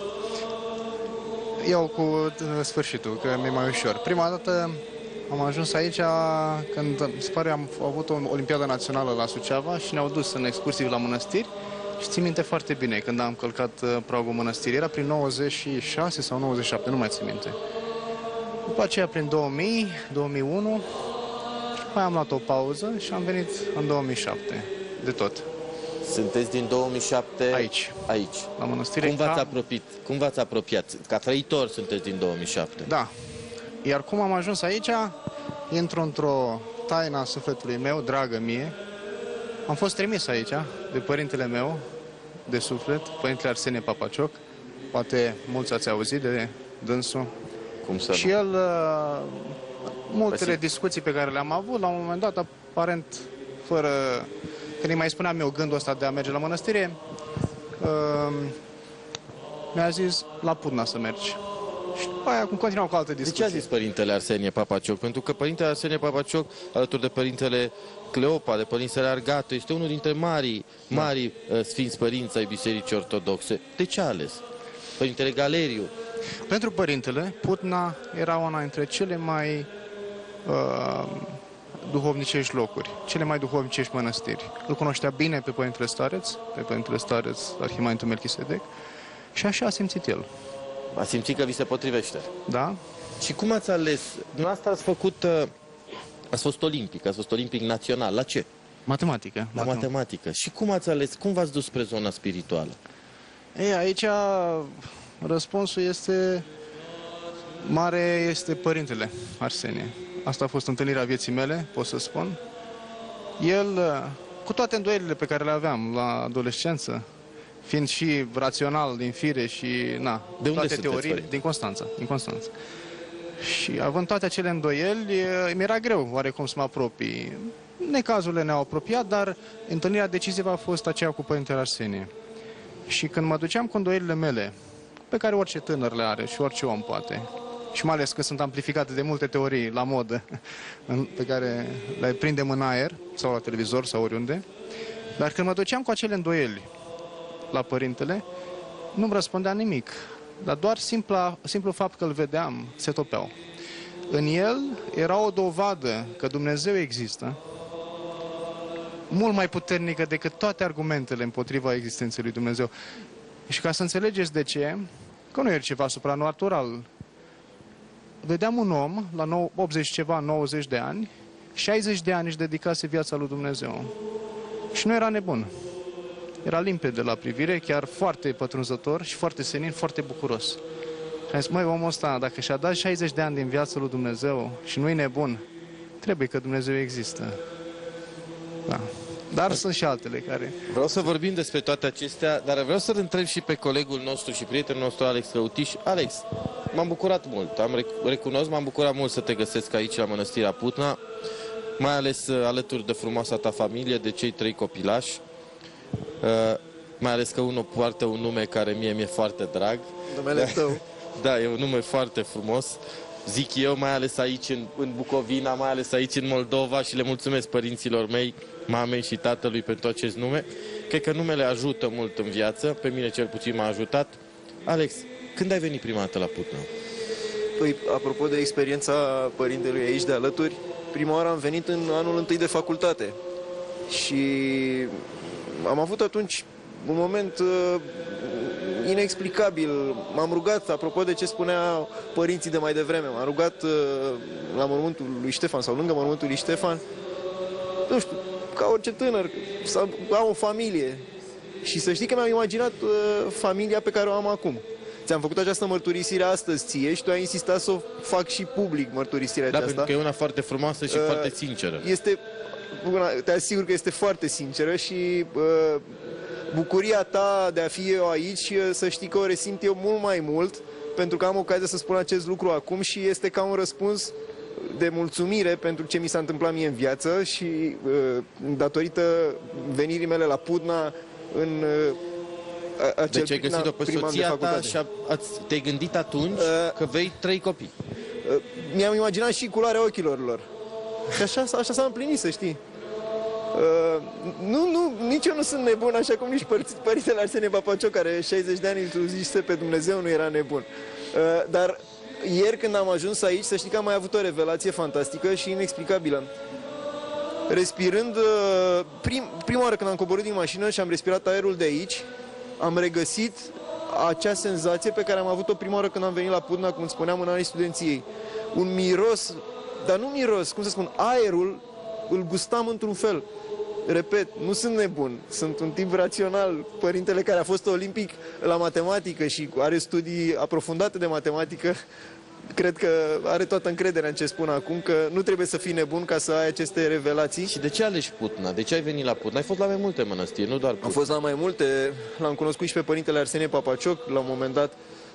Eu cu sfârșitul, că mi-e mai ușor. Prima dată am ajuns aici când, se pare, am avut o olimpiadă națională la Suceava și ne-au dus în excursii la mănăstiri și țin minte foarte bine când am călcat pragul mănăstirii. Era prin 96 sau 97, nu mai țin minte. După aceea prin 2000, 2001 și mai am luat o pauză și am venit în 2007, de tot. Sunteți din 2007 aici, la mănăstire. Cum v-ați apropiat? Ca trăitor sunteți din 2007. Da. Iar cum am ajuns aici, intru într-o taină a sufletului meu, dragă mie. Am fost trimis aici de părintele meu de suflet, părintele Arsenie Papacioc. Poate mulți ați auzit de dânsul. Cum să și el, multele discuții pe care le-am avut, la un moment dat, aparent, fără... Când îi mai spuneam eu gândul ăsta de a merge la mănăstire, mi-a zis la Putna să mergi. Și după aia continuam cu alte discuții. De ce a zis părintele Arsenie Papacioc? Pentru că părintele Arsenie Papacioc, alături de părintele Cleopa, de părintele Argato, este unul dintre mari sfinți părinți ai Bisericii Ortodoxe. De ce a ales? Părintele Galeriu. Pentru părintele, Putna era una dintre cele mai duhovnicești locuri, cele mai duhovnicești mănăstiri. Îl cunoștea bine pe părintele Stareț, Arhimandritul Melchisedec, și așa a simțit el. A simțit că vi se potrivește. Da? Și cum ați ales? Dumneavoastră ați făcut, ați fost olimpic național. La ce? Matematică. La matematică. Și cum ați ales? Cum v-ați dus spre zona spirituală? Ei, aici răspunsul este mare, este Părintele Arsenie. Asta a fost întâlnirea vieții mele, pot să spun. El, cu toate îndoielile pe care le aveam la adolescență, fiind și rațional din fire și, na, de unde toate teoriile, din Constanța. Și având toate acele îndoieli, mi-era greu oarecum să mă apropii. Necazurile ne-au apropiat, dar întâlnirea decisivă a fost aceea cu Părintele Arsenie. Și când mă duceam cu îndoielile mele, pe care orice tânăr le are și orice om poate, și mai ales că sunt amplificate de multe teorii la modă, pe care le prindem în aer, sau la televizor, sau oriunde, dar când mă duceam cu acele îndoieli la Părintele, nu-mi răspundea nimic, dar doar simplu fapt că îl vedeam, se topeau. În el era o dovadă că Dumnezeu există, mult mai puternică decât toate argumentele împotriva existenței lui Dumnezeu. Și ca să înțelegeți de ce, că nu e ceva supranatural, vedeam un om la 90 de ani, 60 de ani își dedicase viața lui Dumnezeu. Și nu era nebun. Era limpede la privire, chiar foarte pătrunzător și foarte senin, foarte bucuros. Și am zis, măi, omul ăsta, dacă și-a dat 60 de ani din viața lui Dumnezeu și nu e nebun, trebuie că Dumnezeu există. Da. Dar sunt și altele care... Vreau să vorbim despre toate acestea, dar vreau să-l întreb și pe colegul nostru și prietenul nostru, Alex Căutiș. Alex, m-am bucurat mult, recunosc, m-am bucurat mult să te găsesc aici la Mănăstirea Putna, mai ales alături de frumoasa ta familie, de cei 3 copilași, mai ales că unul poartă un nume care mie mi-e foarte drag. Numele tău. Da, e un nume foarte frumos. Zic eu, mai ales aici în Bucovina, mai ales aici în Moldova, și le mulțumesc părinților mei, mamei și tatălui pentru acest nume. Cred că numele ajută mult în viață, pe mine cel puțin m-a ajutat. Alex, când ai venit prima dată la Putna? Păi, apropo de experiența părintelui aici de alături, prima oară am venit în anul întâi de facultate și am avut atunci un moment inexplicabil. M-am rugat, apropo de ce spunea părinții de mai devreme, m-am rugat la mormântul lui Ștefan sau lângă mormântul lui Ștefan, nu știu, ca orice tânăr, să am o familie. Și să știi că mi-am imaginat familia pe care o am acum. Ți-am făcut această mărturisire astăzi ție și tu ai insistat să o fac și public, mărturisirea aceasta. Da, pentru că e una foarte frumoasă și foarte sinceră. Te asigur că este foarte sinceră și bucuria ta de a fi eu aici, să știi că o resimt eu mult mai mult, pentru că am ocazia să spun acest lucru acum și este ca un răspuns de mulțumire pentru ce mi s-a întâmplat mie în viață și datorită venirii mele la Putna în acel deci ai găsit-o pe soția ta și te-ai gândit atunci că vei 3 copii. Mi-am imaginat și culoarea ochilor lor. Și așa s-a împlinit, să știi. Nici eu nu sunt nebun, așa cum nici părintele Arsenie Papacioc, care 60 de ani îl zise pe Dumnezeu, nu era nebun. Dar ieri când am ajuns aici, să știi că am mai avut o revelație fantastică și inexplicabilă. Respirând, prima oară când am coborât din mașină și am respirat aerul de aici, am regăsit acea senzație pe care am avut-o prima oară când am venit la Putna, cum spuneam, în anii studenției. Un miros, dar nu miros, cum să spun, aerul îl gustam într-un fel. Repet, nu sunt nebun, sunt un tip rațional. Părintele care a fost olimpic la matematică și are studii aprofundate de matematică, cred că are toată încrederea în ce spun acum, că nu trebuie să fii nebun ca să ai aceste revelații. Și de ce alegi Putna? De ce ai venit la Putna? Ai fost la mai multe mănăstiri, nu doar Putna. Am fost la mai multe, l-am cunoscut și pe părintele Arsenie Papacioc la un moment dat.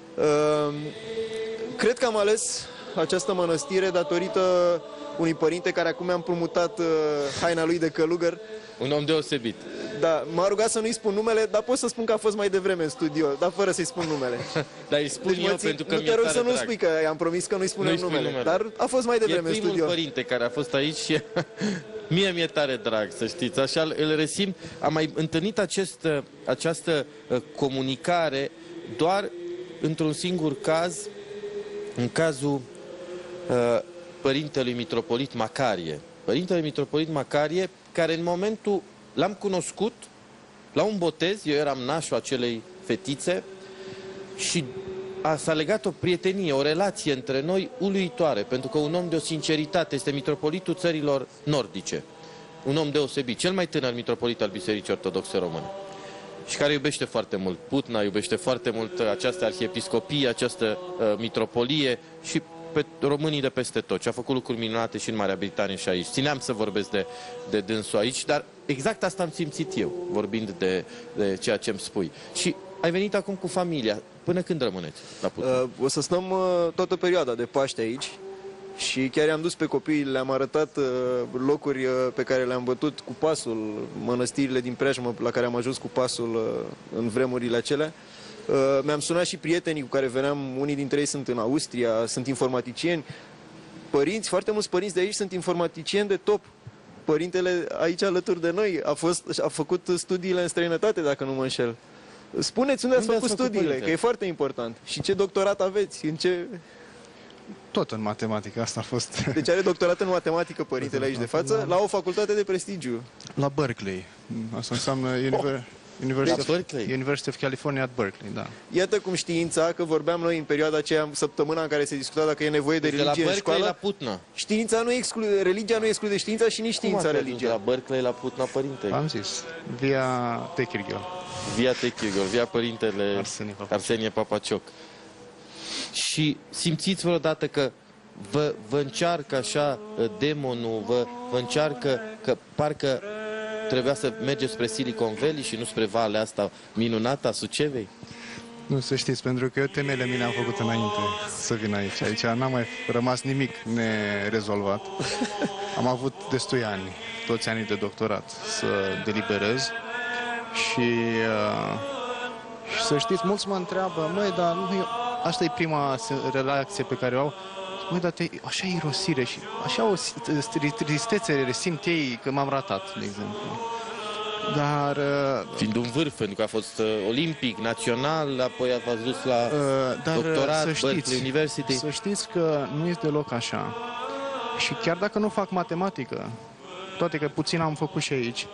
Cred că am ales această mănăstire datorită unui părinte care acum mi-a împrumutat haina lui de călugăr. Un om deosebit. Da, m-a rugat să nu-i spun numele, dar pot să spun că a fost mai devreme în studio, dar fără să-i spun numele. Dar îi spun deci eu pentru că nu mi-e te rog tare să nu drag. spui că i-am promis că nu-i spunem numele, dar a fost mai devreme în studio. E primul părinte care a fost aici și mie mi-e tare drag, să știți. Așa îl resimt. Am mai întâlnit această comunicare doar într-un singur caz, în cazul părintelui mitropolit Macarie. Părintele mitropolit Macarie, care în momentul l-am cunoscut la un botez, eu eram nașul acelei fetițe și s-a legat o prietenie, o relație între noi uluitoare, pentru că un om de o sinceritate este mitropolitul țărilor nordice. Un om deosebit, cel mai tânăr mitropolit al Bisericii Ortodoxe Române. Și care iubește foarte mult Putna, iubește foarte mult această arhiepiscopie, această mitropolie și pe românii de peste tot. Și a făcut lucruri minunate și în Marea Britanie și aici. Țineam să vorbesc de dânsul aici, dar exact asta am simțit eu, vorbind de ceea ce îmi spui. Și ai venit acum cu familia. Până când rămâneți la Putna? O să stăm toată perioada de Paște aici și chiar i-am dus pe copii, le-am arătat locuri pe care le-am bătut cu pasul, mănăstirile din preajmă la care am ajuns cu pasul în vremurile acelea. Mi-am sunat și prietenii cu care veneam, unii dintre ei sunt în Austria, sunt informaticieni. Părinți, foarte mulți părinți de aici sunt informaticieni de top. Părintele aici alături de noi a făcut studiile în străinătate, dacă nu mă înșel. Spuneți unde ați făcut studiile, că e foarte important. Și ce doctorat aveți? În ce... Tot în matematică, asta a fost. Deci are doctorat în matematică părintele aici de față, la o facultate de prestigiu. La Berkeley. Asta înseamnă University of California at Berkeley, da. Iată cum știința, că vorbeam noi în perioada aceea, săptămâna în care se discuta dacă e nevoie de religie în școală. La Putna. Știința nu exclude, religia nu exclude știința și nici știința religia. La Berkeley, la Putna, părinte? Am zis, via Techirghel. Via Techirghel, via părintele Arsenie Papacioc. Și simțiți vreodată că vă încearcă așa demonul, vă încearcă că parcă trebuia să mergeți spre Silicon Valley și nu spre valea asta minunată a Sucevei? Nu, să știți, pentru că eu temele mele am făcut înainte să vin aici. Aici n-a mai rămas nimic nerezolvat. Am avut destui ani, toți anii de doctorat, să deliberez și să știți, mulți mă întreabă, măi, dar asta e prima reacție pe care o au. Măi, dar așa e irosire și așa o tristețe resimt ei că m-am ratat, de exemplu. Dar... Fiind un vârf, pentru că a fost olimpic, național, apoi a dus la doctorat, Berkeley University. Să știți că nu este deloc așa. Și chiar dacă nu fac matematică, toate că puțin am făcut și aici,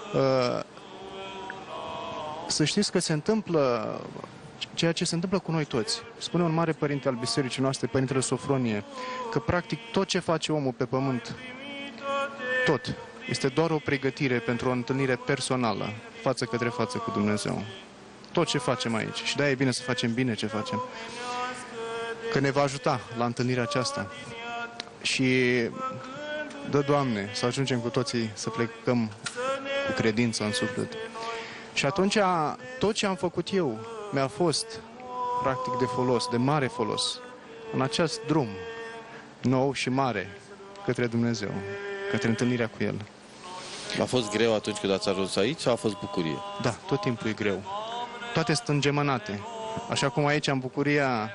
să știți că se întâmplă ceea ce se întâmplă cu noi toți. Spune un mare părinte al bisericii noastre, Părintele Sofronie, că practic tot ce face omul pe pământ, tot, este doar o pregătire pentru o întâlnire personală, față către față cu Dumnezeu. Tot ce facem aici. Și de-aia e bine să facem bine ce facem. Că ne va ajuta la întâlnirea aceasta. Și dă, Doamne, să ajungem cu toții să plecăm cu credință în suflet. Și atunci tot ce am făcut eu mi-a fost practic de folos, de mare folos, în acest drum nou și mare către Dumnezeu, către întâlnirea cu El. A fost greu atunci când ați ajuns aici sau a fost bucurie? Da, tot timpul e greu. Toate sunt îngemănate. Așa cum aici am bucuria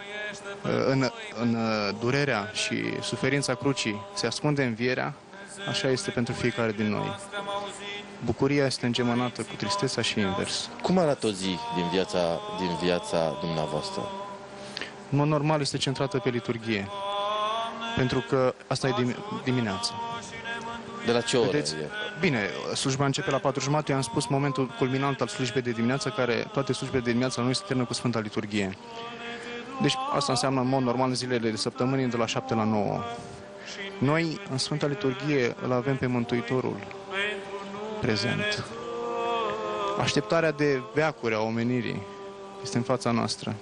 în durerea și suferința crucii se ascunde învierea, așa este pentru fiecare din noi. Bucuria este îngemănată cu tristețea și invers. Cum arată o zi din viața dumneavoastră? În mod normal este centrată pe liturghie, pentru că asta e dimineața. De la ce oră? Vedeți? Bine, slujba începe la 4:30, eu am spus momentul culminant al slujbei de dimineață, care toate slujbele de dimineață la noi se termină cu Sfânta Liturghie. Deci asta înseamnă în mod normal în zilele de săptămâni de la 7 la 9. Noi în Sfânta Liturghie îl avem pe Mântuitorul prezent. Așteptarea de veacuri a omenirii este în fața noastră.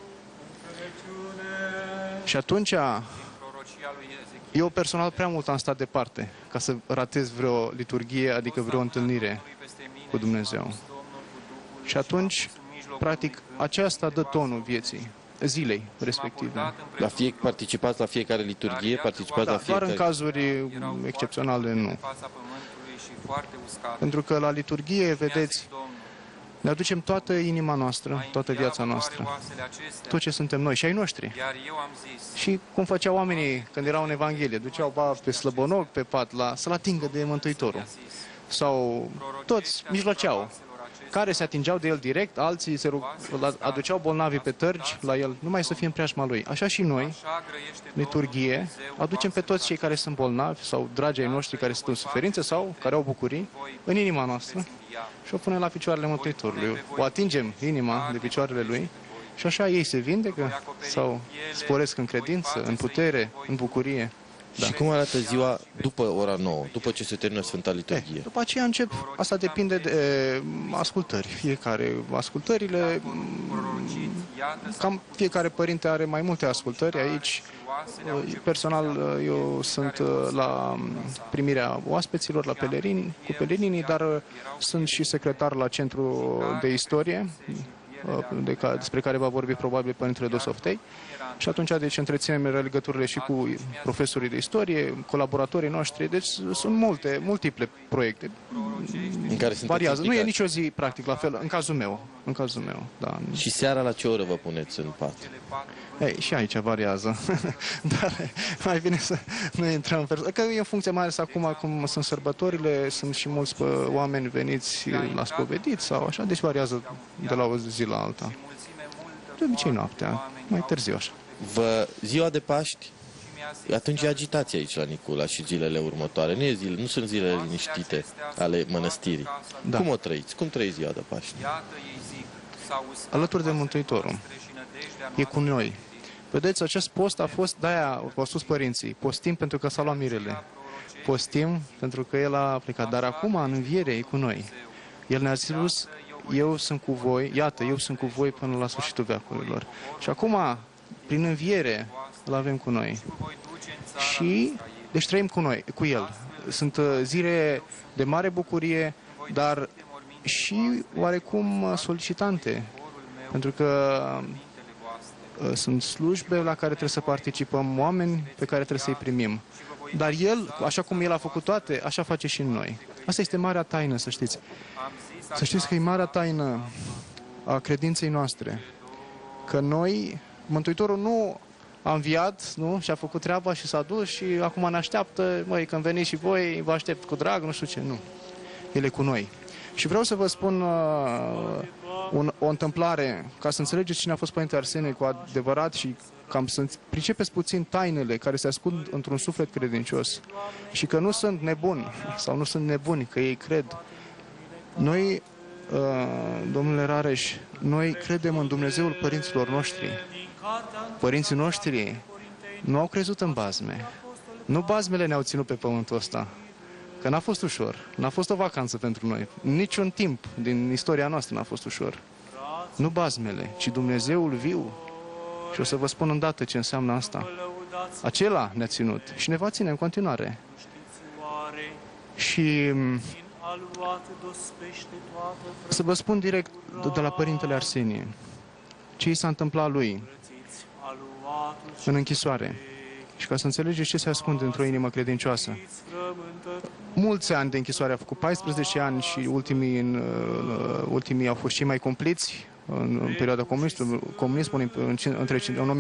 Și atunci eu personal prea mult am stat departe ca să ratez vreo liturghie, adică vreo întâlnire cu Dumnezeu. Și atunci, practic, aceasta dă tonul vieții, zilei respective. Participați la fiecare liturghie? Participați la fiecare... Doar în cazuri excepționale, nu. Pentru că la liturghie, vedeți, ne aducem toată inima noastră, toată viața noastră, tot ce suntem noi și ai noștri. Și cum făceau oamenii când erau în Evanghelie, duceau pe slăbonoc, pe pat, să-l atingă de Mântuitorul. Sau toți mijloceau, care se atingeau de el direct, alții aduceau bolnavii pe tărgi la el, numai să fie în preajma lui. Așa și noi, liturghie, aducem pe toți cei care sunt bolnavi sau dragii ai noștri care sunt în suferință sau care au bucurii în inima noastră și o punem la picioarele Mântuitorului. O atingem inima de picioarele lui Și așa ei se vindecă sau sporesc în credință, în putere, în bucurie. Da. Și cum arată ziua după ora 9, după ce se termină Sfânta Liturghie? După aceea încep, asta depinde de ascultări. Ascultările, cam fiecare părinte are mai multe ascultări. Aici, personal, eu sunt la primirea oaspeților, la pelerini, cu pelerinii, dar sunt și secretar la Centru de Istorie, despre care va vorbi probabil Părintele Dosoftei. Și atunci, deci, întreținem legăturile și cu profesorii de istorie, colaboratorii noștri, deci sunt multiple proiecte. În care sunt variază. Nu e nicio zi, practic, la fel, în cazul meu, da. Și seara la ce oră vă puneți în pat? Ei, și aici variază, dar mai bine să nu intrăm în că e în funcție, mai ales acum, cum sunt sărbătorile, sunt și mulți oameni veniți la spovedit sau așa, deci variază de la o zi la alta. De obicei noaptea, mai târziu așa. Ziua de Paști, atunci e agitație aici la Nicula și zilele următoare. Nu sunt zilele liniștite ale mănăstirii. Da. Cum o trăiți? Cum trăiți ziua de Paști? Alături de Mântuitorul. E cu noi. Vedeți, acest post a fost, de-aia au spus părinții, postim pentru că s-a luat mirele. Postim pentru că El a plecat. Dar acum, în înviere, e cu noi. El ne-a spus, eu sunt cu voi, iată, eu sunt cu voi până la sfârșitul veacurilor. Și acum, prin înviere, îl avem cu noi. Și, deci trăim cu noi, cu El. Sunt zile de mare bucurie, dar și oarecum solicitante. Pentru că sunt slujbe la care trebuie să participăm, oameni pe care trebuie să-i primim. Dar El, așa cum El a făcut toate, așa face și noi. Asta este marea taină, să știți. Să știți că e marea taină a credinței noastre. Că noi, Mântuitorul nu a înviat, nu? Și a făcut treaba și s-a dus și acum ne așteaptă, măi, când veniți și voi, vă aștept cu drag, nu știu ce, nu. El e cu noi. Și vreau să vă spun o întâmplare, ca să înțelegeți cine a fost Părinte Arsenie cu adevărat și cam să pricepeți puțin tainele care se ascund într-un suflet credincios și că nu sunt nebuni sau nu sunt nebuni, că ei cred. Noi, domnule Rareș, noi credem în Dumnezeul părinților noștri. Părinții noștri nu au crezut în bazme. Nu bazmele ne-au ținut pe pământul ăsta. Că n-a fost ușor. N-a fost o vacanță pentru noi. Niciun timp din istoria noastră n-a fost ușor. Nu bazmele, ci Dumnezeul viu. Și o să vă spun îndată ce înseamnă asta. Acela ne-a ținut și ne va ține în continuare. Și să vă spun direct de la Părintele Arsenie ce i s-a întâmplat lui în închisoare. Și ca să înțelegeți ce se ascunde într-o inimă credincioasă. Mulți ani de închisoare a făcut, 14 ani și ultimii au fost cei mai cumpliți în perioada comunismului, între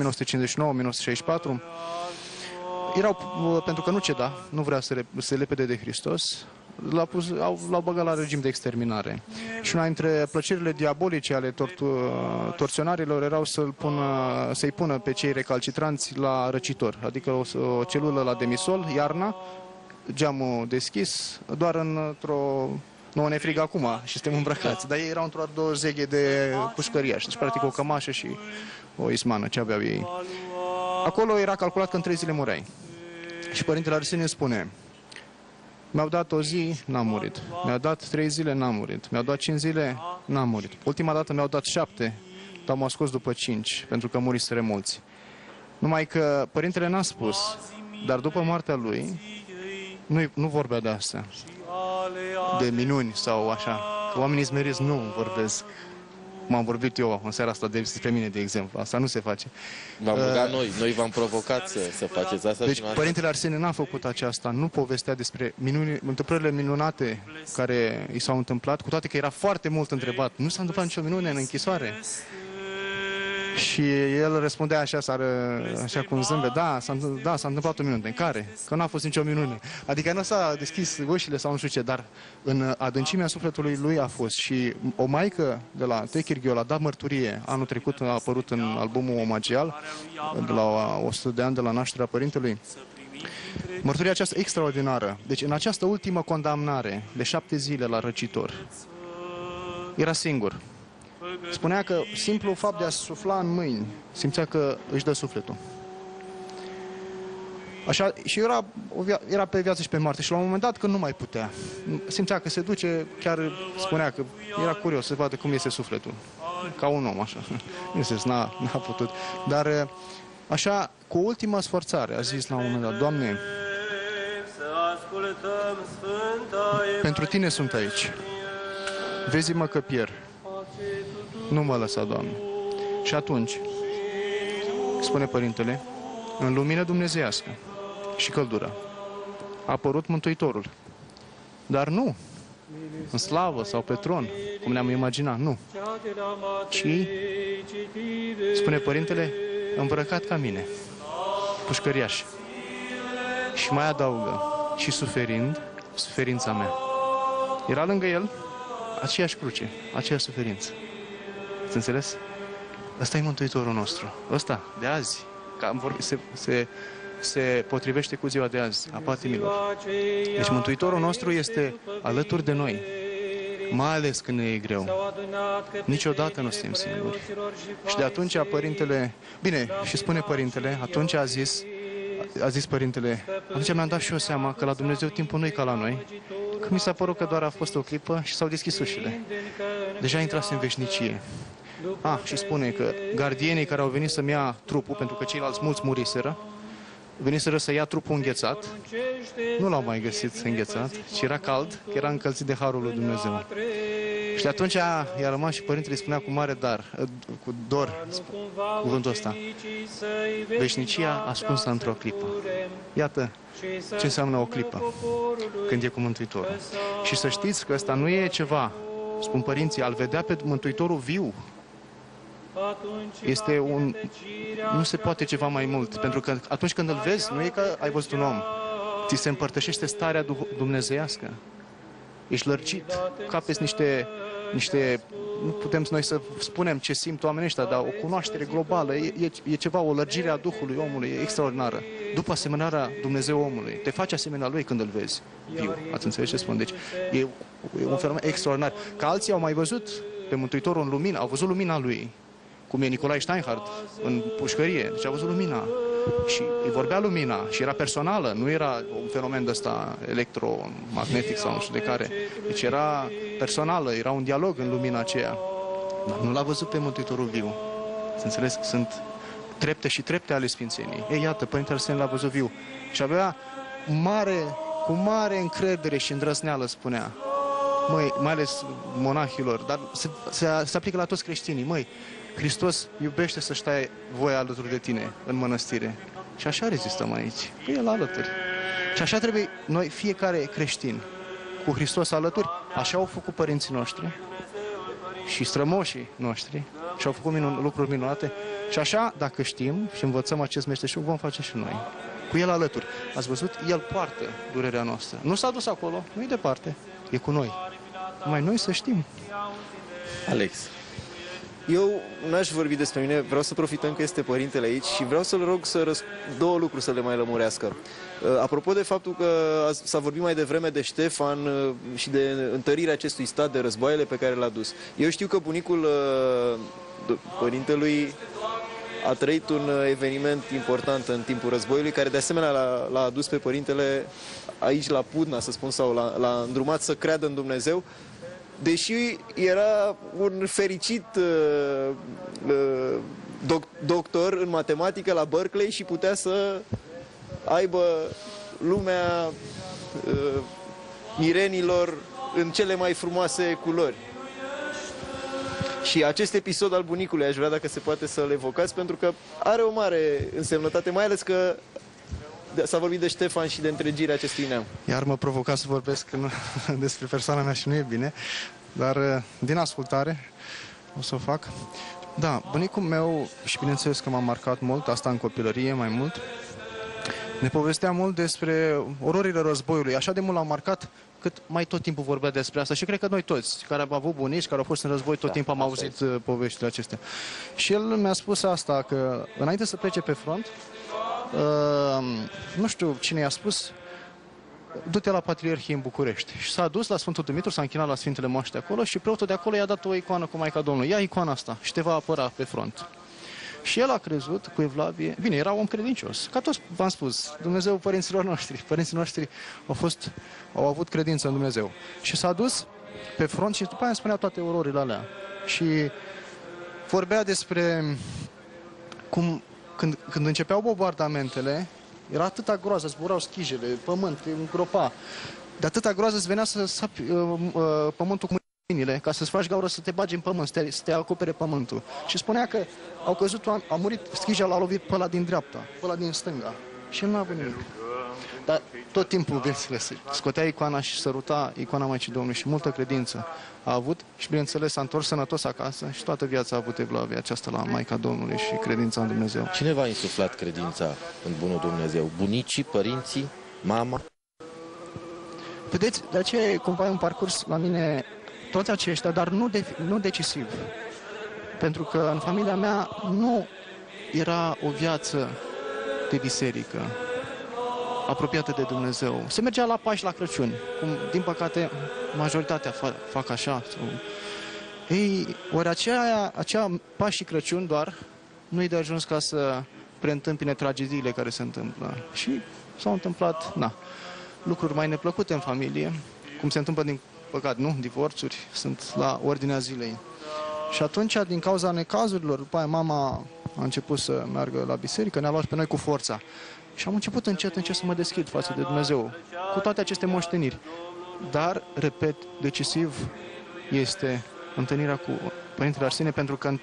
1959-1964. Pentru că nu ceda, nu vrea să se lepede de Hristos, l-au băgat la regim de exterminare. Și una dintre plăcerile diabolice ale torționarilor erau să-i pună pe cei recalcitranți la răcitor, adică o celulă la demisol, iarna, geamul deschis, doar într-o... Nu ne frigă acum și suntem îmbrăcați, dar ei erau într-o două zeghe de pușcăriași, deci practic o cămașă și o ismană, ce aveau ei. Acolo era calculat că în 3 zile mureai. Și Părintele Arsenie spune: mi-au dat o zi, n-am murit. Mi-au dat 3 zile, n-am murit. Mi-au dat 5 zile, n-am murit. Ultima dată mi-au dat 7, dar m-au scos după 5, pentru că muriseră mulți. Numai că Părintele n-a spus, dar după moartea lui, nu vorbea de asta, de minuni sau așa. Că oamenii smeriți nu vorbesc. Cum am vorbit eu în seara asta despre mine, de exemplu. Asta nu se face. V-am rugat noi v-am provocat să faceți asta. Deci Părintele Arsenie n-a făcut aceasta, nu povestea despre întâmplările minunate care i s-au întâmplat, cu toate că era foarte mult întrebat. Nu s-a întâmplat nicio minune în închisoare. Și el răspundea așa cu un zâmbet: da, s-a întâmplat o minune. În care? Că nu a fost nicio minune. Adică nu s-a deschis ușile sau nu știu ce, dar în adâncimea sufletului lui a fost. Și o maică de la Techirghiol a dat mărturie. Anul trecut a apărut în albumul omagial, de la 100 de ani de la nașterea părintelui. Mărturia aceasta extraordinară. Deci în această ultimă condamnare de 7 zile la răcitor, era singur. Spunea că simplu fapt de a sufla în mâini, simțea că își dă sufletul. Așa, și era pe viață și pe moarte și la un moment dat când nu mai putea, simțea că se duce, chiar spunea că era curios să vadă cum iese sufletul, ca un om așa, n-a putut, dar așa, cu ultima sforțare a zis la un moment dat, Doamne, pentru Tine sunt aici, vezi-mă că pierd, nu mă lăsa, Doamne. Și atunci, spune Părintele, în lumină dumnezeiască și căldură a apărut Mântuitorul. Dar nu în slavă sau pe tron, cum ne-am imaginat, nu. Ci, spune Părintele, îmbrăcat ca mine, pușcăriaș. Și mai adaugă, și suferind suferința mea. Era lângă el aceeași cruce, aceeași suferință. Ați înțeles? Ăsta e Mântuitorul nostru. Ăsta, de azi. Se potrivește cu ziua de azi, a patimilor. Deci Mântuitorul nostru este alături de noi, mai ales când ne e greu. Niciodată nu suntem singuri. Și de atunci Părintele, bine, și spune Părintele, atunci a zis Părintele, atunci mi-am dat și eu seama că la Dumnezeu timpul nu e ca la noi, că mi s-a părut că doar a fost o clipă și s-au deschis ușile. Deja intrase în veșnicie. Și spune că gardienii care au venit să-mi ia trupul, pentru că ceilalți mulți muriseră, veniseră să ia trupul înghețat, nu l-au mai găsit înghețat, ci era cald, că era încălzit de harul lui Dumnezeu. Și de atunci i-a rămas și Părintele spunea cu mare cu dor, cuvântul ăsta, veșnicia ascunsă într-o clipă. Iată ce înseamnă o clipă, când e cu Mântuitorul. Și să știți că ăsta nu e ceva, spun părinții, al vedea pe Mântuitorul viu, nu se poate ceva mai mult, pentru că atunci când îl vezi, nu e că ai văzut un om, ți se împărtășește starea dumnezeiască. Ești lărgit, capeți niște, nu putem noi să spunem ce simt oamenii ăștia, dar o cunoaștere globală, e ceva, o lărgire a Duhului omului, e extraordinară. După asemănarea Dumnezeu omului, te faci asemenea lui când îl vezi viu. Ați înțeles ce spun? Deci e un fenomen extraordinar. Că alții au mai văzut pe Mântuitorul în lumină, au văzut lumina lui, cum e Nicolae Steinhardt în pușcărie, deci a văzut lumina și îi vorbea lumina și era personală, nu era un fenomen de ăsta electromagnetic sau nu știu de care, deci era personală, era un dialog în lumina aceea, dar nu l-a văzut pe Mântuitorul viu. Să înțeles că sunt trepte și trepte ale Sfințeniei. Ei, iată, Părintele Arsen l-a văzut viu și avea cu mare încredere și îndrăzneală spunea, măi, mai ales monahilor, dar se aplică la toți creștinii, măi, Hristos iubește să stai voie alături de tine în mănăstire. Și așa rezistăm aici, că El alături. Și așa trebuie noi, fiecare creștin, cu Hristos alături, așa au făcut părinții noștri și strămoșii noștri și au făcut lucruri minunate. Și așa, dacă știm și învățăm acest meșteșug, vom face și noi. Cu El alături. Ați văzut? El poartă durerea noastră. Nu s-a dus acolo, nu-i departe, e cu noi. Numai noi să știm. Alex. Eu n-aș vorbi despre mine, vreau să profităm că este Părintele aici și vreau să-l rog două lucruri să le mai lămurească. Apropo de faptul că s-a vorbit mai devreme de Ștefan și de întărirea acestui stat, de războaiele pe care l-a dus. Eu știu că bunicul Părintelui a trăit un eveniment important în timpul războiului, care de asemenea l-a adus pe Părintele aici la Pudna, să spun, sau l-a îndrumat să creadă în Dumnezeu, deși era un fericit doctor în matematică la Berkeley și putea să aibă lumea mirenilor în cele mai frumoase culori. Și acest episod al bunicului aș vrea, dacă se poate, să-l evocați, pentru că are o mare însemnătate, mai ales că s-a vorbit de Ștefan și de întregirea acestui neam. Iar mă provoca să vorbesc despre persoana mea și nu e bine, dar din ascultare o să o fac. Da, bunicul meu, și bineînțeles că m-a marcat mult, asta în copilărie mai mult, ne povestea mult despre ororile războiului, așa de mult l-au marcat cât mai tot timpul vorbea despre asta și cred că noi toți, care am avut bunici, care au fost în război, tot timpul am auzit poveștile acestea. Și el mi-a spus asta, că înainte să plece pe front, nu știu cine i-a spus, du-te la Patriarhie în București. Și s-a dus la Sfântul Dumitru, s-a închinat la Sfintele Moaște acolo și preotul de acolo i-a dat o icoană cu Maica Domnului. Ia icoana asta și te va apăra pe front. Și el a crezut cu Evlavie, bine, era om credincios, ca toți v-am spus, Dumnezeu părinților noștri, părinții noștri au avut credință în Dumnezeu. Și s-a dus pe front și după aia îmi spunea toate ororile alea. Și vorbea despre cum, când începeau bombardamentele, era atâta groază, zburau schijele, pământ, îngropa. De atâta groază îți venea să sapi pământul cu mâinile, ca să-ți faci gaură să te bagi în pământ, să te acopere pământul. Și spunea că au căzut, a murit schija, l-a lovit pe ăla din dreapta, pe ăla din stânga. Și el n-a avut nimic. Dar tot timpul, bineînțeles, scotea icoana și săruta icoana Maicii Domnului și multă credință a avut și, bineînțeles, s-a întors sănătos acasă și toată viața a avut Evlavia aceasta la Maica Domnului și credința în Dumnezeu. Cine v-a insuflat credința în bunul Dumnezeu? Bunicii, părinții, mama? Vedeți, de aceea e cumva un parcurs la mine toți aceștia, dar nu decisiv. Pentru că în familia mea nu era o viață de biserică apropiată de Dumnezeu. Se mergea la Paști, la Crăciun, cum, din păcate, majoritatea fac așa. Ei, ori acea Paști și Crăciun doar nu-i de ajuns ca să preîntâmpine tragediile care se întâmplă. Și s-au întâmplat, lucruri mai neplăcute în familie, cum se întâmplă din păcate, nu? Divorțuri sunt la ordinea zilei. Și atunci, din cauza necazurilor, după aia mama a început să meargă la biserică, ne-a luat pe noi cu forța. Și am început încet să mă deschid față de Dumnezeu, cu toate aceste moșteniri. Dar, repet, decisiv este întâlnirea cu Părintele Arsenie, pentru că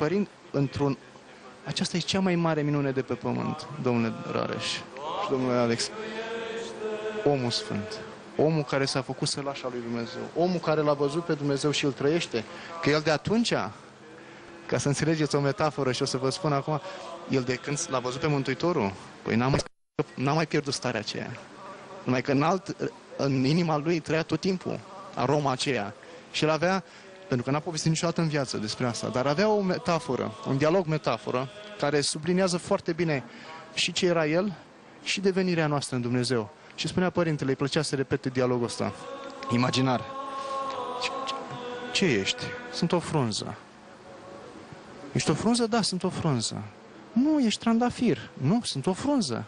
aceasta e cea mai mare minune de pe pământ, domnule Rareș și domnule Alex. Omul sfânt, omul care s-a făcut sălaș al lui Dumnezeu, omul care l-a văzut pe Dumnezeu și îl trăiește, că el de atunci, ca să înțelegeți o metaforă și o să vă spun acum, el de când l-a văzut pe Mântuitorul, păi n-a mai pierdut starea aceea. Numai că în inima lui trăia tot timpul aroma aceea. Și el avea, pentru că n-a povestit niciodată în viață despre asta, dar avea o metaforă, un dialog-metaforă, care subliniază foarte bine și ce era el și devenirea noastră în Dumnezeu. Și spunea părintele, îi plăcea să repete dialogul ăsta, imaginar. Ce ești? Sunt o frunză. Ești o frunză? Da, sunt o frunză. Nu, ești trandafir. Nu, sunt o frunză.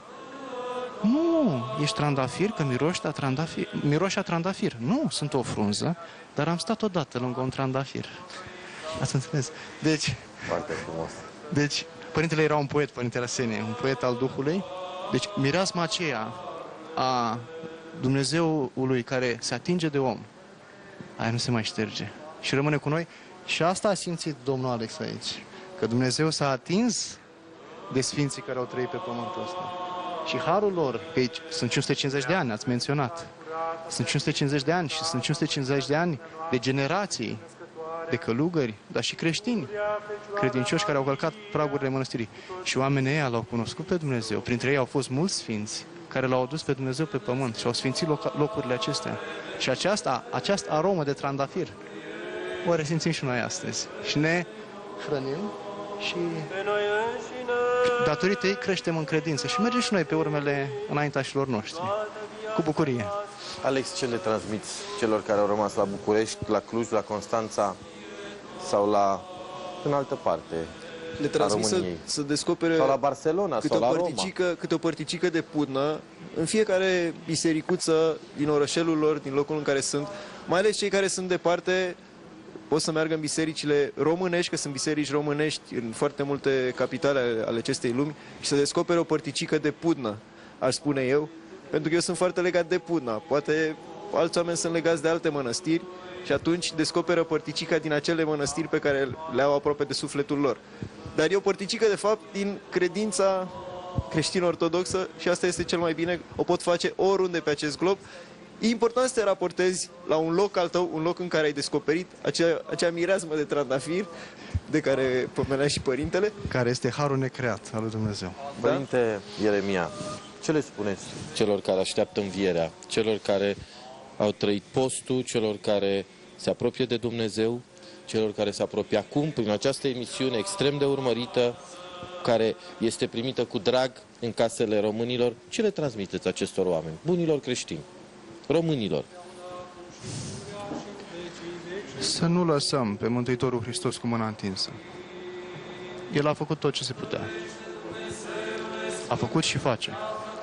Nu, ești trandafir, că miroși a trandafir. Nu, sunt o frunză, dar am stat odată lângă un trandafir. Ați înțeles? Deci, foarte frumos. Deci, părintele era un poet, Părintele Arsenie, un poet al Duhului. Deci, mireasma aceea a Dumnezeului care se atinge de om, aia nu se mai șterge și rămâne cu noi. Și asta a simțit domnul Alex aici, că Dumnezeu s-a atins de sfinții care au trăit pe pământul ăsta. Și harul lor, că aici sunt 550 de ani, ați menționat, sunt 550 de ani și sunt 550 de ani de generații de călugări, dar și creștini, credincioși care au călcat pragurile mănăstirii. Și oamenii ăia l-au cunoscut pe Dumnezeu. Printre ei au fost mulți sfinți care l-au adus pe Dumnezeu pe pământ și au sfințit locurile acestea. Și această aromă de trandafir o resimțim și noi astăzi. Și ne hrănim și datorită ei creștem în credință și mergem și noi pe urmele înaintașilor noștri. Cu bucurie. Alex, ce le transmiți celor care au rămas la București, la Cluj, la Constanța sau în altă parte? Le transmit să descopere sau la Barcelona sau la Roma. Câte o părticică de pudnă în fiecare bisericuță din orășelul lor, din locul în care sunt. Mai ales cei care sunt departe pot să meargă în bisericile românești, că sunt biserici românești în foarte multe capitale ale acestei lumi, și să descopere o părticică de pudnă, aș spune eu, pentru că eu sunt foarte legat de pudna. Poate alți oameni sunt legați de alte mănăstiri și atunci descoperă părticica din acele mănăstiri pe care le au aproape de sufletul lor. Dar e o părticică, de fapt, din credința creștin-ortodoxă și asta este cel mai bine. O pot face oriunde pe acest glob. E important să te raportezi la un loc al tău, un loc în care ai descoperit acea mireasmă de trandafir de care pomenea și părintele. Care este harul necreat al lui Dumnezeu. Părinte Ieremia, ce le spuneți celor care așteaptă învierea, celor care au trăit postul, celor care se apropie de Dumnezeu, celor care se apropie acum prin această emisiune extrem de urmărită, care este primită cu drag în casele românilor? Ce le transmiteți acestor oameni, bunilor creștini? românilor. Să nu lăsăm pe Mântuitorul Hristos cu mâna întinsă. El a făcut tot ce se putea. A făcut și face.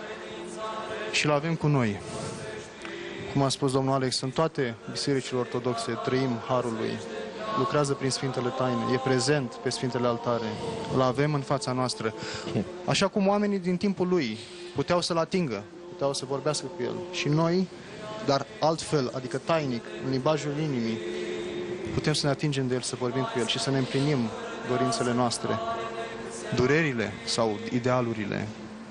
Și îl avem cu noi. Cum a spus domnul Alex, în toate bisericile ortodoxe trăim Harul Lui. Lucrează prin Sfintele Taine, e prezent pe Sfintele Altare. Îl avem în fața noastră. Așa cum oamenii din timpul Lui puteau să-L atingă, puteau să vorbească cu El. Și noi, dar altfel, adică tainic, în limbajul inimii, putem să ne atingem de El, să vorbim cu El și să ne împlinim dorințele noastre, durerile sau idealurile.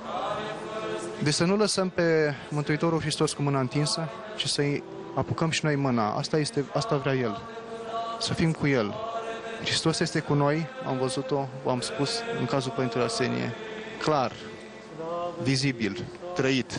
Deci să nu lăsăm pe Mântuitorul Hristos cu mâna întinsă, ci să-i apucăm și noi mâna. Asta vrea El. Să fim cu El. Hristos este cu noi, am văzut-o, v-am spus în cazul Părintele Arsenie, clar, vizibil, trăit.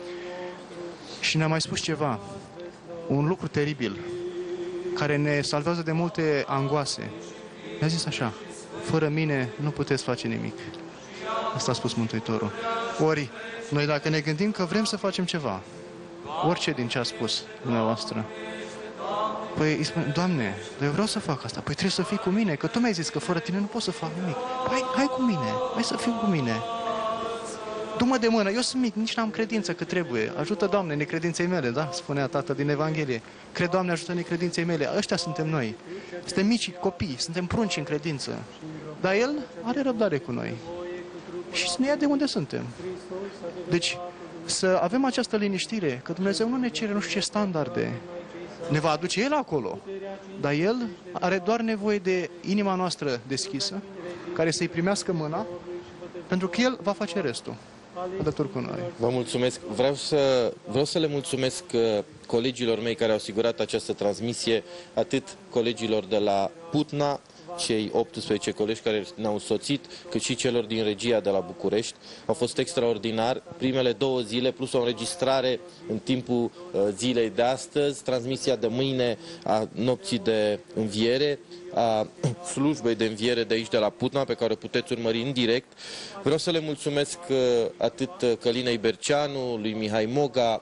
Și ne-a mai spus ceva, un lucru teribil, care ne salvează de multe angoase. Ne-a zis așa: fără mine nu puteți face nimic. Asta a spus Mântuitorul. Ori, noi dacă ne gândim că vrem să facem ceva, orice din ce a spus dumneavoastră, păi îi spune: Doamne, eu vreau să fac asta, păi trebuie să fii cu mine, că Tu mi-ai zis că fără Tine nu pot să fac nimic. Hai cu mine, hai să fii cu mine. Du-mă de mână, eu sunt mic, nici n-am credință că trebuie. Ajută, Doamne, necredinței mele, da? Spunea Tatăl din Evanghelie. Cred, Doamne, ajută necredinței mele. Ăștia suntem noi. Suntem mici copii, suntem prunci în credință. Dar El are răbdare cu noi. Și să ne ia de unde suntem. Deci, să avem această liniștire, că Dumnezeu nu ne cere nu știu ce standarde. Ne va aduce El acolo. Dar El are doar nevoie de inima noastră deschisă, care să-i primească mâna, pentru că El va face restul alături cu noi. Vă mulțumesc. Vreau să le mulțumesc colegilor mei care au asigurat această transmisie, atât colegilor de la Putna, cei 18 colegi care ne-au însoțit, cât și celor din regia de la București. Au fost extraordinar. Primele 2 zile, plus o înregistrare în timpul zilei de astăzi, transmisia de mâine a nopții de înviere, a slujbei de înviere de aici de la Putna, pe care o puteți urmări în direct. Vreau să le mulțumesc atât Călinei Berceanu, lui Mihai Moga,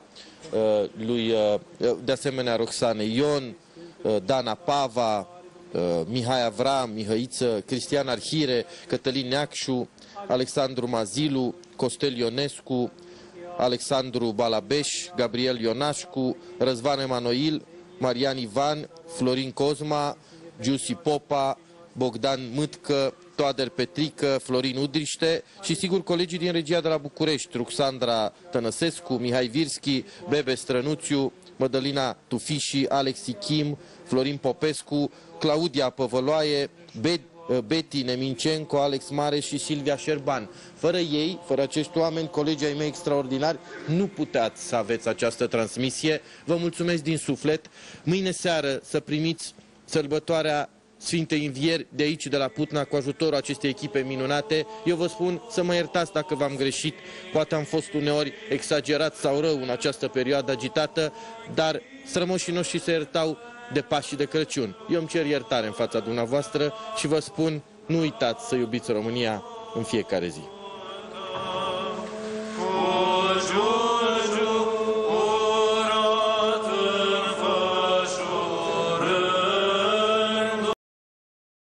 de asemenea Roxane Ion, Dana Pava, Mihai Avram, Mihăiță, Cristian Arhire, Cătălin Neacșu, Alexandru Mazilu, Costel Ionescu, Alexandru Balabeș, Gabriel Ionașcu, Răzvan Emanuil, Marian Ivan, Florin Cozma, Giusi Popa, Bogdan Mâtcă, Toader Petrică, Florin Udriște și sigur colegii din regia de la București, Ruxandra Tănăsescu, Mihai Virski, Bebe Strănuțiu, Mădălina Tufiși, Alexi Kim, Florin Popescu, Claudia Păvăloaie, Betty Nemincenco, Alex Mare și Silvia Șerban. Fără ei, fără acești oameni, colegii ai mei extraordinari, nu puteați să aveți această transmisie. Vă mulțumesc din suflet. Mâine seară să primiți sărbătoarea Sfintei Învieri de aici, de la Putna, cu ajutorul acestei echipe minunate. Eu vă spun să mă iertați dacă v-am greșit, poate am fost uneori exagerat sau rău în această perioadă agitată, dar strămoșii noștri se iertau de Paști și de Crăciun. Eu îmi cer iertare în fața dumneavoastră și vă spun, nu uitați să iubiți România în fiecare zi.